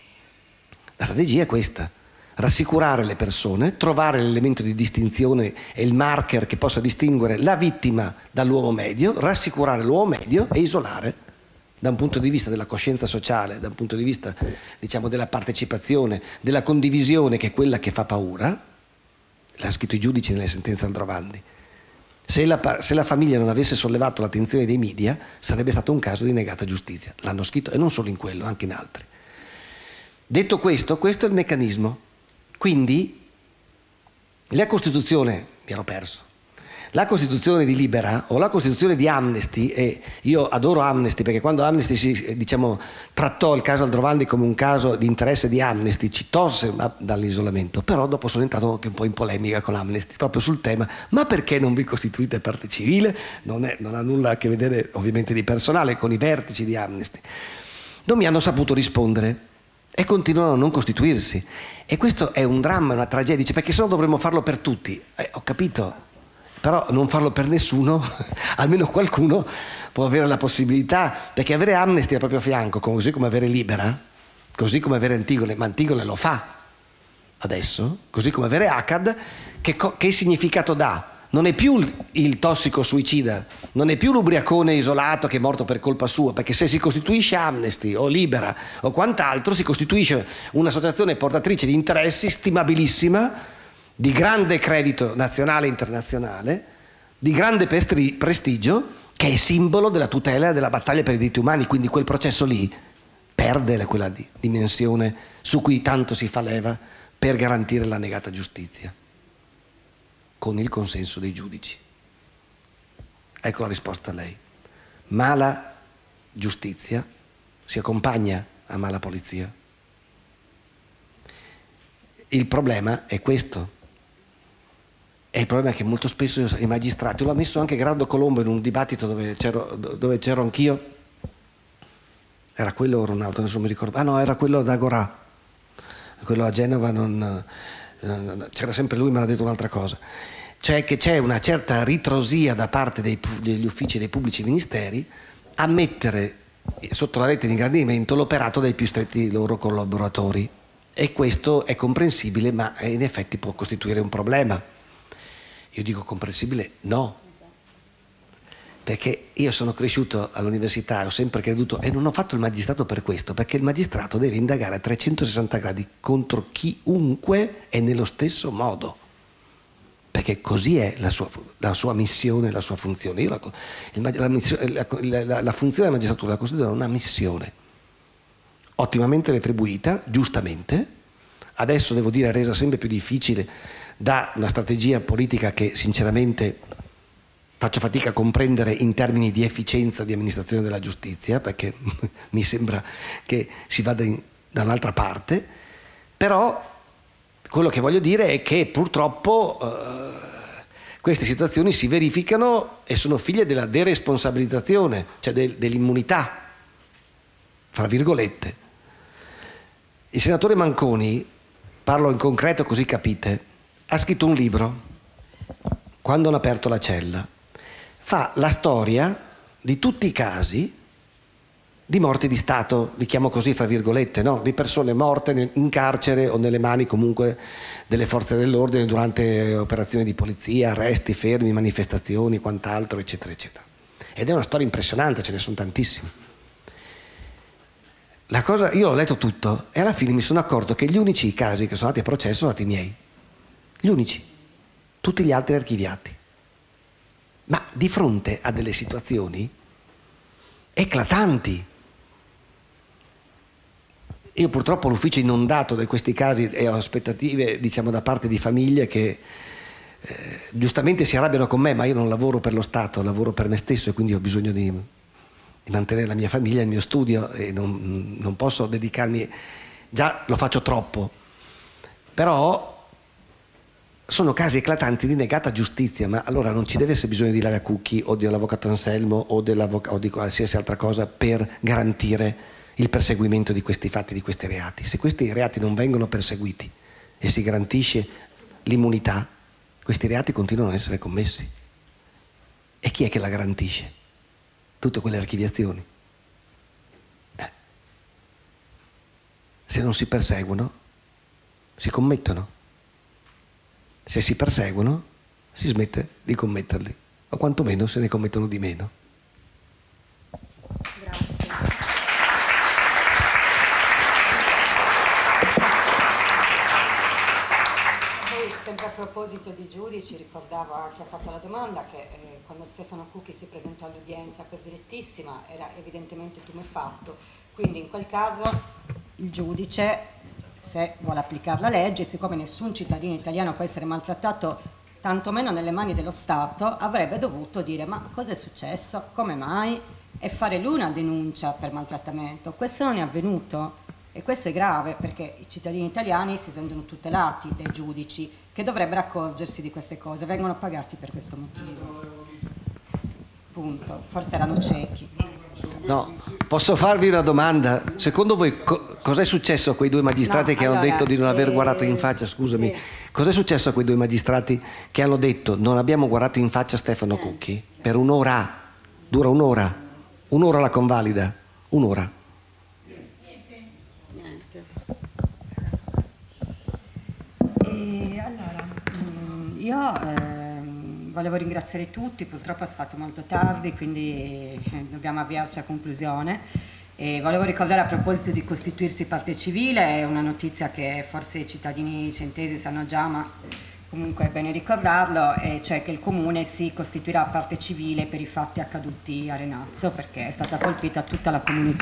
La strategia è questa: rassicurare le persone, trovare l'elemento di distinzione e il marker che possa distinguere la vittima dall'uomo medio, rassicurare l'uomo medio e isolare da un punto di vista della coscienza sociale, da un punto di vista, diciamo, della partecipazione, della condivisione, che è quella che fa paura. L'ha scritto i giudici nelle sentenze Aldrovandi. Se la, se la famiglia non avesse sollevato l'attenzione dei media, sarebbe stato un caso di negata giustizia. L'hanno scritto, e non solo in quello, anche in altri. Detto questo, questo è il meccanismo. Quindi la Costituzione, mi ero perso, la Costituzione di Libera o la Costituzione di Amnesty, e io adoro Amnesty perché quando Amnesty si, diciamo, trattò il caso Aldrovandi come un caso di interesse di Amnesty, ci tolse dall'isolamento, però dopo sono entrato anche un po' in polemica con Amnesty proprio sul tema: ma perché non vi costituite parte civile? Non, è, non ha nulla a che vedere ovviamente di personale con i vertici di Amnesty. Non mi hanno saputo rispondere e continuano a non costituirsi, e questo è un dramma, una tragedia. Dice, perché se no dovremmo farlo per tutti. Eh, ho capito, però non farlo per nessuno, almeno qualcuno può avere la possibilità, perché avere Amnesty al proprio fianco, così come avere Libera, così come avere Antigone, ma Antigone lo fa adesso, così come avere Accad, che, che significato dà? Non è più il, il tossico suicida, non è più l'ubriacone isolato che è morto per colpa sua, perché se si costituisce Amnesty o Libera o quant'altro, si costituisce un'associazione portatrice di interessi stimabilissima, di grande credito nazionale e internazionale, di grande pestri, prestigio, che è simbolo della tutela e della battaglia per i diritti umani. Quindi quel processo lì perde quella di, dimensione su cui tanto si fa leva per garantire la negata giustizia, con il consenso dei giudici. Ecco la risposta a lei. Mala giustizia si accompagna a mala polizia. Il problema è questo. E il problema è che molto spesso i magistrati, l'ho messo anche Grado Colombo in un dibattito dove c'ero, dove c'ero anch'io, era quello o un altro, adesso mi ricordo, ah no, era quello d'Agorà, quello a Genova, non, non, c'era sempre lui, ma ha detto un'altra cosa, cioè che c'è una certa ritrosia da parte dei, degli uffici dei pubblici ministeri a mettere sotto la rete di ingrandimento l'operato dei più stretti loro collaboratori, e questo è comprensibile, ma in effetti può costituire un problema. Io dico comprensibile? No, perché io sono cresciuto all'università, ho sempre creduto, e non ho fatto il magistrato per questo, perché il magistrato deve indagare a trecentosessanta gradi contro chiunque e nello stesso modo, perché così è la sua, la sua missione, la sua funzione. Io la, il, la, missione, la, la, la funzione della magistratura la considero una missione ottimamente retribuita, giustamente, adesso devo dire resa sempre più difficile da una strategia politica che sinceramente faccio fatica a comprendere in termini di efficienza di amministrazione della giustizia, perché mi sembra che si vada in, da un'altra parte. Però quello che voglio dire è che purtroppo eh, queste situazioni si verificano e sono figlie della deresponsabilizzazione, cioè del, dell'immunità, fra virgolette. Il senatore Manconi, parlo in concreto così capite, ha scritto un libro, Quando hanno aperto la cella. Fa la storia di tutti i casi di morti di Stato, li chiamo così fra virgolette, no? Di persone morte in carcere o nelle mani comunque delle forze dell'ordine durante operazioni di polizia, arresti, fermi, manifestazioni, quant'altro, eccetera, eccetera. Ed è una storia impressionante, ce ne sono tantissimi. La cosa, io ho letto tutto e alla fine mi sono accorto che gli unici casi che sono andati a processo sono stati i miei. Gli unici, tutti gli altri archiviati. Ma di fronte a delle situazioni eclatanti. Io purtroppo l'ufficio inondato di questi casi e ho aspettative, diciamo, da parte di famiglie che eh, giustamente si arrabbiano con me, ma io non lavoro per lo Stato, lavoro per me stesso e quindi ho bisogno di di mantenere la mia famiglia, il mio studio, e non, non posso dedicarmi, già lo faccio troppo, però sono casi eclatanti di negata giustizia. Ma allora non ci deve essere bisogno di Ilaria Cucchi o dell'avvocato Anselmo o, o di qualsiasi altra cosa per garantire il perseguimento di questi fatti, di questi reati. Se questi reati non vengono perseguiti e si garantisce l'immunità, questi reati continuano ad essere commessi. E chi è che la garantisce? Tutte quelle archiviazioni. Eh. Se non si perseguono, si commettono. Se si perseguono, si smette di commetterli, o quantomeno se ne commettono di meno. Grazie. Poi, sempre a proposito di giudici, ricordavo a chi ha fatto la domanda che eh, quando Stefano Cucchi si presentò all'udienza per direttissima era evidentemente tumefatto, quindi in quel caso il giudice, se vuole applicare la legge, siccome nessun cittadino italiano può essere maltrattato, tantomeno nelle mani dello Stato, avrebbe dovuto dire ma cosa è successo, come mai, e fare lui una denuncia per maltrattamento. Questo non è avvenuto e questo è grave, perché i cittadini italiani si sentono tutelati dai giudici che dovrebbero accorgersi di queste cose, vengono pagati per questo motivo. Punto. Forse erano ciechi. No, posso farvi una domanda? Secondo voi co- cos'è successo a quei due magistrati No, che allora, hanno detto di non aver eh, guardato in faccia? Scusami, sì. Cos'è successo a quei due magistrati che hanno detto non abbiamo guardato in faccia Stefano Eh. Cucchi per un'ora? Dura un'ora, un'ora la convalida, un'ora. Niente. E allora, mh, io ehm, volevo ringraziare tutti, purtroppo è stato molto tardi, quindi eh, dobbiamo avviarci a conclusione. E volevo ricordare, a proposito di costituirsi parte civile, è una notizia che forse i cittadini centesi sanno già, ma comunque è bene ricordarlo, e cioè che il comune si costituirà parte civile per i fatti accaduti a Renazzo, perché è stata colpita tutta la comunità.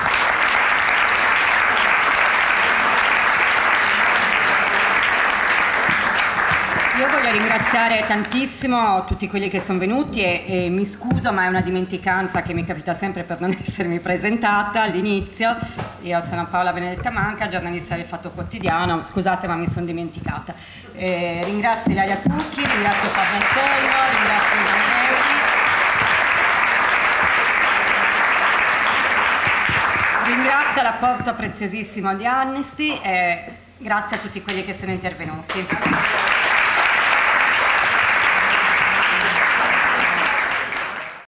Io voglio ringraziare tantissimo tutti quelli che sono venuti e, e mi scuso, ma è una dimenticanza che mi capita sempre per non essermi presentata all'inizio. Io sono Paola Benedetta Manca, giornalista del Fatto Quotidiano, scusate ma mi sono dimenticata. Eh, ringrazio Ilaria Cucchi, ringrazio Fabio Anselmo, ringrazio Emanuele, ringrazio l'apporto preziosissimo di Amnesty e grazie a tutti quelli che sono intervenuti.